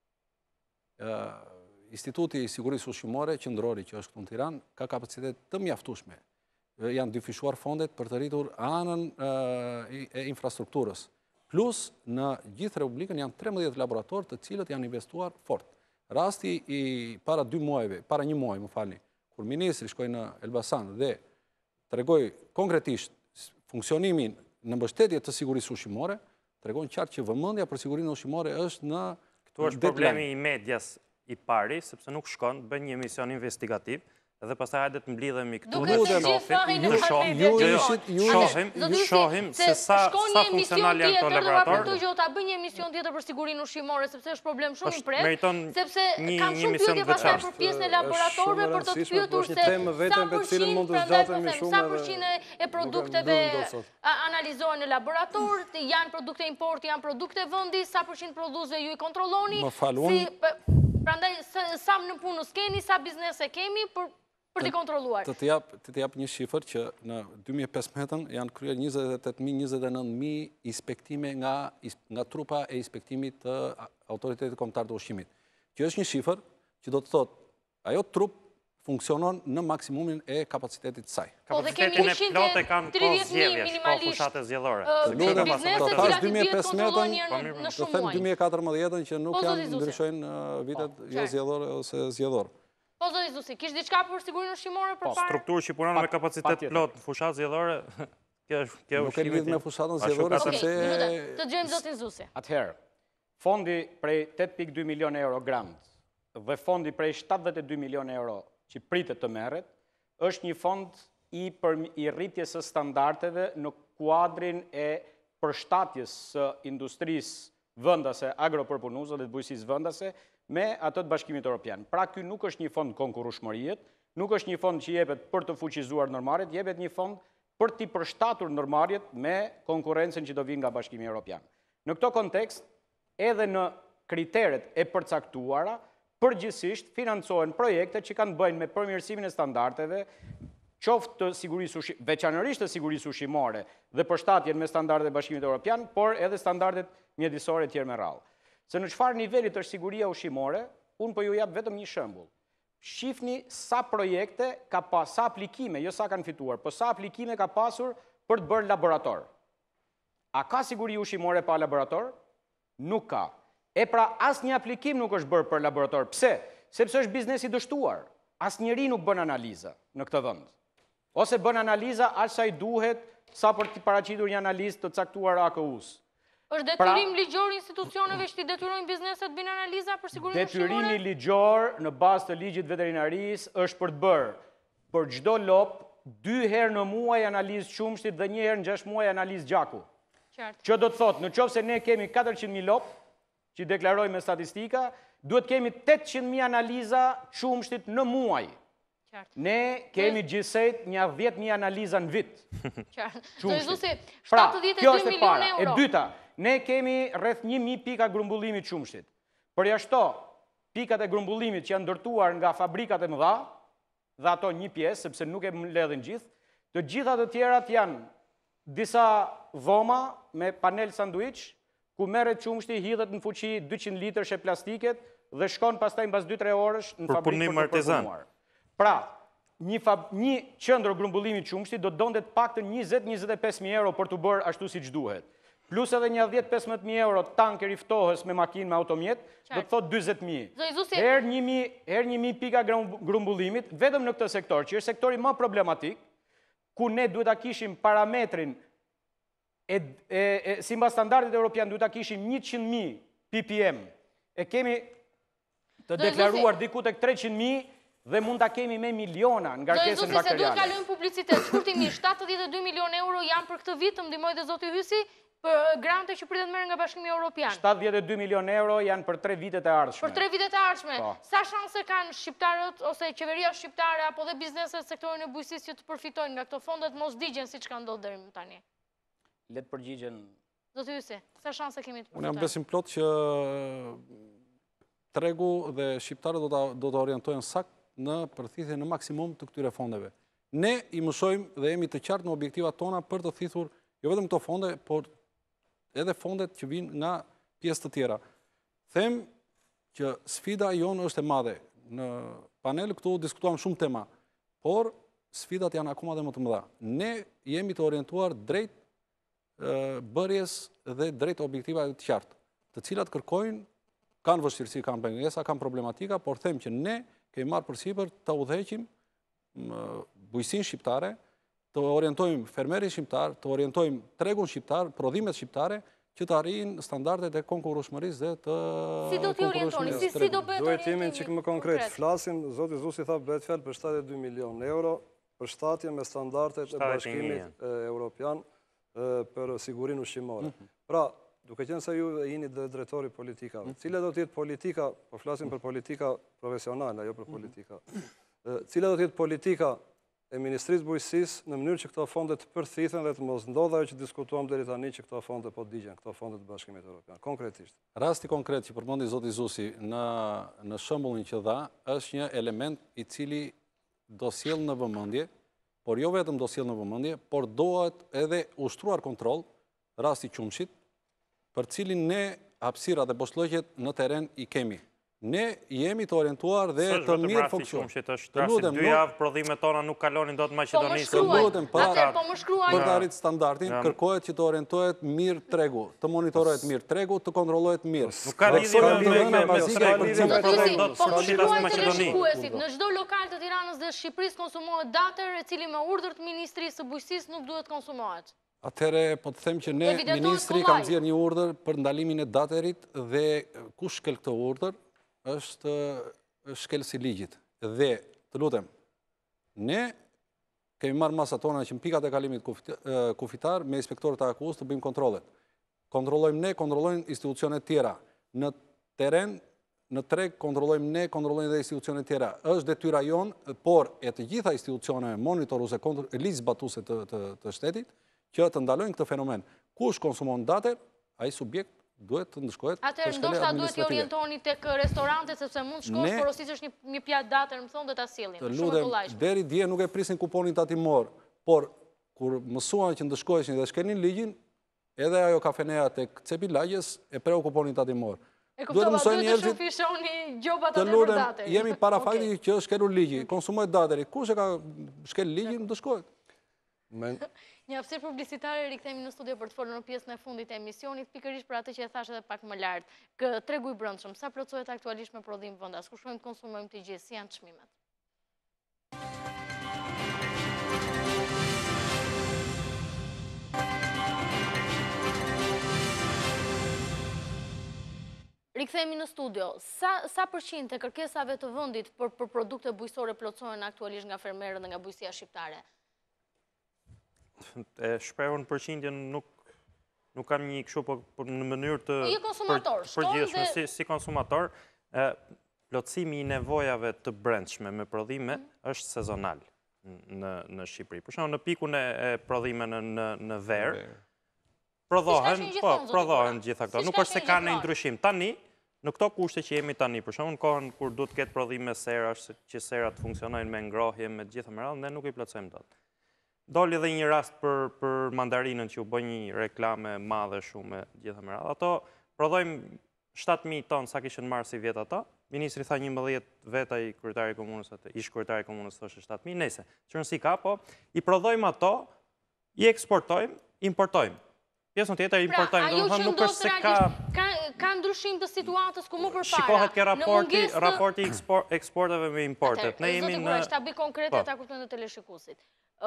Uh, Instituti i Sigurisë Ushqimore qendrori që është këtu në Tiranë ka kapacitet të mjaftueshme. Janë dyfishuar fondet për të rritur anën uh, e infrastrukturës. Plus, në gjithë Republikën janë trembëdhjetë laboratorë të cilët janë investuar fort. Rasti i para dy muajve, para një muaj, më falni, kur ministri shkoi në Elbasan dhe tregoi konkretisht funksionimin në mbështetje të sigurisë ushqimore, tregon qartë që vëmendja për sigurinë ushqimore është në Këtu është problemi i medias i pari, sepse nuk shkon, bën një emision investigativ, dhe pastaj hajde të mblidhemi këtu dhe të shohim, shohim se sa sa funksional janë këto laboratorë. Jo, ta bëj një emision tjetër për sigurinë ushqimore sepse është problem shumë i prerë. Meriton sepse kam shumë pyetje pastaj për pjesën e laboratorëve për të pyetur se sa përqind e produkteve analizohen në laborator, janë produkte importi, janë produkte vendi, sa përqind prodhuesve ju i kontrolloni? Prandaj sa në punës keni, sa biznese kemi për për të kontrolluar. Të të jap një shifër që në dy mijë e pesëmbëdhjetë janë kryer njëzet e tetë mijë njëzet e nëntë mijë inspektime nga nga trupa e inspektimit të Autoritetit Kombëtar të Ushqimit. Kjo është një shifër që do të thotë ajo trup funksionon në maksimumin e kapacitetit saj. Kapacitetin e plotë kanë po zgjedhjesh, po fushat e zgjedhore. Tash dy mijë e pesëmbëdhjetë, të them dy mijë e katërmbëdhjetë që nuk janë ndryshojnë vitet jo zgjedhore ose zgjedhore. Po zoti Zusi, kish diçka për sigurinë ushqimore përpara? Strukturë që punon me kapacitet plot në fushat zgjedhore, kjo është kjo nuk e lidh me fushatën zgjedhore sepse të dëgjojmë zotin Zusi. Atëherë, fondi prej tetë pikë dy milionë euro grant dhe fondi prej shtatëdhjetë e dy milionë euro që pritet të merret, është një fond i për i rritjes së standardeve në kuadrin e përshtatjes së industrisë vendase agropërpunuese dhe të bujqësisë vendase me atë të Bashkimit Evropian. Pra ky nuk është një fond konkurrueshmërie, nuk është një fond që jepet për të fuqizuar normarjet, jepet një fond për t'i përshtatur normarjet me konkurrencën që do vinë nga Bashkimi Evropian. Në këto kontekst, edhe në kriteret e përcaktuara, përgjithsisht financohen projekte që kanë bëjnë me përmirësimin e standardeve, qoftë të sigurisë ushqimore, veçanërisht të sigurisë ushqimore dhe përshtatjen me standardet e Bashkimit Evropian, por edhe standardet mjedisore tjerë me radhë. Se në çfarë nivelit është siguria ushqimore, unë po ju jap vetëm një shembull. Shifni sa projekte ka pas, sa aplikime, jo sa kanë fituar, po sa aplikime ka pasur për të bërë laborator. A ka siguri ushqimore pa laborator? Nuk ka. E pra asnjë aplikim nuk është bërë për laborator. Pse? Sepse është biznes i dështuar. Asnjëri nuk bën analiza në këtë vend. Ose bën analiza aq sa i duhet sa për të paraqitur një analizë të caktuar A K U-s. Është detyrim ligjor institucioneve që t'i detyrojnë bizneset bëjnë analiza për sigurinë ushqimore? Detyrimi ligjor në bazë të ligjit veterinarisë është për të bërë për çdo lop dy herë në muaj analizë qumshtit dhe një herë në gjashtë muaj analizë gjaku. Që do të thotë, në qoftë se ne kemi katërqind mijë lop që deklarojmë me statistika, duhet kemi tetëqind mijë analiza qumshtit në muaj. Ne kemi gjithsejt një dhjetë mijë analiza në vit. Qartë. Pra, kjo është e para. E dyta, Ne kemi rreth një mijë pika grumbullimit qumshtit. Përjashto, pikat e grumbullimit që janë ndërtuar nga fabrikat e mëdha, dhe ato një pjesë, sepse nuk e mbledhin gjithë, të gjitha të tjerat janë disa dhoma me panel sanduiç, ku merret qumshti, hidhet në fuqi dyqind litrësh e plastiket dhe shkon pastaj mbas dy tre orësh në fabrikë për të përpunuar. Pra, një, një qendër grumbullimi qumshti do të donte paktën njëzet njëzet e pesë mijë euro për të bërë ashtu siç duhet. Plus edhe një dhjetë pesëmbëdhjetë mijë euro tanker i ftohës me makinë me automjet, do të thotë dyzet mijë. Herë një mijë pika grumbullimit, vetëm në këtë sektor, që është sektori më problematik, ku ne duhet ta kishim parametrin e, e, e sipas standardit evropian duhet ta kishim njëqind mijë ppm. E kemi të deklaruar diku tek treqind mijë dhe mund ta kemi me miliona ngarkesën bakteriane. Se duhet kalojmë publicitet. Shkurtimisht, shtatëdhjetë e dy milionë euro janë për këtë vit, të ndihmoj dhe zoti Hysi, për grante që pritet merren nga Bashkimi Evropian. shtatëdhjetë e dy milionë euro janë për tre vitet e ardhshme. Për tre vitet e ardhshme. Sa shanse kanë shqiptarët ose qeveria shqiptare apo dhe bizneset sektorin e bujqësisë që të përfitojnë nga këto fondet mos digjen siç ka ndodhur deri më tani? Le të përgjigjen. Zoti Hysi, sa shanse kemi të përfitojnë? Unë jam besim plot që tregu dhe shqiptarët do të orientohen sakt në përthithje në maksimum të këtyre fondeve. Ne i mësojmë dhe jemi të qartë në objektivat tona për të thithur jo vetëm këto fonde, por edhe fondet që vinë nga pjesë të tjera. Them që sfida jonë është e madhe. Në panel këtu diskutuam shumë tema, por sfidat janë akoma dhe më të mëdha. Ne jemi të orientuar drejt bërjes dhe drejt objektivave të qartë, të cilat kërkojnë, kanë vështirësi, kanë pengesa, kanë problematika, por them që ne kemi marrë përsipër të udhëheqim bujqësinë shqiptare, të orientojmë fermerin shqiptar, të orientojmë tregun shqiptar, prodhimet shqiptare, që të arrijnë standardet e konkurrueshmërisë dhe të Si do t'i orientoni? Si, si do bëhet orientimi? Duhet jemi çik më konkret. Flasim, zoti Zusi tha bëhet fjalë për shtatëdhjetë e dy milionë euro për shtatje me standardet e Bashkimit Evropian për sigurinë ushqimore. Pra, duke qenë se ju jeni dhe drejtori politikave, cila do të jetë politika, po flasim për politika profesionale, jo për politika. Cila do të jetë politika e Ministrisë Bujqësisë në mënyrë që këto fonde të përthithen dhe të mos ndodhë ajo që diskutuam deri tani që këto fonde po digjen, këto fonde të Bashkimit Evropian. Konkretisht. Rasti konkret që përmendi zoti Zusi në në shembullin që dha është një element i cili do sjell në vëmendje, por jo vetëm do sjell në vëmendje, por dohet edhe ushtruar kontroll rasti qumshit, për cilin ne hapësira dhe boshllëqet në terren i kemi. Ne jemi të orientuar dhe të mirë funksion. Të lutem, dy javë prodhimet tona nuk kalonin dot Maqedonisë. Po më shkruaj, po më shkruaj. Për të arritur standardin, kërkohet që të orientohet mirë tregu, të monitorohet mirë tregu, të kontrollohet mirë. Nuk ka lidhje me me tregu, po më shkruaj teleshikuesit. Në çdo lokal të Tiranës dhe Shqipërisë konsumohet dater, e cili me urdhër të Ministrisë së Bujqësisë nuk duhet konsumohet. Atëre, po të them që ne, Ministri, kam nxjerrë një urdhër për ndalimin e daterit dhe kush shkel këtë urdhër është shkelësi ligjit. Dhe, të lutem, ne kemi marrë masat tona që në pikat e kalimit kufitar me inspektorët e akuz të bëjmë kontrolet. Kontrollojmë ne, kontrollojmë institucionet tjera. Në teren, në treg, kontrollojmë ne, kontrollojmë dhe institucionet tjera. Është detyra jonë, por e të gjitha institucione monitoruse, ligjë zbatuse të shtetit, që të ndalojnë këtë fenomen. Kush konsumon dater, ai subjekt duhet të ndëshkohet për shkele administrative. Atëherë, ndoshta duhet të orientoni tek restorante, sepse mund të shkosh, por ose është një pjatë dater, më thonë, dhe ta sjellin. Të lutem, deri dje nuk e prisin kuponin tatimor, por kur mësuan që ndëshkoheshin dhe shkelnin ligjin, edhe ajo kafeneja tek Cepi Lagjes e preu kuponin tatimor. E kuptova, duhet të shufishoni gjobat atë për dater. Jemi para faktit që është shkelur ligji, konsumohet dateri. Kush e ka shkel ligjin, ndëshkohet. Një hapësirë publicitare, rikthehemi në studio për të folur në pjesën e fundit e emisionit, pikërisht për atë që e thash edhe pak më lart, kë tregu i brendshëm, sa plotësohet aktualisht me prodhim vendas, ku shkojmë të konsumojmë të gjithë, si janë çmimet. Rikthehemi në studio. Sa sa përqind të kërkesave të vendit për për produkte bujqësore plotësohen aktualisht nga fermerët dhe nga bujqësia shqiptare? E shprehur në përqindjen nuk nuk kam një kështu, por në mënyrë të përgjithshme si si konsumator, plotësimi i nevojave të brendshme me prodhime është sezonal në në Shqipëri. Për shembull, në pikun e prodhimeve në në ver, prodhohen, po, prodhohen gjitha këto. Nuk është se ka në ndryshim. Tani, në këto kushte që jemi tani, për shumë në kohën kur du të ketë prodhime serash, që serat funksionojnë me ngrohje, me gjitha më radhë, ne nuk i plotësojmë dot. Doli edhe një rast për mandarinën që u bë një reklame madhe shumë me gjitha më radhë. Ato prodhojmë shtatë mijë tonë sa kishën marrë si vjet ata. Ministri tha njëmbëdhjetë veta i kryetari i komunës atë, ish kryetari i komunës thoshte shtatë mijë, nëse. Çrënsi ka, po, i prodhojmë ato, i eksportojmë, importojmë. Pjesën tjetër importojmë, domethënë nuk është se ka ka ndryshim të situatës ku më përpara. Shikohet ke raporti, raporti eksporteve me importet. Ne jemi në ta bëj konkrete ta kuptojnë të teleshikuesit.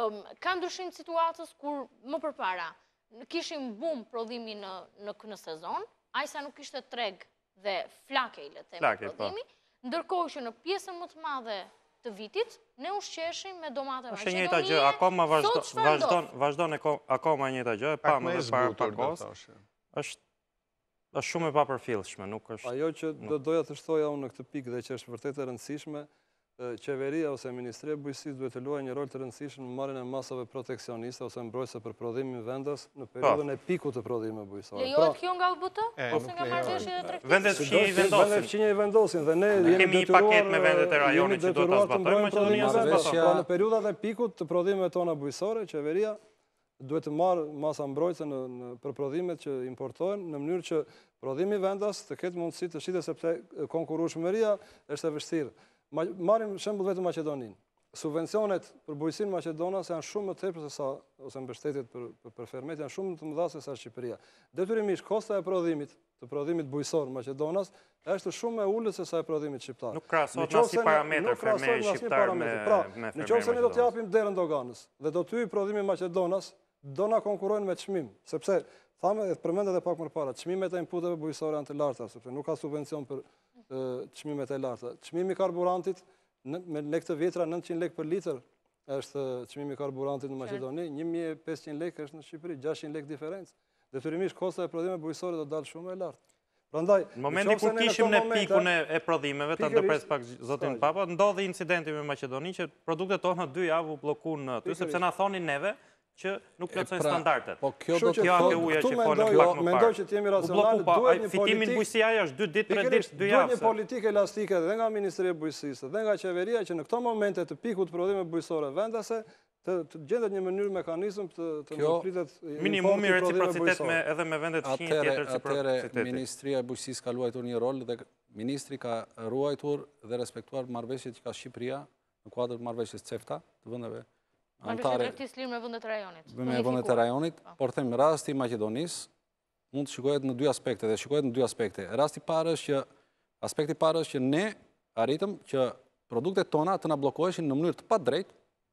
Ka ndryshim të situatës kur më përpara kishim bum prodhimi në në sezon, ai sa nuk kishte treg dhe flake i le të themi prodhimi, ndërkohë që në pjesën më të madhe të vitit, ne ushqeshim me domate Maqedonie. Është e njëjta gjë, akoma vazhdon, vazhdon akoma e njëjta gjë, e pamë edhe para pak kohës. Është është shumë e papërfillshme, nuk është. Ajo që do doja të shtoja unë në këtë pikë dhe që është vërtet e rëndësishme, qeveria ose Ministria e Bujqësisë duhet të luajë një rol të rëndësishëm në marrjen e masave proteksioniste ose mbrojtëse për prodhimin vendas në periudhën e pikut të prodhimit bujqësor. Lejohet kjo nga U B T ose nga marrëveshjet e tregtisë? Vendet fqinje i vendosin. Vendet fqinje i vendosin dhe ne jemi një paketë me vendet e rajonit që duhet ta zbatojmë Maqedonia. Pra në periudhat e pikut të prodhimeve tona bujqësore, qeveria duhet të marrë masa mbrojtëse për prodhimet që importohen në mënyrë që prodhimi vendas të ketë mundësi të shitet sepse konkurrueshmëria është e vështirë. Marim shembull vetëm Maqedoninë. Subvencionet për bujqësinë Maqedonas janë shumë më tepër se sa ose mbështetjet për për ferment janë shumë të mëdha se sa Shqipëria. Detyrimisht kosta e prodhimit, të prodhimit bujqësor Maqedonas është shumë e ulët se sa e prodhimit shqiptar. Nuk krahasohet me asnjë parametër fermeri shqiptar me me Në qoftë se ne do të japim derën doganës dhe do të hyjë prodhimi Maqedonas, do na konkurrojnë me çmim, sepse thamë e përmendë edhe pak më parë, çmimet e inputeve bujqësore janë të larta, sepse nuk ka subvencion për çmimet e larta. Çmimi i karburantit me lekë të vjetra nëntëqind lekë për litër është çmimi i karburantit në Maqedoni, një mijë e pesëqind lekë është në Shqipëri, gjashtëqind lekë diferencë. Detyrimisht kosta e prodhimeve bujqësore do dalë shumë e lartë. Prandaj, në momentin kur kishim në pikun e prodhimeve, ta ndërpres pak zotin Papa, ndodhi incidenti me Maqedoninë që produktet tona dy javë u bllokuan aty sepse na thonin neve që nuk plotësojnë standardet. Po kjo do të thotë uja që folën pak më parë. Mendoj që të jemi racional, duhet një fitimin bujqësia është dy ditë, tre ditë, dy javë. Duhet një politikë elastike dhe nga Ministria e Bujqësisë dhe nga qeveria që në këto momente të pikut prodhimeve bujqësore vendase të gjendet një mënyrë mekanizëm të të ndërpritet minimumi reciprocitet me edhe me vendet fqinje tjetër reciprocitet. Atëherë Ministria e Bujqësisë ka luajtur një rol dhe ministri ka ruajtur dhe respektuar marrëveshjet që ka Shqipëria në kuadër të marrëveshjes CEFTA të vendeve antare me vendet e rajonit. Me vendet e rajonit, por them rasti i Maqedonisë mund të shikohet në dy aspekte dhe shikohet në dy aspekte. Rasti i parë është që aspekti i parë është që ne arritëm që produktet tona të na bllokoheshin në mënyrë të padrejtë,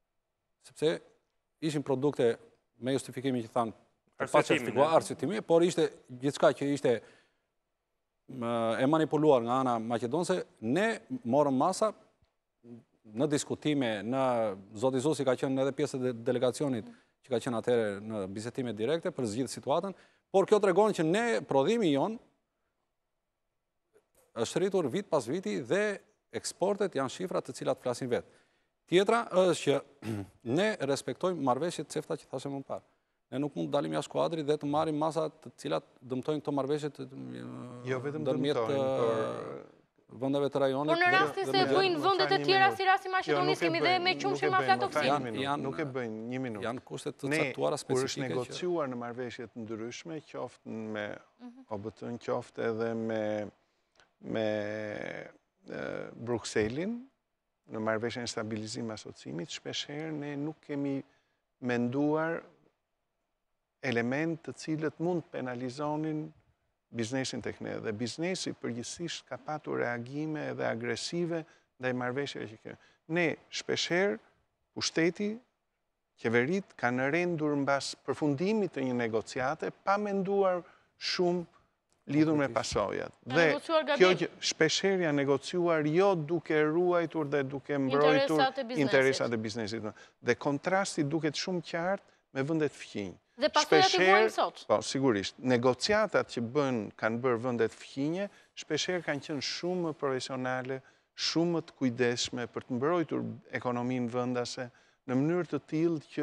sepse ishin produkte me justifikimin që thanë të pacertifikuar arsyetimi, por ishte gjithçka që ishte e manipuluar nga ana maqedonse, ne morëm masa në diskutime, në zoti Zosi ka qenë edhe pjesë e delegacionit që ka qenë atëherë në bisedime direkte për zgjidhje situatën, por kjo tregon që ne prodhimi jon është rritur vit pas viti dhe eksportet janë shifra të cilat flasin vetë. Tjetra është që ne respektojmë marrëveshjet CEFTA që thashë më parë. Ne nuk mund të dalim jashtë kuadrit dhe të marrim masa të cilat dëmtojnë këto marrëveshjet jo vetëm dëmtojnë, vendeve të rajonit. Por në rasti se bëjnë vendet e tjera si rasti Maqedonisë kemi dhe me qumshin me aflatoksin. Nuk e bëjnë, një minutë. Janë kushte të caktuara specifike. Kur është negociuar në marrëveshje të ndryshme, qoftë me O B T-n, qoftë edhe me me Brukselin, në marrëveshjen e stabilizimit asociimit, shpeshherë ne nuk kemi menduar element të cilët mund të penalizonin biznesin tek ne, dhe biznesi përgjithsisht ka patur reagime edhe agresive ndaj marrëveshjeve që kemi. Ne shpeshherë pushteti, qeverit kanë rendur mbas përfundimit të një negociate pa menduar shumë lidhur me pasojat. Dhe kjo shpeshherë janë negociuar jo duke ruajtur dhe duke mbrojtur interesat e biznesit. Dhe kontrasti duket shumë qartë me vendet fqinj. Dhe pasojat e vuajnë sot? Po, sigurisht. Negociatat që bën, kanë bërë vendet fqinje, shpeshherë kanë qenë shumë më profesionale, shumë më të kujdesshme për të mbrojtur ekonominë vendase në mënyrë të tillë që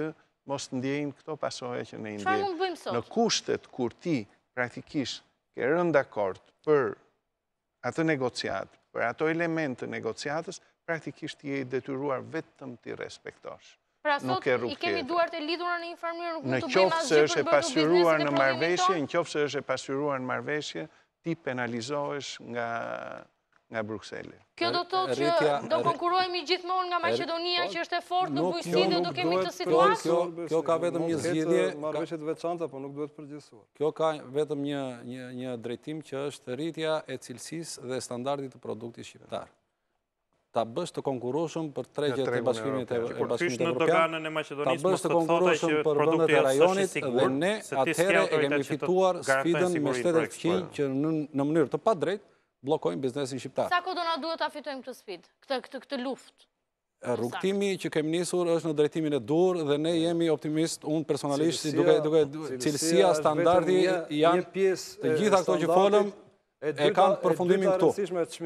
mos të ndjejnë këto pasoja që ne i Çfarë mund të bëjmë ndjejmë. sot? Në kushtet kur ti praktikisht ke rënë dakord për atë negociat, për ato element të negociatës, praktikisht ti je i detyruar vetëm ti respektosh. Pra sot i kemi duart e lidhura në një farë mënyrë, nuk Në mund të bëjmë qoftë se asgjë është e për të bërë pasyruar biznesin e në prodhimit marrëveshje, tonë? në qoftë se është e pasyruar në marrëveshje, ti penalizohesh nga nga Brukseli. Kjo do të thotë që do konkurojmë gjithmonë nga Maqedonia që është e fortë në bujqësi dhe do kemi këtë situatë? Kjo ka vetëm një zgjidhje, marrëveshje të veçanta, por nuk duhet përgjithësuar. Kjo ka vetëm një një një drejtim që është rritja e cilësisë dhe standardit të produktit shqiptar. Ta bësh të konkurrueshëm për tregjet e Bashkimit Kur Evropian. fysh në doganën e Maqedonisë, Ta bësh mos të të thotaj konkurrueshëm që për vendet e produkti është i rajonit dhe sigurt, ne se ti s'ke atëherë e autoritet kemi që të fituar garantojnë sfidën me sigurinë shtetet për fqinj eksport. që në në mënyrë të padrejtë bllokojnë biznesin shqiptar. Sa kohë do na duhet ta fitojmë këtë sfidë, këtë këtë këtë luftë? Rrugtimi që kemi nisur është në drejtimin e dur dhe ne jemi optimist, unë personalisht duke duke cilësia, standardi janë të gjitha këto që folëm e kanë përfundimin këtu.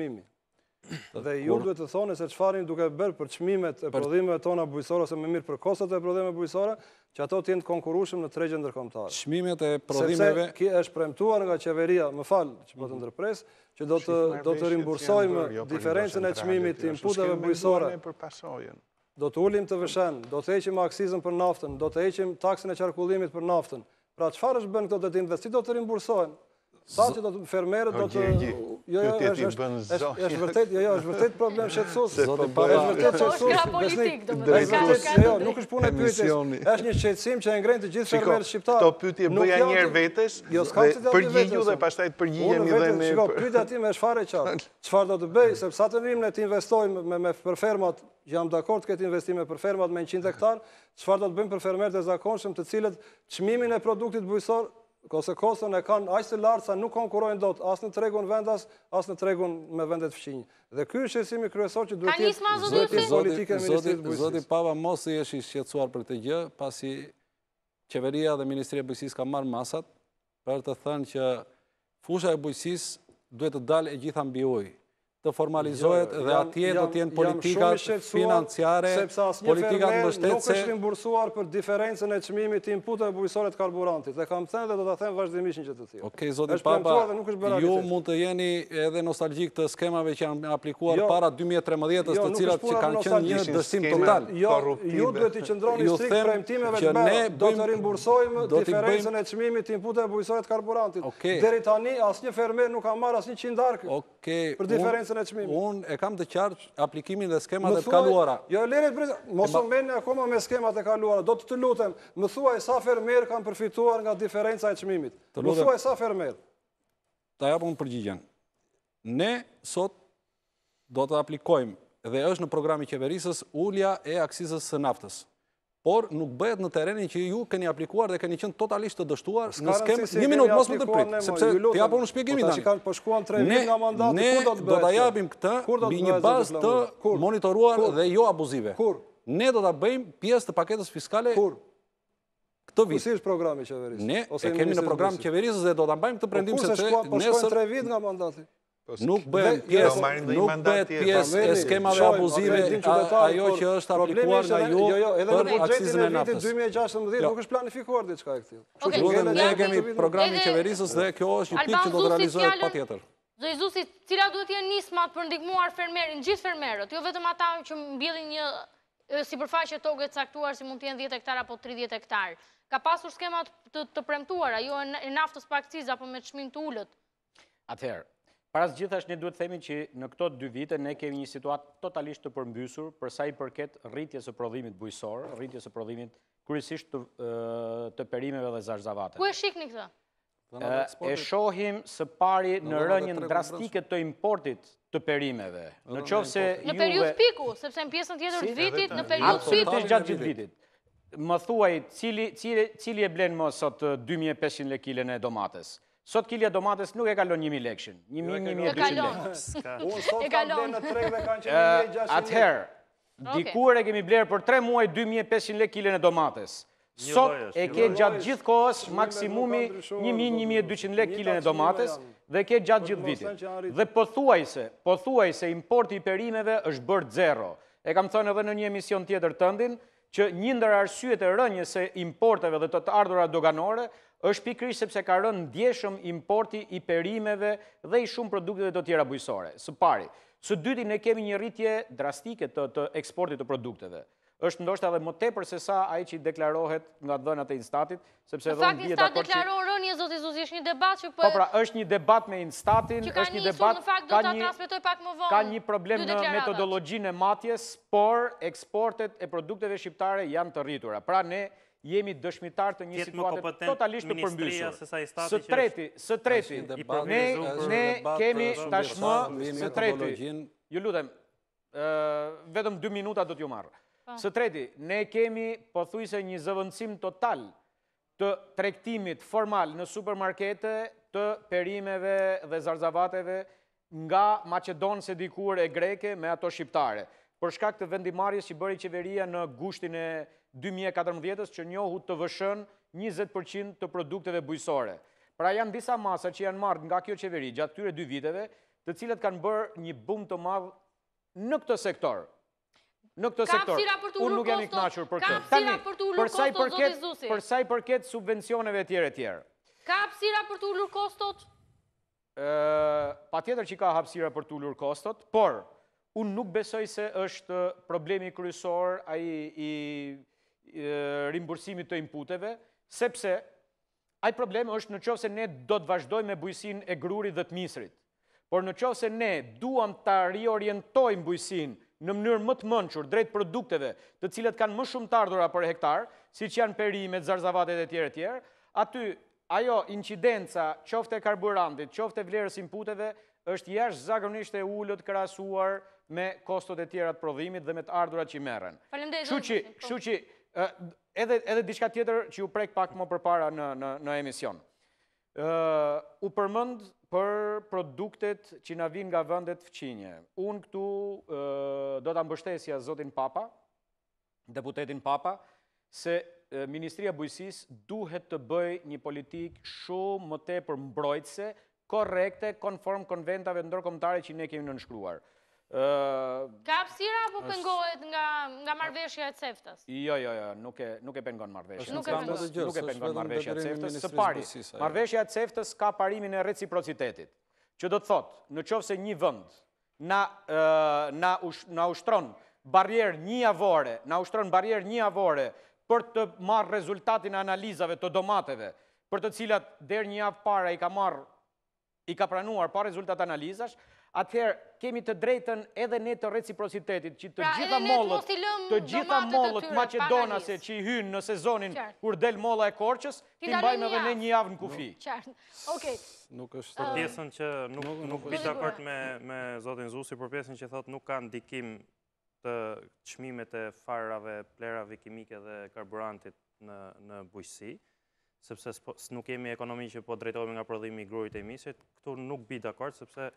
Dhe ju duhet të thoni se çfarë duke bërë për çmimet e prodhimeve tona bujqësore ose më mirë për kostot e prodhimeve bujqësore, që ato të jenë të konkurrueshëm në tregje ndërkombëtare. Çmimet e prodhimeve Sepse është premtuar nga qeveria, më fal, që po të ndërpres, që do të do të rimbursojmë diferencën e çmimit të inputeve bujqësore. Do të ulim të vëshën, do të heqim aksizën për naftën, do të heqim taksën e qarkullimit për naftën. Pra çfarë është bën këto të investi do të rimbursohen. Sa që do të fermerët do të jo jo është është vërtet jo jo është vërtet problem shqetësues. Zoti Pava është vërtet shqetësues. Jo, nuk është punë e pyetjes. Është një shqetësim që e ngren të gjithë fermerët shqiptar. Këto pyetje bëja një herë vetes. Përgjigju dhe pastaj të përgjigjemi dhe ne. Shiko, pyetja time është fare qartë. Çfarë do të bëj sepse sa të vim ne të investojmë me me për fermat, jam dakord këtë investime për fermat me njëqind hektar, çfarë do të bëjmë për fermerët e zakonshëm të cilët çmimin e produktit bujqësor ose kostën e kanë aq të lartë sa nuk konkurrojnë dot as në tregun vendas, as në tregun me vendet fqinj. Dhe ky është shqetësimi kryesor që duhet të jetë politika e Ministrisë së Bujqësisë. Zoti Pava mos i jesh i shqetësuar për këtë gjë, pasi qeveria dhe Ministria e Bujqësisë ka marrë masat për të thënë që fusha e bujqësisë duhet të dalë e gjitha mbi ujë, të formalizohet dhe atje do të jenë politikat financiare, politikat mbështetëse. Nuk është rimbursuar për diferencën e çmimit të inputeve bujqësore të karburantit. Dhe kam thënë dhe do ta them vazhdimisht një gjë të tillë. Okej, zoti Papa, ju mund të jeni edhe nostalgjik të skemave që janë aplikuar para dy mijë e tretëmbëdhjetës, të cilat që kanë qenë një dështim total. Ju duhet të qëndroni strikt premtimeve të mëdha. Do të rimbursojmë diferencën e çmimit të inputeve bujqësore të karburantit. Deri tani asnjë fermer nuk ka marrë asnjë qind Okej. Për diferencën e çmimit. Unë e kam të qartë aplikimin dhe skemat e të kaluara. Jo, lere, mos u mbeni akoma me skemat e kaluara. Do të të lutem, më thuaj sa fermer kanë përfituar nga diferenca e çmimit. Më thuaj sa fermer. Ta japun përgjigjen. Ne sot do të aplikojmë dhe është në programi qeverisës ulja e aksizës së naftës. Por nuk bëhet në terenin që ju keni aplikuar dhe keni qenë totalisht të dështuar në skemë. Një minutë, mos më të prit, sepse të japun në shpjegimin tani. Po shkuan tre vjet nga mandati, kur do të bëhet? Ne do ta japim këtë mbi një bazë të monitoruar dhe jo abuzive. Kur? Ne do ta bëjmë pjesë të paketës fiskale. Kur? Këtë vit. Si është programi i qeverisë? Ne e kemi në program të qeverisës dhe do ta bëjmë këtë prendim sepse nesër tre vjet nga mandati. Nuk bëhet pjesë, nuk bëhet pjesë e skemave abuzive ajo që është aplikuar nga ju për aksizën e naftës. dy mijë e gjashtëmbëdhjetë nuk është planifikuar diçka e këtillë. Lutem, ne kemi programin e qeverisës dhe kjo është një pikë që do të realizohet patjetër. Zoti Zusi, cila duhet të jenë nismat për ndihmuar fermerin, gjithë fermerët, jo vetëm ata që mbjellin një sipërfaqe toke të caktuar si mund të jenë dhjetë hektar apo tridhjetë hektar. Ka pasur skemat të premtuara, jo e naftës pa akcizë apo me çmim të ulët. Atëherë, para së gjithash, ne duhet të themi që në këto dy vite ne kemi një situatë totalisht të përmbysur për sa i përket rritjes së prodhimit bujqësor, rritjes së prodhimit kryesisht të perimeve dhe zarzavatet. Ku e shihni këtë? E shohim së pari në rënien drastike të importit të perimeve. Në qoftë se në periudhë piku, sepse në pjesën tjetër të vitit në periudhë piku. Absolutisht gjatë gjithë vitit. Më thuaj, cili e blen më sot dy mijë e pesëqind lekë kilën e domates? Sot kilja domates nuk e kalon një mijë lekë. një mijë, një mijë e dyqind lekë. Unë sot kam bler në treg dhe kanë qenë një mijë e gjashtëqind lekë. Atëherë, dikur e kemi bler për tre muaj dy mijë e pesëqind lekë kilën e domates. Sot e ke gjatë gjithë kohës maksimumi një mijë, një mijë e dyqind lekë kilën e domates dhe ke gjatë gjithë vitit. Dhe pothuajse, pothuajse importi i perimeve është bërë zero. E kam thënë edhe në një emision tjetër tëndin, që një ndër arsyet e rënjes së importeve dhe të të ardhura doganore është pikërisht sepse ka rënë ndjeshëm importi i perimeve dhe i shumë produkteve të tjera bujësore. Së pari. Së dyti, ne kemi një rritje drastike të, të eksportit të produkteve. Është ndoshta edhe më tepër se sa ai që deklarohet nga dhënat e Instatit, sepse edhe unë bie dakord. Në fakt Instat deklaron rënje, zoti Zuzi, është një debat që po pra, është një debat me Instatin, është një debat ka një pak më vonë. Ka një problem në metodologjinë e matjes, por eksportet e produkteve shqiptare janë të rritura. Pra ne jemi dëshmitar të një situate totalisht të përmbysur. Së treti, së treti, ne kemi tashmë së treti. Ju lutem, vetëm dy minuta do t'ju marrë. Së treti, ne kemi pothuajse një zëvendësim total të tregtimit formal në supermarkete të perimeve dhe zarzavateve nga Maqedonse dikur e greke me ato shqiptare. Për shkak të vendimarrjes që bëri qeveria në gushtin e dy mijë e katërmbëdhjetës që njohu të V S H-n njëzet përqind të produkteve bujësore. Pra janë disa masa që janë marrë nga kjo qeveri gjatë këtyre dy viteve, të cilët kanë bërë një bum të madh në këtë sektor. Në këtë sektor, unë nuk jam i kënaqur për këtë. Tani, për sa i përket, për sa i përket subvencioneve etjera etjera. Ka hapësira për të ulur kostot? Patjetër që ka hapësira për të ulur kostot, por unë nuk besoj se është problemi kryesor ai i rimbursimit të inputeve, sepse ai problemi është në qoftë se ne do të vazhdojmë me bujësinë e grurit dhe të misrit. Por në qoftë se ne duam ta riorientojmë bujësinë në mënyrë më të mençur drejt produkteve të cilët kanë më shumë të ardhura për hektar, siç janë perimet, zarzavatet e tjerë e tjerë, aty ajo incidenca qoftë e karburantit, qoftë e vlerës inputeve është jashtëzakonisht e ulët krahasuar me kostot e tjera të prodhimit dhe me të ardhurat që merren. Faleminderit. Kështu që edhe edhe diçka tjetër që u prek pak më përpara në në në emision. U përmend për produktet që na vinë nga vendet fqinje. Unë këtu do ta mbështesja zotin Papa, deputetin Papa, se Ministria e Bujqësisë duhet të bëjë një politikë shumë më tepër mbrojtëse, korrekte, konform konventave ndërkombëtare që ne kemi nënshkruar. Ka hapësira apo pengohet nga marrëveshja e CEFTA-s? Jo, jo, jo, nuk e pengon marrëveshja. Nuk e pengon marrëveshja e CEFTA-s. Së pari, marrëveshja e CEFTA-s ka parimin e reciprocitetit, që do të thotë, në qoftë se një vend na ushtron barrierë një javore, na ushtron barrierë një javore për të marrë rezultatin e analizave të domateve, për të cilat deri një javë para i ka marrë, i ka pranuar pa rezultat analizash, atëherë kemi të drejtën edhe ne të reciprocitetit, që të gjitha mollët, të gjitha mollët maqedonase që i hynë në sezonin kur del molla e Korçës, ti mbajmë edhe ne një javë në kufi. Qartë. Okej. Nuk është pjesën që nuk bi dakord me zotin Zusi, për pjesën që thotë nuk ka ndikim të çmimet e farave, plerave kimike dhe karburantit në bujqësi, sepse nuk kemi ekonomi që po drejtohemi nga prodhimi i grurit e misrit, këtu nuk bi dakord, sepse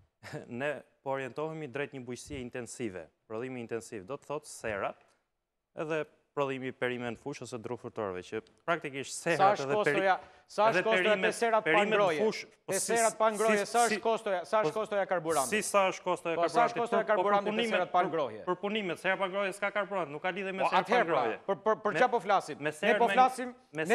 ne po orientohemi drejt një bujqësie intensive. Prodhimi intensiv do të thotë serat, edhe prodhimi perime në fushë ose dru frutorëve, që praktikisht serat edhe perimet... Sa është kostoja të serat pa ngroje? Të serat pa ngroje, sa është kostoja karburantit? Si sa është kostoja karburantit? Sa është kostoja karburantit të serat pa ngroje? Për punimet, serat pa ngroje s'ka karburant, nuk ka lidhe me serat pa ngroje. Për qa po flasim? Ne po flasim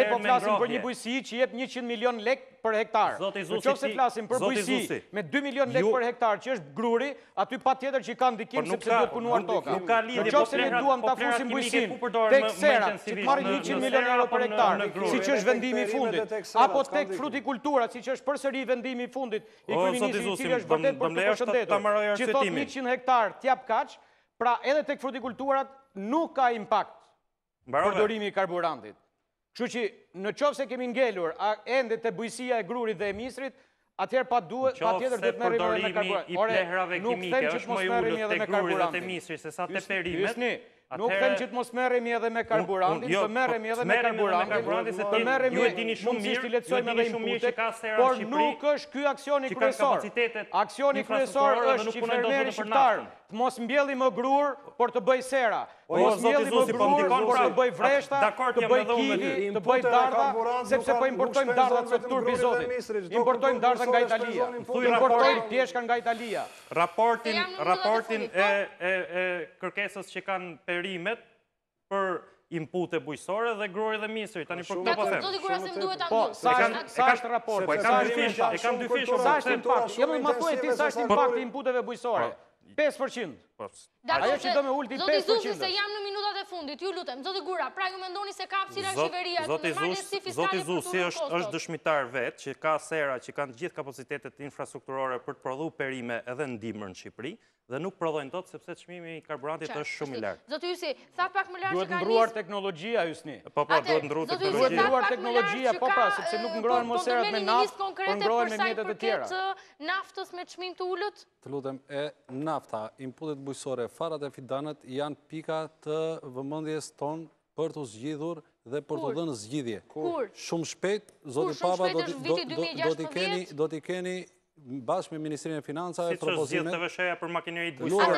për një bujqësi që jep njëqind milion lek për hektar. Në qoftë se flasim për bujqësi me dy milion lek për hektar që është gruri, aty pa tjetër që ka ndikim sepse duhet punuar toka. Në qoftë se ne duam ta fusim bujqësin tek serat që të marrin njëqind milion euro për hektar, siç është vendimi i fundit, apo tek frutikultura, si që është përsëri vendimi i fundit i kryeministrit, i cili është vërtet për të përshëndetur, që thot njëqind hektar t'jap kaq, pra edhe tek frutikulturat nuk ka impakt përdorimi i karburantit. Kështu që në qoftë se kemi ngelur ende te bujqësia e grurit dhe e misrit, atëherë pa duhet, pa tjetër duhet merremi edhe me karburant. I plehrave kimike është më i ulët te grurit dhe te misrit se sa te perimet. Nuk them që të mos merremi edhe me karburantin, të merremi edhe me karburantin, të merremi mundësisht të lehtësojmë edhe inputet, por nuk është ky aksioni kryesor. Aksioni kryesor është që fermeri shqiptar të mos mbjelli më grur, por të bëj sera. Mos mbjelli më grur, por të bëj vreshta, të bëj kivi, të bëj dardha, sepse po importojmë dardhat sot turpi zotit. Importojmë dardha nga Italia, importojmë pjeshka nga Italia. Raportin e kërkesës që kanë perimet, për inpute bujësore dhe grori dhe misri. Tani për këtë po them. Zoti Gura se më duhet ta Po, mbyll. sa është raporti? E kam dy fish, e kam dy fish. Sa është impakti? Jo, më thuaj ti sa është impakti i inputeve bujësore. pesë përqind. Ajo që do me ulti pesë përqind. Zoti Zuzi, se jam në minutat e fundit, ju lutem. Zoti Gura, pra ju mendoni se ka hapësira qeveria të marrë si fiskale Zoti për Zuzi është dëshmitar vetë që ka sera që kanë gjithë kapacitetet infrastrukturore për të prodhu perime edhe në dimër në Shqipëri dhe nuk prodhojnë tot sepse çmimi i karburantit është shumë i lartë. Zoti Hysi, tha pak më larg duhet ndruar teknologjia, Hysni. Po po, duhet ndruar teknologjia. Duhet ndruar teknologjia, po pra, sepse nuk ngrohen mos erat me naftë, por ngrohen me mjetet e tjera. Të naftës me çmim të ulët? Të lutem, e nafta, inputet bujësore, farat e fidanët janë pika të vëmendjes tonë për të zgjidhur dhe për të dhënë zgjidhje. Kur? Shumë shpejt, zoti Papa do t'i keni bashkë me Ministrinë e Financave propozimet. Si që zgjidhë të vësheja për makineritë bujësore.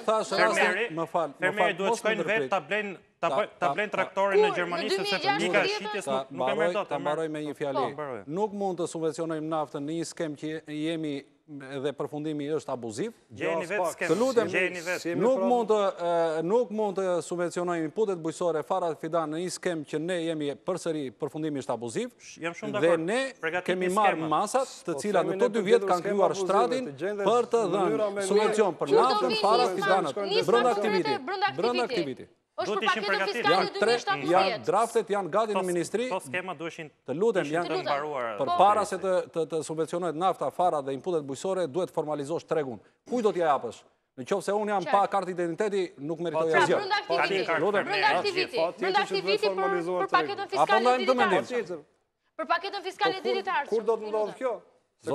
Fermeri duhet shkojnë vetë ta blenë traktorin në Gjermani, sepse pika shqitjes nuk e mërë do të Ta mbaroj me një fjali. Nuk mund të subvencionojmë naftën në një skem që jemi dhe përfundimi është abuziv. Gjeni vetë skem. Të lutem, nuk mund të subvencionojmë inputet bujësore farat fidan në një skem që ne jemi përsëri përfundimi është abuziv. Dhe ne kemi marrë masat të cilat në të dy vjetë kanë kryuar shtratin për të dhënë subvencion për naftën farat fidanët. Brënda aktiviti. Brënda aktiviti. është për paketën fiskale dy mijë e shtatëdhjetë. Draftet janë gati në ministri. Po skema duheshin të lutem janë për para se të subvencionohet nafta, fara dhe inputet bujësore, duhet formalizosh tregun. Kuj do t'ja japësh? Në qoftë se unë jam pa kartë identiteti, nuk meritoj asgjë. Brenda aktiviti. Brenda aktiviti. Brenda aktiviti për paketën fiskale digitar. Për paketën fiskale digitar. Kur do të ndodhë kjo?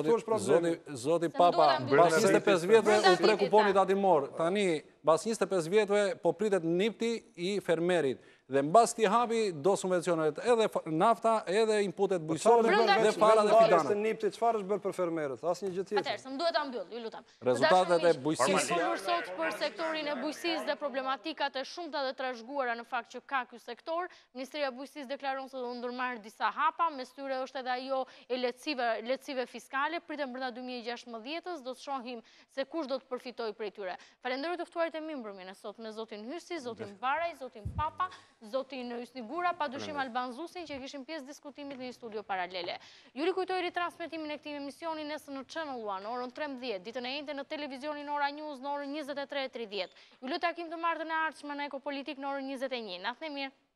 Zoti Papa, bas njëzet e pesë vjetëve u pre kuponit atimor. Tani, bas njëzet e pesë vjetëve po pritet nipti i fermerit. Dhe në bas t'i hapi do subvencionet edhe nafta, edhe inputet bujësore dhe fara dhe fidanët. Qëfar është bërë për fermerët? As një gjithë tjetër. Atërë, së më duhet të ambyll, ju lutam. Rezultatet e bujësisë. Folur sot për sektorin e bujësisë dhe problematikat e shumta dhe trashëguara në fakt që ka ky sektor, Ministria e Bujësisë deklaron se do ndërmarrë disa hapa, mes tyre është edhe ajo e lehtësive fiskale, pritem brenda dy mijë e gjashtëmbëdhjetës, do të shohim se kush do të përfitojë prej tyre. Falenderoj të ftuarit e mi mbrëmjen e sot me zotin Hysi, zotin Baraj, zotin Papa, zotin Hysni Gura, padyshim Alban Zusin, që kishin pjesë diskutimit në një studio paralele. Ju rikujtoj ritransmetimin e këtij emisioni nesër në Channel One, në orën trembëdhjetë, ditën e njëjtë në televizionin Ora News në orën njëzet e tre e tridhjetë. Ju lutem takim të martën e ardhshme në Ekopolitik në orën njëzet e një. Natë mirë.